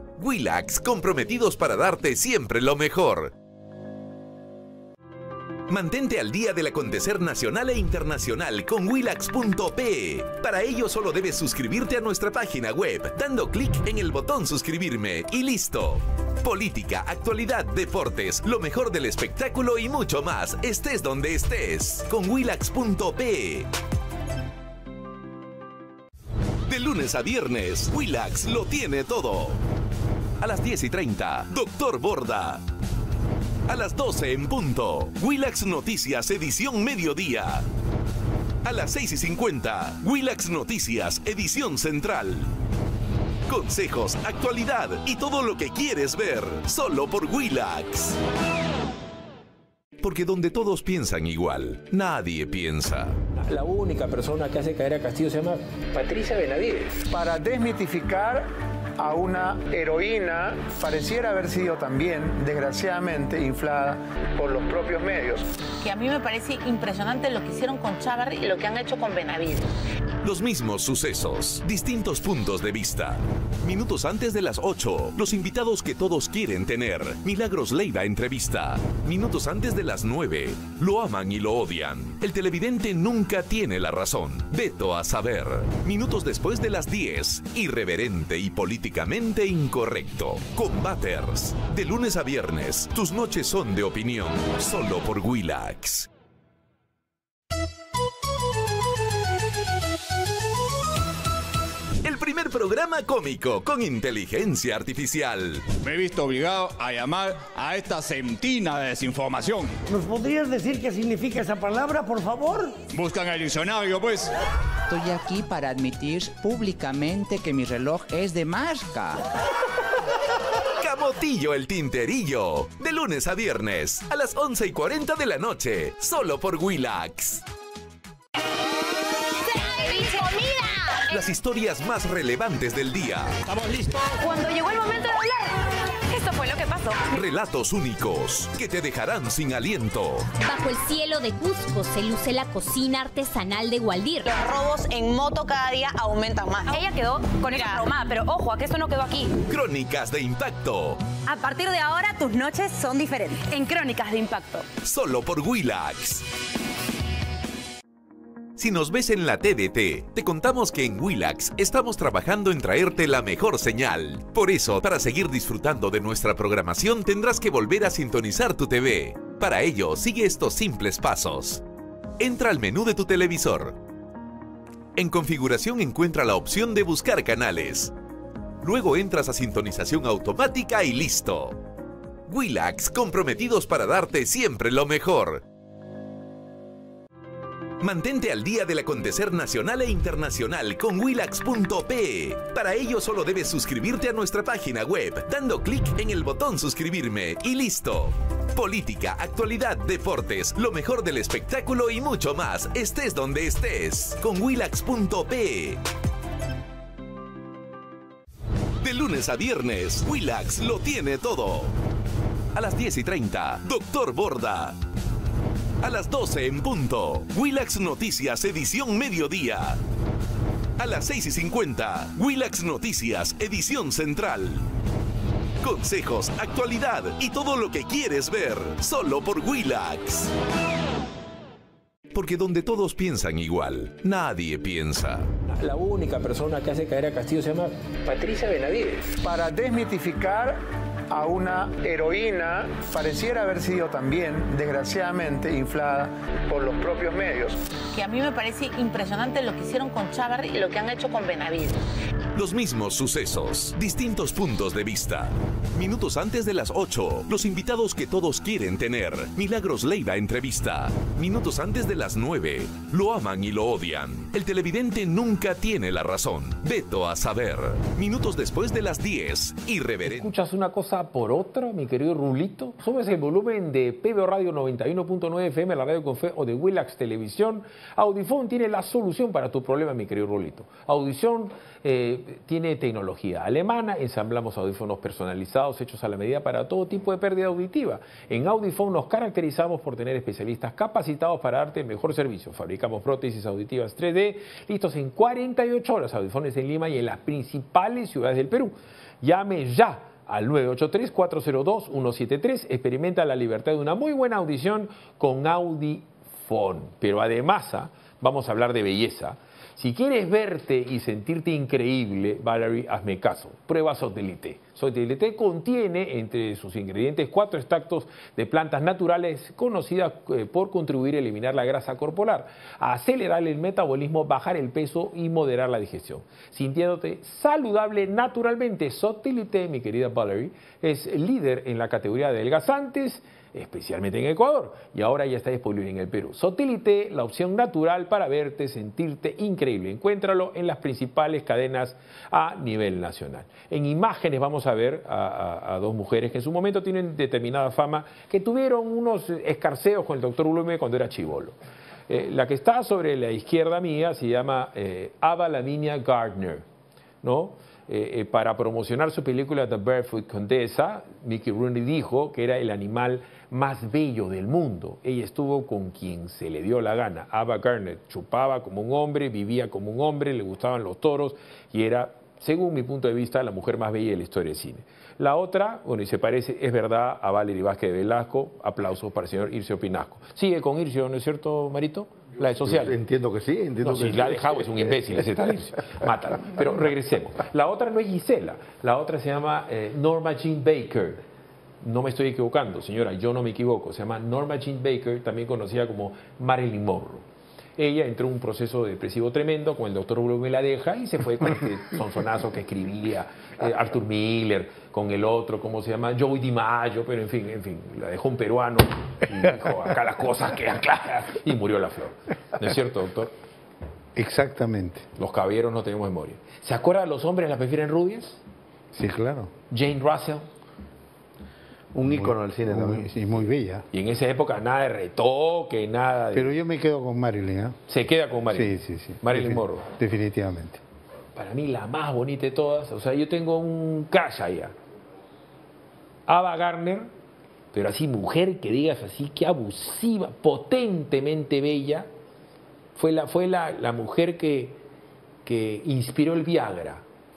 Willax, comprometidos para darte siempre lo mejor. Mantente al día del acontecer nacional e internacional con Willax punto pe. Para ello solo debes suscribirte a nuestra página web, dando clic en el botón suscribirme y listo. Política, actualidad, deportes, lo mejor del espectáculo y mucho más, estés donde estés, con Willax punto pe. De lunes a viernes, Willax lo tiene todo. A las diez y treinta, Doctor Borda. A las doce en punto, Willax Noticias edición mediodía. A las seis y cincuenta, Willax Noticias edición central. Consejos, actualidad y todo lo que quieres ver, solo por Willax. Porque donde todos piensan igual, nadie piensa. La única persona que hace caer a Castillo se llama Patricia Benavides. Para desmitificar a una heroína, pareciera haber sido también, desgraciadamente, inflada por los propios medios. Que a mí me parece impresionante lo que hicieron con Chávarri y lo que han hecho con Benavides. Los mismos sucesos, distintos puntos de vista. Minutos antes de las ocho, los invitados que todos quieren tener. Milagros Leiva entrevista. Minutos antes de las nueve, lo aman y lo odian. El televidente nunca tiene la razón. Veto a saber. Minutos después de las diez, irreverente y políticamente incorrecto. Combaters. De lunes a viernes, tus noches son de opinión. Solo por Willax. El primer programa cómico con inteligencia artificial. Me he visto obligado a llamar a esta centina de desinformación. ¿Nos podrías decir qué significa esa palabra, por favor? Buscan el diccionario, pues. Estoy aquí para admitir públicamente que mi reloj es de marca. Camotillo el Tinterillo. De lunes a viernes, a las once y cuarenta de la noche. Solo por Willax. Las historias más relevantes del día. ¿Estamos listos? Cuando llegó el momento de hablar, esto fue lo que pasó. Relatos únicos que te dejarán sin aliento. Bajo el cielo de Cusco se luce la cocina artesanal de Gualdir. Los robos en moto cada día aumentan más. Ella quedó con esa traumada, pero ojo, a que esto no quedó aquí. Crónicas de Impacto. A partir de ahora, tus noches son diferentes. En Crónicas de Impacto. Solo por Willax. Si nos ves en la T D T, te contamos que en Willax estamos trabajando en traerte la mejor señal. Por eso, para seguir disfrutando de nuestra programación, tendrás que volver a sintonizar tu T V. Para ello, sigue estos simples pasos. Entra al menú de tu televisor. En configuración encuentra la opción de buscar canales. Luego entras a sintonización automática y listo. Willax, comprometidos para darte siempre lo mejor. Mantente al día del acontecer nacional e internacional con Willax punto pe. Para ello solo debes suscribirte a nuestra página web, dando clic en el botón suscribirme y listo. Política, actualidad, deportes, lo mejor del espectáculo y mucho más, estés donde estés, con Willax punto pe. De lunes a viernes, Willax lo tiene todo. A las diez y treinta, Doctor Borda. A las doce en punto, Willax Noticias edición mediodía. A las seis y cincuenta, Willax Noticias edición central. Consejos, actualidad y todo lo que quieres ver, solo por Willax. Porque donde todos piensan igual, nadie piensa. La única persona que hace caer a Castillo se llama Patricia Benavides. Para desmitificar a una heroína, pareciera haber sido también, desgraciadamente, inflada por los propios medios. Que a mí me parece impresionante lo que hicieron con Chávarri y lo que han hecho con Benavides. Los mismos sucesos, distintos puntos de vista. Minutos antes de las ocho, los invitados que todos quieren tener. Milagros Leiva entrevista. Minutos antes de las nueve, lo aman y lo odian. El televidente nunca tiene la razón. Veto a saber. Minutos después de las diez, irreverente. ¿Escuchas una cosa por otra, mi querido Rulito? Subes el volumen de P B O Radio noventa y uno punto nueve F M, la radio con fe, o de Willax Televisión. Audifón tiene la solución para tu problema, mi querido Rulito. Audición eh, tiene tecnología alemana, ensamblamos audífonos personalizados hechos a la medida para todo tipo de pérdida auditiva. En Audifón nos caracterizamos por tener especialistas capacitados para darte mejor servicio. Fabricamos prótesis auditivas tres D, listos en cuarenta y ocho horas, audifones en Lima y en las principales ciudades del Perú. Llame ya al nueve ocho tres, cuatro cero dos, uno siete tres. Experimenta la libertad de una muy buena audición con Audifone. Pero además, ¿ah? vamos a hablar de belleza. Si quieres verte y sentirte increíble, Valerie, hazme caso. Prueba Sotilité. Sotilité contiene entre sus ingredientes cuatro extractos de plantas naturales conocidas eh, por contribuir a eliminar la grasa corporal, a acelerar el metabolismo, bajar el peso y moderar la digestión. Sintiéndote saludable naturalmente, Sotilité, mi querida Valerie, es líder en la categoría de adelgazantes, especialmente en Ecuador, y ahora ya está disponible en el Perú. Sotilité, la opción natural para verte, sentirte increíble. Encuéntralo en las principales cadenas a nivel nacional. En imágenes vamos a ver a, a, a dos mujeres que en su momento tienen determinada fama, que tuvieron unos escarceos con el doctor Blume cuando era chibolo. Eh, la que está sobre la izquierda mía se llama eh, Ava Lavinia Gardner, ¿no? Eh, eh, para promocionar su película The Barefoot Condesa, Mickey Rooney dijo que era el animal más bello del mundo. Ella estuvo con quien se le dio la gana. Ava Gardner chupaba como un hombre, vivía como un hombre, le gustaban los toros y era, según mi punto de vista, la mujer más bella de la historia del cine. La otra, bueno, y se parece, es verdad, a Valerie Vázquez de Velasco. Aplausos para el señor Ircio Pinasco. Sigue con Ircio, ¿no es cierto, Marito? La de social. Yo entiendo que sí. Entiendo no, que si sí. la ha dejado es un imbécil, ese tal Ircio. Mátala. Pero regresemos. La otra no es Gisela. La otra se llama eh, Norma Jean Baker. No me estoy equivocando, señora, yo no me equivoco. Se llama Norma Jean Baker, también conocida como Marilyn Monroe. Ella entró en un proceso depresivo tremendo, con el doctor Blume la deja y se fue con este sonsonazo que escribía eh, Arthur Miller, con el otro, ¿cómo se llama? Joey DiMaggio, pero en fin, en fin, la dejó un peruano y dijo, acá las cosas quedan claras, y murió la flor. ¿No es cierto, doctor? Exactamente. Los caballeros no tenemos memoria. ¿Se acuerdan los hombres las prefieren rubias? Sí, claro. Jane Russell. Un ícono del cine también. Sí, muy bella. Y en esa época nada de retoque, nada de... Pero yo me quedo con Marilyn, ¿eh? Se queda con Marilyn. Sí, sí, sí. Marilyn Defin Monroe. Definitivamente. Para mí la más bonita de todas. O sea, yo tengo un crush allá. Ava Gardner, pero así mujer que digas así, que abusiva, potentemente bella. Fue la, fue la, la mujer que, que inspiró el Viagra.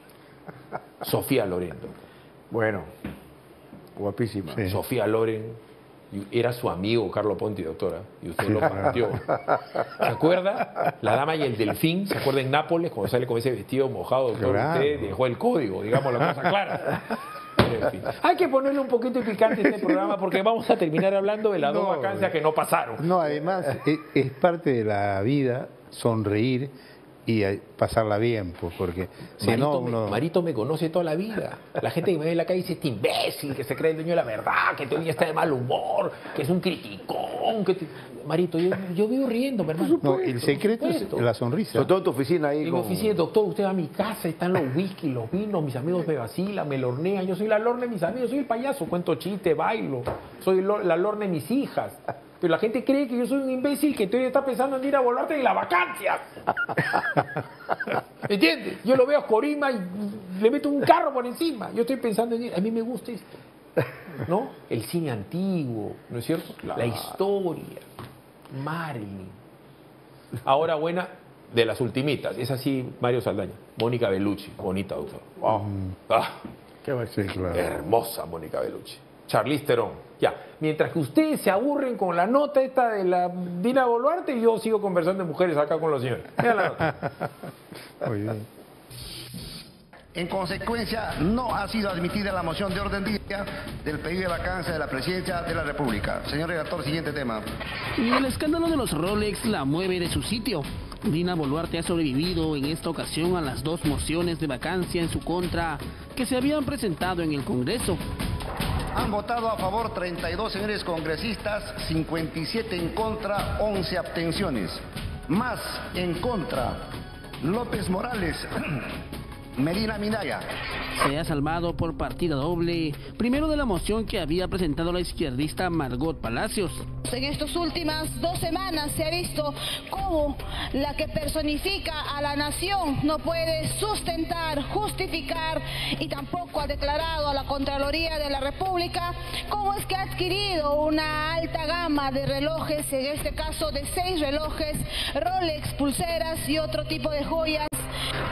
Sofía Loren. Bueno, guapísima. Sí. Sofía Loren era su amigo Carlo Ponti, doctora, y usted lo partió. ¿Se acuerda? La dama y el delfín, ¿se acuerda en Nápoles cuando sale con ese vestido mojado, doctor? Claro. Usted dejó el código, digamos la cosa clara. En fin. Hay que ponerle un poquito de picante a este programa porque vamos a terminar hablando de las no, dos vacancias que no pasaron. No, además es, es parte de la vida sonreír y pasarla bien, pues, porque si Marito, no uno... me, Marito me conoce toda la vida. La gente que me ve en la calle dice, este imbécil, que se cree el dueño de la verdad, que todavía está de mal humor, que es un criticón, que te... Marito, yo, yo vivo riendo, hermano. No, el secreto es la sonrisa. Sobre todo en tu oficina ahí. En con... mi oficina, doctor, usted va a mi casa, están los whisky, los vinos, mis amigos me vacilan, me lornean, yo soy la lorna de mis amigos, soy el payaso, cuento chiste, bailo, soy la lorna de mis hijas. Pero la gente cree que yo soy un imbécil que todavía está pensando en ir a Boluarte en la vacancia. ¿Entiendes? Yo lo veo a Corima y le meto un carro por encima. Yo estoy pensando en ir. A mí me gusta esto, ¿no? El cine antiguo, ¿no es cierto? Claro. La historia. Marilyn. Ahora buena, de las ultimitas. Es así, Mario Saldaña. Mónica Bellucci. Bonita, doctor. Wow. Mm. Ah, qué va a ser, claro. Hermosa Mónica Bellucci. Charlize Theron. Ya, mientras que ustedes se aburren con la nota esta de la Dina Boluarte, yo sigo conversando de mujeres acá con los señores. Mira la nota. Muy bien. En consecuencia, no ha sido admitida la moción de orden del día del pedido de vacancia de la presidencia de la República. Señor redactor, siguiente tema. Y el escándalo de los Rolex la mueve de su sitio. Dina Boluarte ha sobrevivido en esta ocasión a las dos mociones de vacancia en su contra que se habían presentado en el Congreso. Han votado a favor treinta y dos señores congresistas, cincuenta y siete en contra, once abstenciones. Más en contra, López Morales, Medina Minaya. Se ha salvado por partida doble, primero de la moción que había presentado la izquierdista Margot Palacios. En estas últimas dos semanas se ha visto cómo la que personifica a la nación no puede sustentar, justificar y tampoco ha declarado a la Contraloría de la República cómo es que ha adquirido una alta gama de relojes, en este caso de seis relojes, Rolex, pulseras y otro tipo de joyas.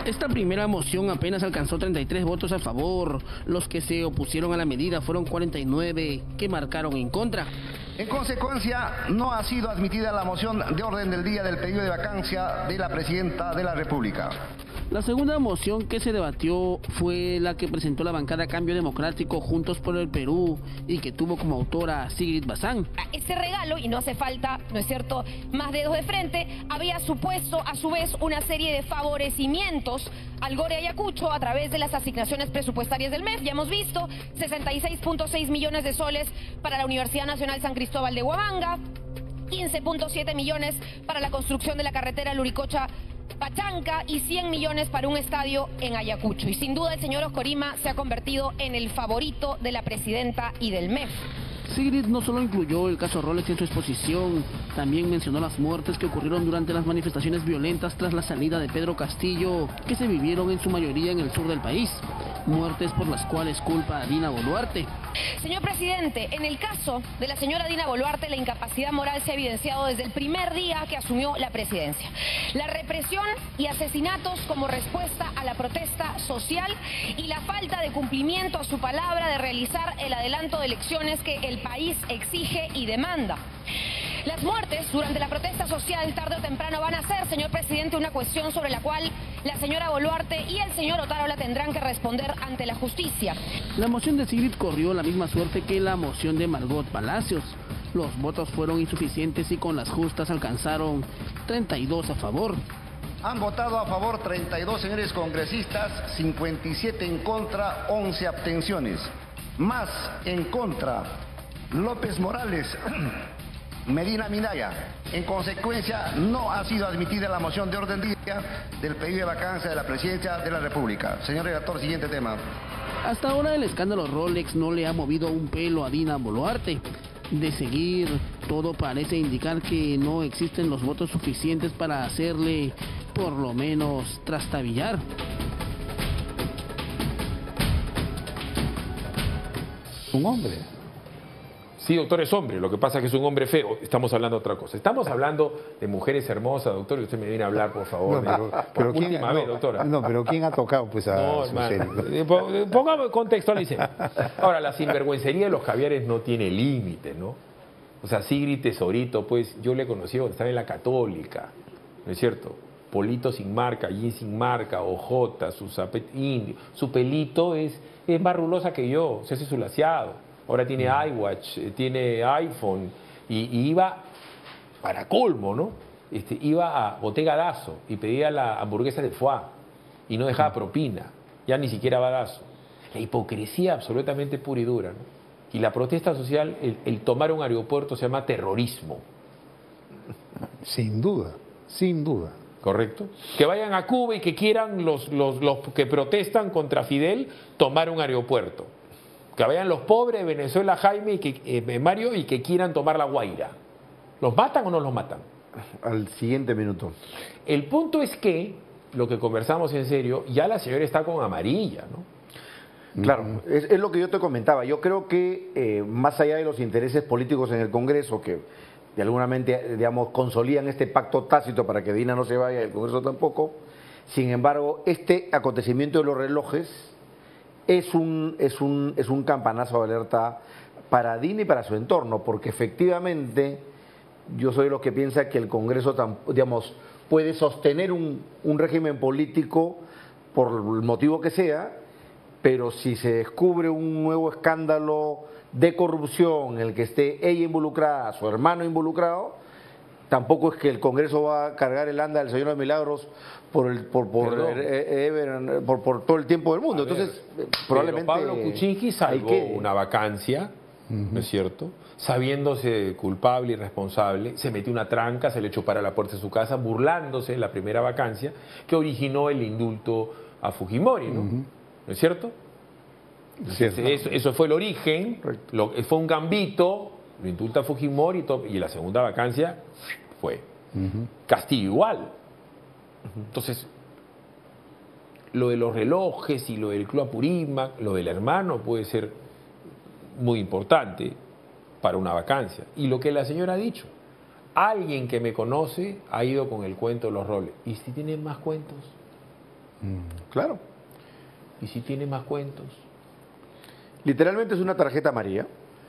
Esta primera moción apenas alcanzó treinta y tres votos a favor. Los que se opusieron a la medida fueron cuarenta y nueve que marcaron en contra. En consecuencia, no ha sido admitida la moción de orden del día del pedido de vacancia de la Presidenta de la República. La segunda moción que se debatió fue la que presentó la bancada Cambio Democrático Juntos por el Perú y que tuvo como autora Sigrid Bazán. Este regalo, y no hace falta, ¿no es cierto?, más dedos de frente, había supuesto a su vez una serie de favorecimientos al Gore Ayacucho a través de las asignaciones presupuestarias del M E F. Ya hemos visto sesenta y seis punto seis millones de soles para la Universidad Nacional San Cristóbal de Huamanga, quince punto siete millones para la construcción de la carretera Luricocha Pachanca y cien millones para un estadio en Ayacucho. Y sin duda el señor Oscorima se ha convertido en el favorito de la presidenta y del M E F. Sigrid no solo incluyó el caso Rolex en su exposición, también mencionó las muertes que ocurrieron durante las manifestaciones violentas tras la salida de Pedro Castillo, que se vivieron en su mayoría en el sur del país. Muertes por las cuales culpa a Dina Boluarte. Señor presidente, en el caso de la señora Dina Boluarte, la incapacidad moral se ha evidenciado desde el primer día que asumió la presidencia. La represión y asesinatos como respuesta a la protesta social y la falta de cumplimiento a su palabra de realizar el adelanto de elecciones que el país exige y demanda. Las muertes durante la protesta social tarde o temprano van a ser, señor presidente, una cuestión sobre la cual la señora Boluarte y el señor Otárola tendrán que responder ante la justicia. La moción de Sigrid corrió la misma suerte que la moción de Margot Palacios. Los votos fueron insuficientes y con las justas alcanzaron treinta y dos a favor. Han votado a favor treinta y dos señores congresistas, cincuenta y siete en contra, once abstenciones. Más en contra, López Morales, Medina Minaya. En consecuencia, no ha sido admitida la moción de orden del día del pedido de vacancia de la Presidencia de la República. Señor redactor, siguiente tema. Hasta ahora el escándalo Rolex no le ha movido un pelo a Dina Boluarte. De seguir, todo parece indicar que no existen los votos suficientes para hacerle, por lo menos, trastabillar. Un hombre. Sí, doctor, es hombre. Lo que pasa es que es un hombre feo. Estamos hablando de otra cosa. Estamos hablando de mujeres hermosas, doctor, y usted me viene a hablar, por favor. No, pero, por pero última ¿quién, vez, no, doctora. No, pero ¿quién ha tocado pues a No, su hermano. serie? Pongamos, contextualicemos. Ahora, la sinvergüencería de los caviares no tiene límite, ¿no? O sea, Sigrid Tesorito, pues, yo le conocí cuando estaba en la Católica, ¿no es cierto? Polito sin marca, jean sin marca, ojotas, su, indio, su pelito es, es más rulosa que yo, se hace su laseado. Ahora tiene iWatch, tiene iPhone, y, y iba, para colmo, ¿no? Este, iba a Bottega Dazo y pedía la hamburguesa de foie y no dejaba propina, ya ni siquiera badazo. La hipocresía absolutamente pura y dura, ¿no? Y la protesta social, el, el tomar un aeropuerto se llama terrorismo. Sin duda, sin duda. ¿Correcto? Que vayan a Cuba y que quieran los, los, los que protestan contra Fidel tomar un aeropuerto. Que vayan los pobres de Venezuela, Jaime y que, eh, Mario, y que quieran tomar la Guaira. ¿Los matan o no los matan? Al siguiente minuto. El punto es que, lo que conversamos en serio, ya la señora está con amarilla, ¿no? Claro, es, es lo que yo te comentaba. Yo creo que eh, más allá de los intereses políticos en el Congreso, que de alguna manera, digamos, consolidan este pacto tácito para que Dina no se vaya y el Congreso tampoco, sin embargo, este acontecimiento de los relojes es un, es un, es un campanazo de alerta para Dina y para su entorno, porque efectivamente yo soy de los que piensa que el Congreso, digamos, puede sostener un, un régimen político por el motivo que sea, pero si se descubre un nuevo escándalo de corrupción en el que esté ella involucrada, su hermano involucrado, tampoco es que el Congreso va a cargar el anda del Señor de Milagros por, el, por, por, eh, eh, por, por todo el tiempo del mundo. Ver, Entonces, probablemente... Pablo Kuczynski salvó que... una vacancia, uh-huh. ¿no es cierto? Sabiéndose culpable y responsable, se metió una tranca, se le echó para la puerta de su casa, burlándose de la primera vacancia que originó el indulto a Fujimori, ¿no? Uh-huh. ¿No es cierto? Cierto. Eso, eso fue el origen, lo, fue un gambito, lo indulta a Fujimori y, todo, y la segunda vacancia fue uh-huh. Castillo igual. Uh-huh. Entonces, lo de los relojes y lo del Club Apurímac, lo del hermano puede ser muy importante para una vacancia. Y lo que la señora ha dicho, alguien que me conoce ha ido con el cuento de los roles. ¿Y si tienen más cuentos? Mm, claro. ¿Y si tiene más cuentos? Literalmente es una tarjeta amarilla.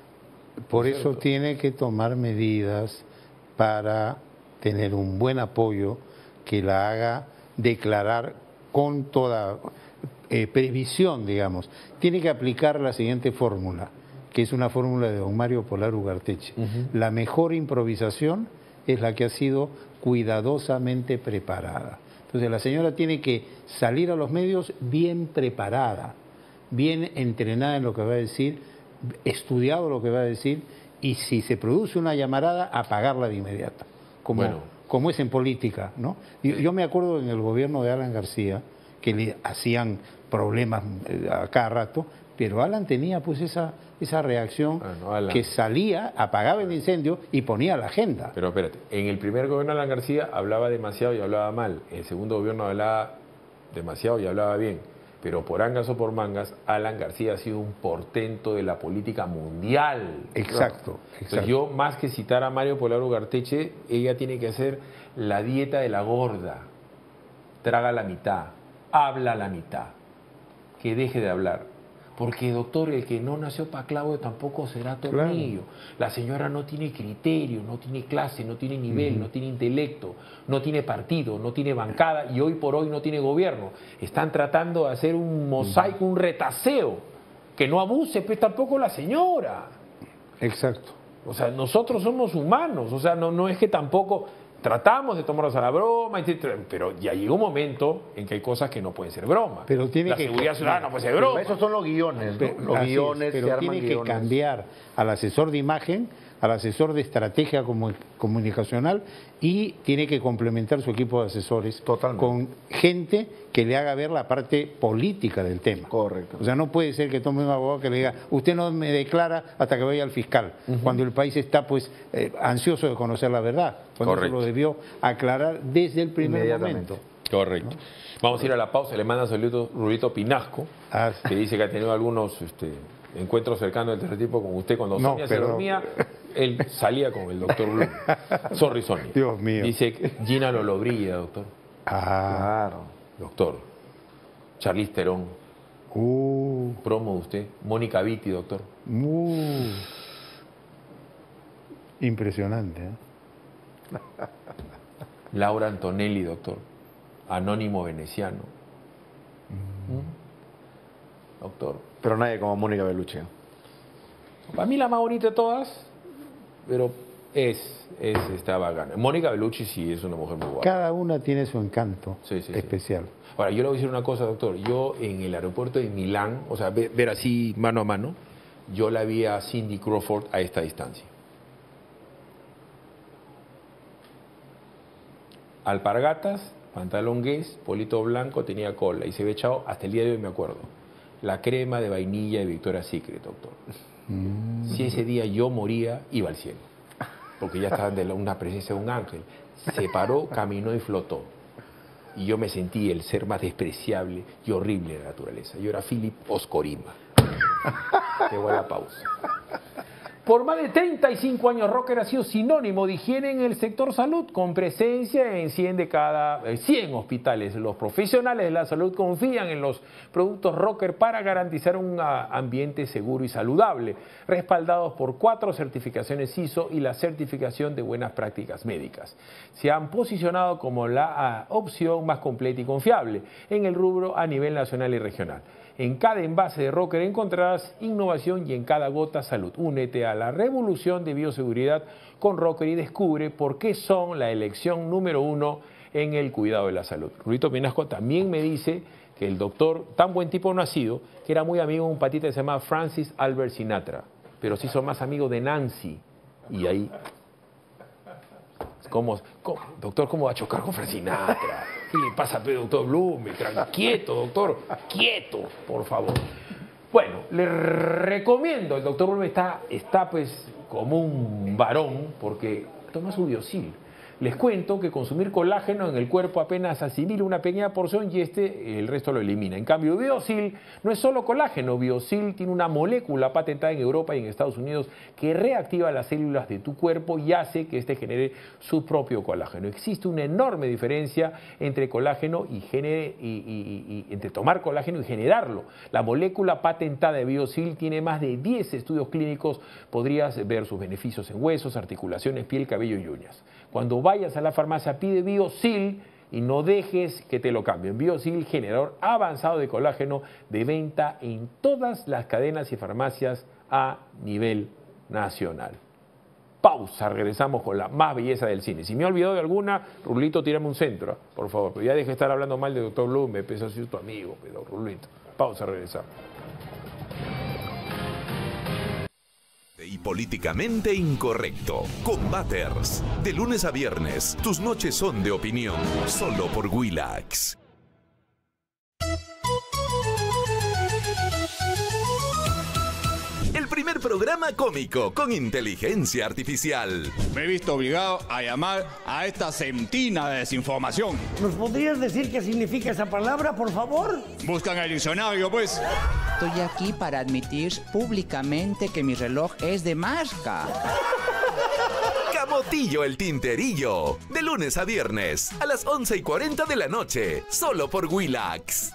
Por eso tiene que tomar medidas para tener un buen apoyo que la haga declarar con toda eh, previsión, digamos. Tiene que aplicar la siguiente fórmula, que es una fórmula de don Mario Polar Ugarteche. Uh-huh. La mejor improvisación es la que ha sido cuidadosamente preparada. Entonces la señora tiene que salir a los medios bien preparada, bien entrenada en lo que va a decir, estudiado lo que va a decir, y si se produce una llamarada, apagarla de inmediato, como, bueno. como es en política, ¿no? Yo, yo me acuerdo en el gobierno de Alan García, que le hacían problemas a cada rato, pero Alan tenía pues esa, esa reacción bueno, que salía, apagaba el incendio y ponía la agenda. Pero espérate, en el primer gobierno de Alan García hablaba demasiado y hablaba mal, en el segundo gobierno hablaba demasiado y hablaba bien. Pero por angas o por mangas, Alan García ha sido un portento de la política mundial. Exacto. Entonces, exacto. yo, más que citar a Mario Polar Ugarteche, ella tiene que hacer la dieta de la gorda. Traga la mitad, habla la mitad, que deje de hablar. Porque, doctor, el que no nació para clavo tampoco será tornillo. Claro. La señora no tiene criterio, no tiene clase, no tiene nivel, uh-huh. no tiene intelecto, no tiene partido, no tiene bancada y hoy por hoy no tiene gobierno. Están tratando de hacer un mosaico, uh-huh. un retaseo. Que no abuse, pues tampoco la señora. Exacto. O sea, nosotros somos humanos, o sea, no, no es que tampoco... Tratamos de tomarnos a la broma, pero ya llega un momento en que hay cosas que no pueden ser broma. Pero tiene la que seguridad ciudadana no puede ser broma. Esos son los guiones, pero, ¿no? Los guiones, es, pero se tiene arman que guiones. cambiar al asesor de imagen, al asesor de estrategia comunicacional y tiene que complementar su equipo de asesores Totalmente. con gente que le haga ver la parte política del tema. Correcto. O sea, no puede ser que tome un abogado que le diga, usted no me declara hasta que vaya al fiscal, uh-huh. cuando el país está pues eh, ansioso de conocer la verdad. Cuando se lo debió aclarar desde el primer momento. Correcto. ¿No? Vamos a ir a la pausa. Le manda saludos Rurito Pinasco, ah, sí. que dice que ha tenido algunos este, encuentros cercanos del tercer tipo con usted. Cuando no, Sonia pero... se dormía, él salía con el doctor Blum. Sorry, Sonia. Dios mío. Dice Gina Lolobrilla, doctor. Ah, claro. Doctor. Charlize Theron. Uh. Promo de usted. Mónica Vitti, doctor. Uh. Impresionante, ¿eh? Laura Antonelli, doctor. Anónimo veneciano. Mm. ¿Mm? Doctor. Pero nadie como Mónica Bellucci. Para mí la más bonita de todas, pero es, es esta bacana. Mónica Bellucci sí es una mujer muy guapa. Cada una tiene su encanto sí, sí, especial. Sí. Ahora, yo le voy a decir una cosa, doctor. Yo en el aeropuerto de Milán, o sea, ver, ver así mano a mano, yo la vi a Cindy Crawford a esta distancia. Alpargatas, pantalón gués, polito blanco, tenía cola y se había echado, hasta el día de hoy me acuerdo, la crema de vainilla de Victoria's Secret, doctor. Mm. Si ese día yo moría, iba al cielo, porque ya estaba de una presencia de un ángel. Se paró, caminó y flotó. Y yo me sentí el ser más despreciable y horrible de la naturaleza. Yo era Philip Oscorima. Te voy a la pausa. Por más de treinta y cinco años, Rocker ha sido sinónimo de higiene en el sector salud, con presencia en cien de cada cien hospitales. Los profesionales de la salud confían en los productos Rocker para garantizar un ambiente seguro y saludable, respaldados por cuatro certificaciones I S O y la certificación de buenas prácticas médicas. Se han posicionado como la opción más completa y confiable en el rubro a nivel nacional y regional. En cada envase de Rocker encontrarás innovación y en cada gota salud. Únete a la revolución de bioseguridad con Rocker y descubre por qué son la elección número uno en el cuidado de la salud. Rurito Pinasco también me dice que el doctor, tan buen tipo no ha sido, que era muy amigo de un patita que se llama Francis Albert Sinatra, pero sí son más amigos de Nancy. Y ahí... ¿Cómo, cómo, doctor, ¿cómo va a chocar con Francis Sinatra? ¿Qué le pasa a doctor Blum? Quieto, doctor, quieto, por favor. Bueno, le recomiendo, el doctor Blum está, está pues como un varón, porque toma su Biosil. Les cuento que consumir colágeno en el cuerpo apenas asimila una pequeña porción y este el resto lo elimina. En cambio, Biosil no es solo colágeno. Biosil tiene una molécula patentada en Europa y en Estados Unidos que reactiva las células de tu cuerpo y hace que éste genere su propio colágeno. Existe una enorme diferencia entre colágeno y, genere, y, y, y entre tomar colágeno y generarlo. La molécula patentada de Biosil tiene más de diez estudios clínicos. Podrías ver sus beneficios en huesos, articulaciones, piel, cabello y uñas. Cuando vayas a la farmacia, pide Biosil y no dejes que te lo cambien. Biosil, generador avanzado de colágeno, de venta en todas las cadenas y farmacias a nivel nacional. Pausa, regresamos con la más belleza del cine. Si me he olvidado de alguna, Rulito, tírame un centro, por favor. Pero ya deje de estar hablando mal de doctor Blum, me empezó a ser tu amigo, pero Rulito. Pausa, regresamos. Y políticamente incorrecto. Combaters. De lunes a viernes, tus noches son de opinión. Solo por Willax. El primer programa cómico con inteligencia artificial. Me he visto obligado a llamar a esta centina de desinformación. ¿Nos podrías decir qué significa esa palabra, por favor? Buscan el diccionario, pues. Estoy aquí para admitir públicamente que mi reloj es de marca. Camotillo el Tinterillo. De lunes a viernes, a las once y cuarenta de la noche. Solo por Willax.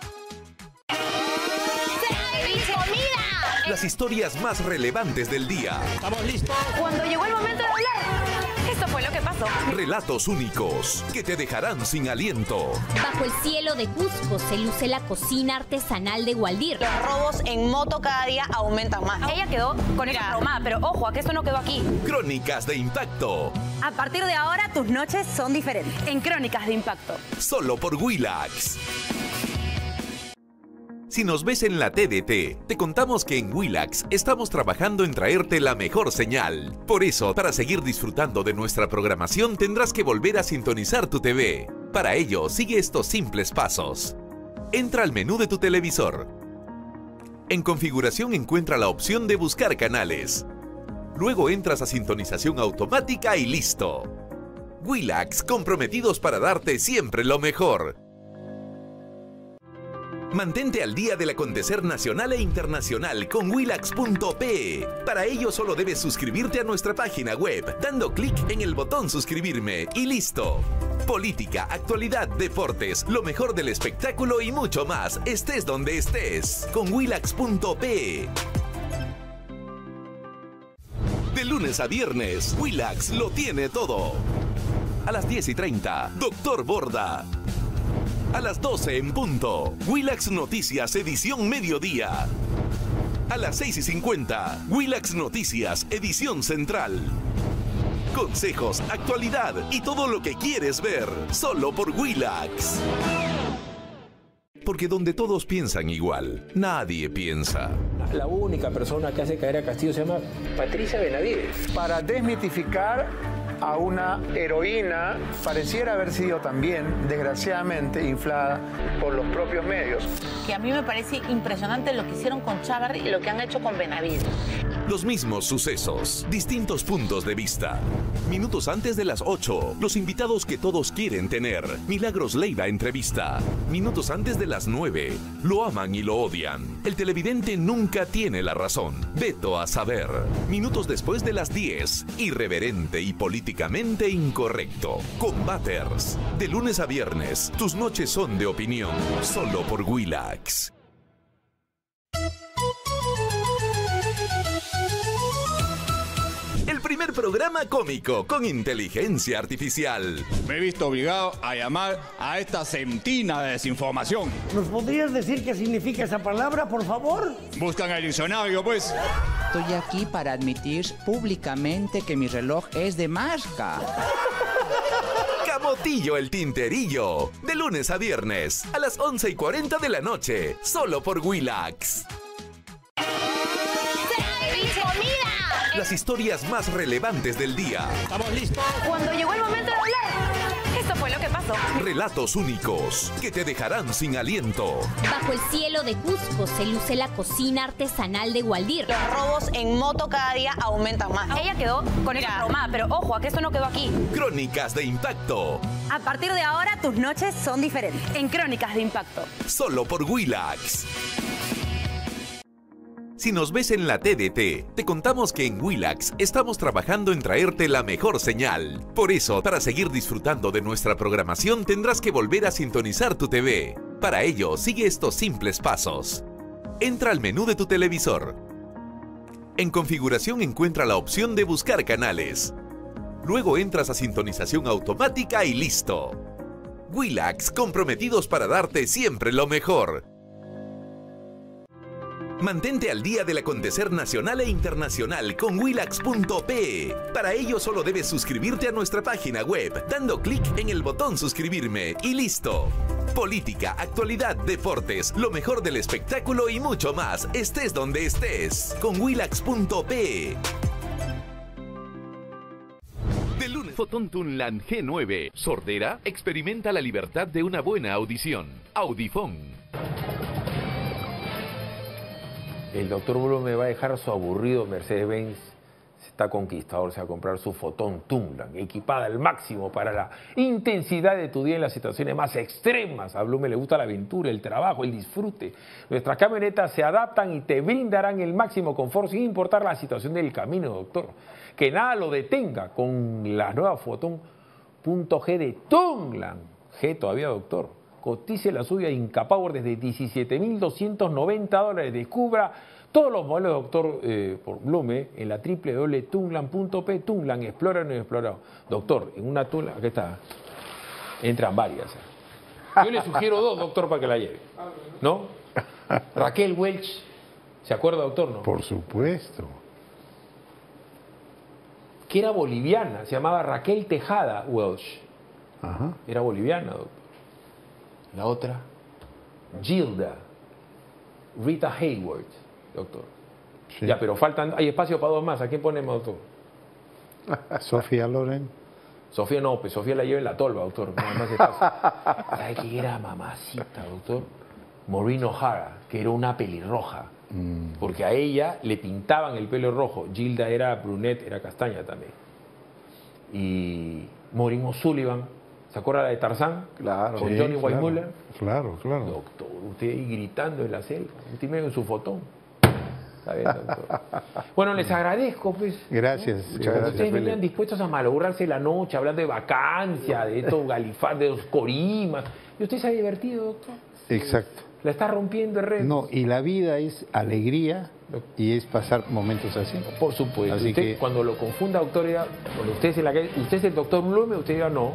Las historias más relevantes del día. ¿Estamos listos? Cuando llegó el momento de hablar, esto fue lo que pasó. Relatos únicos que te dejarán sin aliento. Bajo el cielo de Cusco se luce la cocina artesanal de Gualdir. Los robos en moto cada día aumentan más. Ella quedó con esa traumada, pero ojo, a que esto no quedó aquí. Crónicas de impacto. A partir de ahora, tus noches son diferentes. En Crónicas de Impacto. Solo por Willax. Si nos ves en la T D T, te contamos que en Willax estamos trabajando en traerte la mejor señal. Por eso, para seguir disfrutando de nuestra programación, tendrás que volver a sintonizar tu T V. Para ello, sigue estos simples pasos. Entra al menú de tu televisor. En configuración encuentra la opción de buscar canales. Luego entras a sintonización automática y listo. Willax, comprometidos para darte siempre lo mejor. Mantente al día del acontecer nacional e internacional con Willax punto pe. Para ello solo debes suscribirte a nuestra página web, dando clic en el botón suscribirme y listo. Política, actualidad, deportes, lo mejor del espectáculo y mucho más, estés donde estés, con Willax punto pe. De lunes a viernes, Willax lo tiene todo. A las diez y treinta, Doctor Borda. A las doce en punto, Willax Noticias edición mediodía. A las seis y cincuenta, Willax Noticias edición central. Consejos, actualidad y todo lo que quieres ver, solo por Willax. Porque donde todos piensan igual, nadie piensa. La única persona que hace caer a Castillo se llama Patricia Benavides. Para desmitificar a una heroína, pareciera haber sido también, desgraciadamente, inflada por los propios medios. Que a mí me parece impresionante lo que hicieron con Chávarri y lo que han hecho con Benavides. Los mismos sucesos, distintos puntos de vista. Minutos antes de las ocho, los invitados que todos quieren tener. Milagros Leiva entrevista. Minutos antes de las nueve, lo aman y lo odian. El televidente nunca tiene la razón. Veto a saber. Minutos después de las diez, irreverente y políticamente incorrecto. Combaters. De lunes a viernes, tus noches son de opinión. Solo por Willax. El primer programa cómico con inteligencia artificial. Me he visto obligado a llamar a esta centina de desinformación. ¿Nos podrías decir qué significa esa palabra, por favor? Buscan el diccionario, pues. Estoy aquí para admitir públicamente que mi reloj es de marca. Camotillo el Tinterillo. De lunes a viernes, a las once y cuarenta de la noche. Solo por Willax. Las historias más relevantes del día. ¿Estamos listos? Cuando llegó el momento de hablar, esto fue lo que pasó. eso. Relatos únicos que te dejarán sin aliento. Bajo el cielo de Cusco se luce la cocina artesanal de Gualdir. Los robos en moto cada día aumentan más. Ella quedó con esa traumada, pero ojo, a que eso no quedó aquí. Crónicas de Impacto. A partir de ahora, tus noches son diferentes. En Crónicas de Impacto. Solo por Willax. Si nos ves en la T D T, te contamos que en Willax estamos trabajando en traerte la mejor señal. Por eso, para seguir disfrutando de nuestra programación, tendrás que volver a sintonizar tu T V. Para ello, sigue estos simples pasos. Entra al menú de tu televisor. En configuración encuentra la opción de buscar canales. Luego entras a sintonización automática y listo. Willax, comprometidos para darte siempre lo mejor. Mantente al día del acontecer nacional e internacional con Willax punto pe. Para ello solo debes suscribirte a nuestra página web, dando clic en el botón suscribirme y listo. Política, actualidad, deportes, lo mejor del espectáculo y mucho más, estés donde estés, con Willax punto pe. De lunes, Fotón Tunlan G nueve. Sordera, experimenta la libertad de una buena audición. Audifón. El doctor Blume va a dejar su aburrido Mercedes-Benz, está conquistador, se va a comprar su Fotón Tunlan, equipada al máximo para la intensidad de tu día en las situaciones más extremas. A Blume le gusta la aventura, el trabajo, el disfrute. Nuestras camionetas se adaptan y te brindarán el máximo confort sin importar la situación del camino, doctor. Que nada lo detenga con la nueva Fotón punto G de Tunlan. G todavía, doctor. Cotice la suya Incapower desde diecisiete mil doscientos noventa dólares. Descubra todos los modelos de doctor eh, por Blume en la doble u doble u doble u punto tunlan punto pe. Tunlan, explora no explorado. Doctor, en una Tunlan, aquí está, entran varias. Yo le sugiero dos, doctor, para que la lleve. ¿No? Raquel Welch, ¿se acuerda, doctor? No. Por supuesto. Que era boliviana, se llamaba Raquel Tejada Welch. Ajá. Era boliviana, doctor. La otra, Gilda Rita Hayward, doctor. Sí. Ya, pero faltan, hay espacio para dos más. ¿A quién ponemos, doctor? Sofía Loren. Sofía no, pues Sofía la lleva en la tolva, doctor. No hay más espacio. ¿Sabe quién era mamacita, doctor? Maureen O'Hara, que era una pelirroja. Mm. Porque a ella le pintaban el pelo rojo. Gilda era brunette, era castaña también. Y Maureen O'Sullivan, ¿se acuerda la de Tarzán? Claro. Con Sí, Johnny claro, Weissmuller. Claro, claro. Doctor, usted ahí gritando en la selva, usted medio en su fotón. Está bien, doctor. Bueno, les agradezco, pues. Gracias. ¿no? Muchas gracias. Ustedes venían dispuestos a malograrse la noche, hablando de vacancia, de estos galifas, de los corimas. Y usted se ha divertido, doctor. Exacto. La está rompiendo en redes. No, y la vida es alegría y es pasar momentos así. Por supuesto. Así usted, que... cuando lo confunda, doctor, diga, cuando usted es, en la calle, usted es el doctor Blume, usted diga no.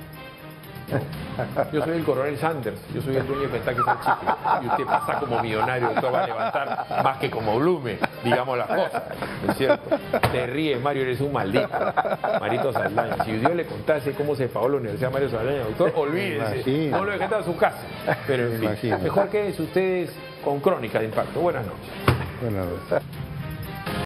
Yo soy el coronel Sanders, yo soy el dueño de Kentucky Fried Chicken. Y usted pasa como millonario, usted va a levantar más que como Blume, digamos las cosas, ¿no es cierto? Te ríes, Mario, eres un maldito. Marito Saldaña, si Dios le contase cómo se pagó la Universidad Mario Saldaña, doctor, olvídese, Imagino. no lo deje a su casa. Pero en fin, Imagino. mejor quédense ustedes con Crónicas de Impacto. Buenas noches. Buenas noches.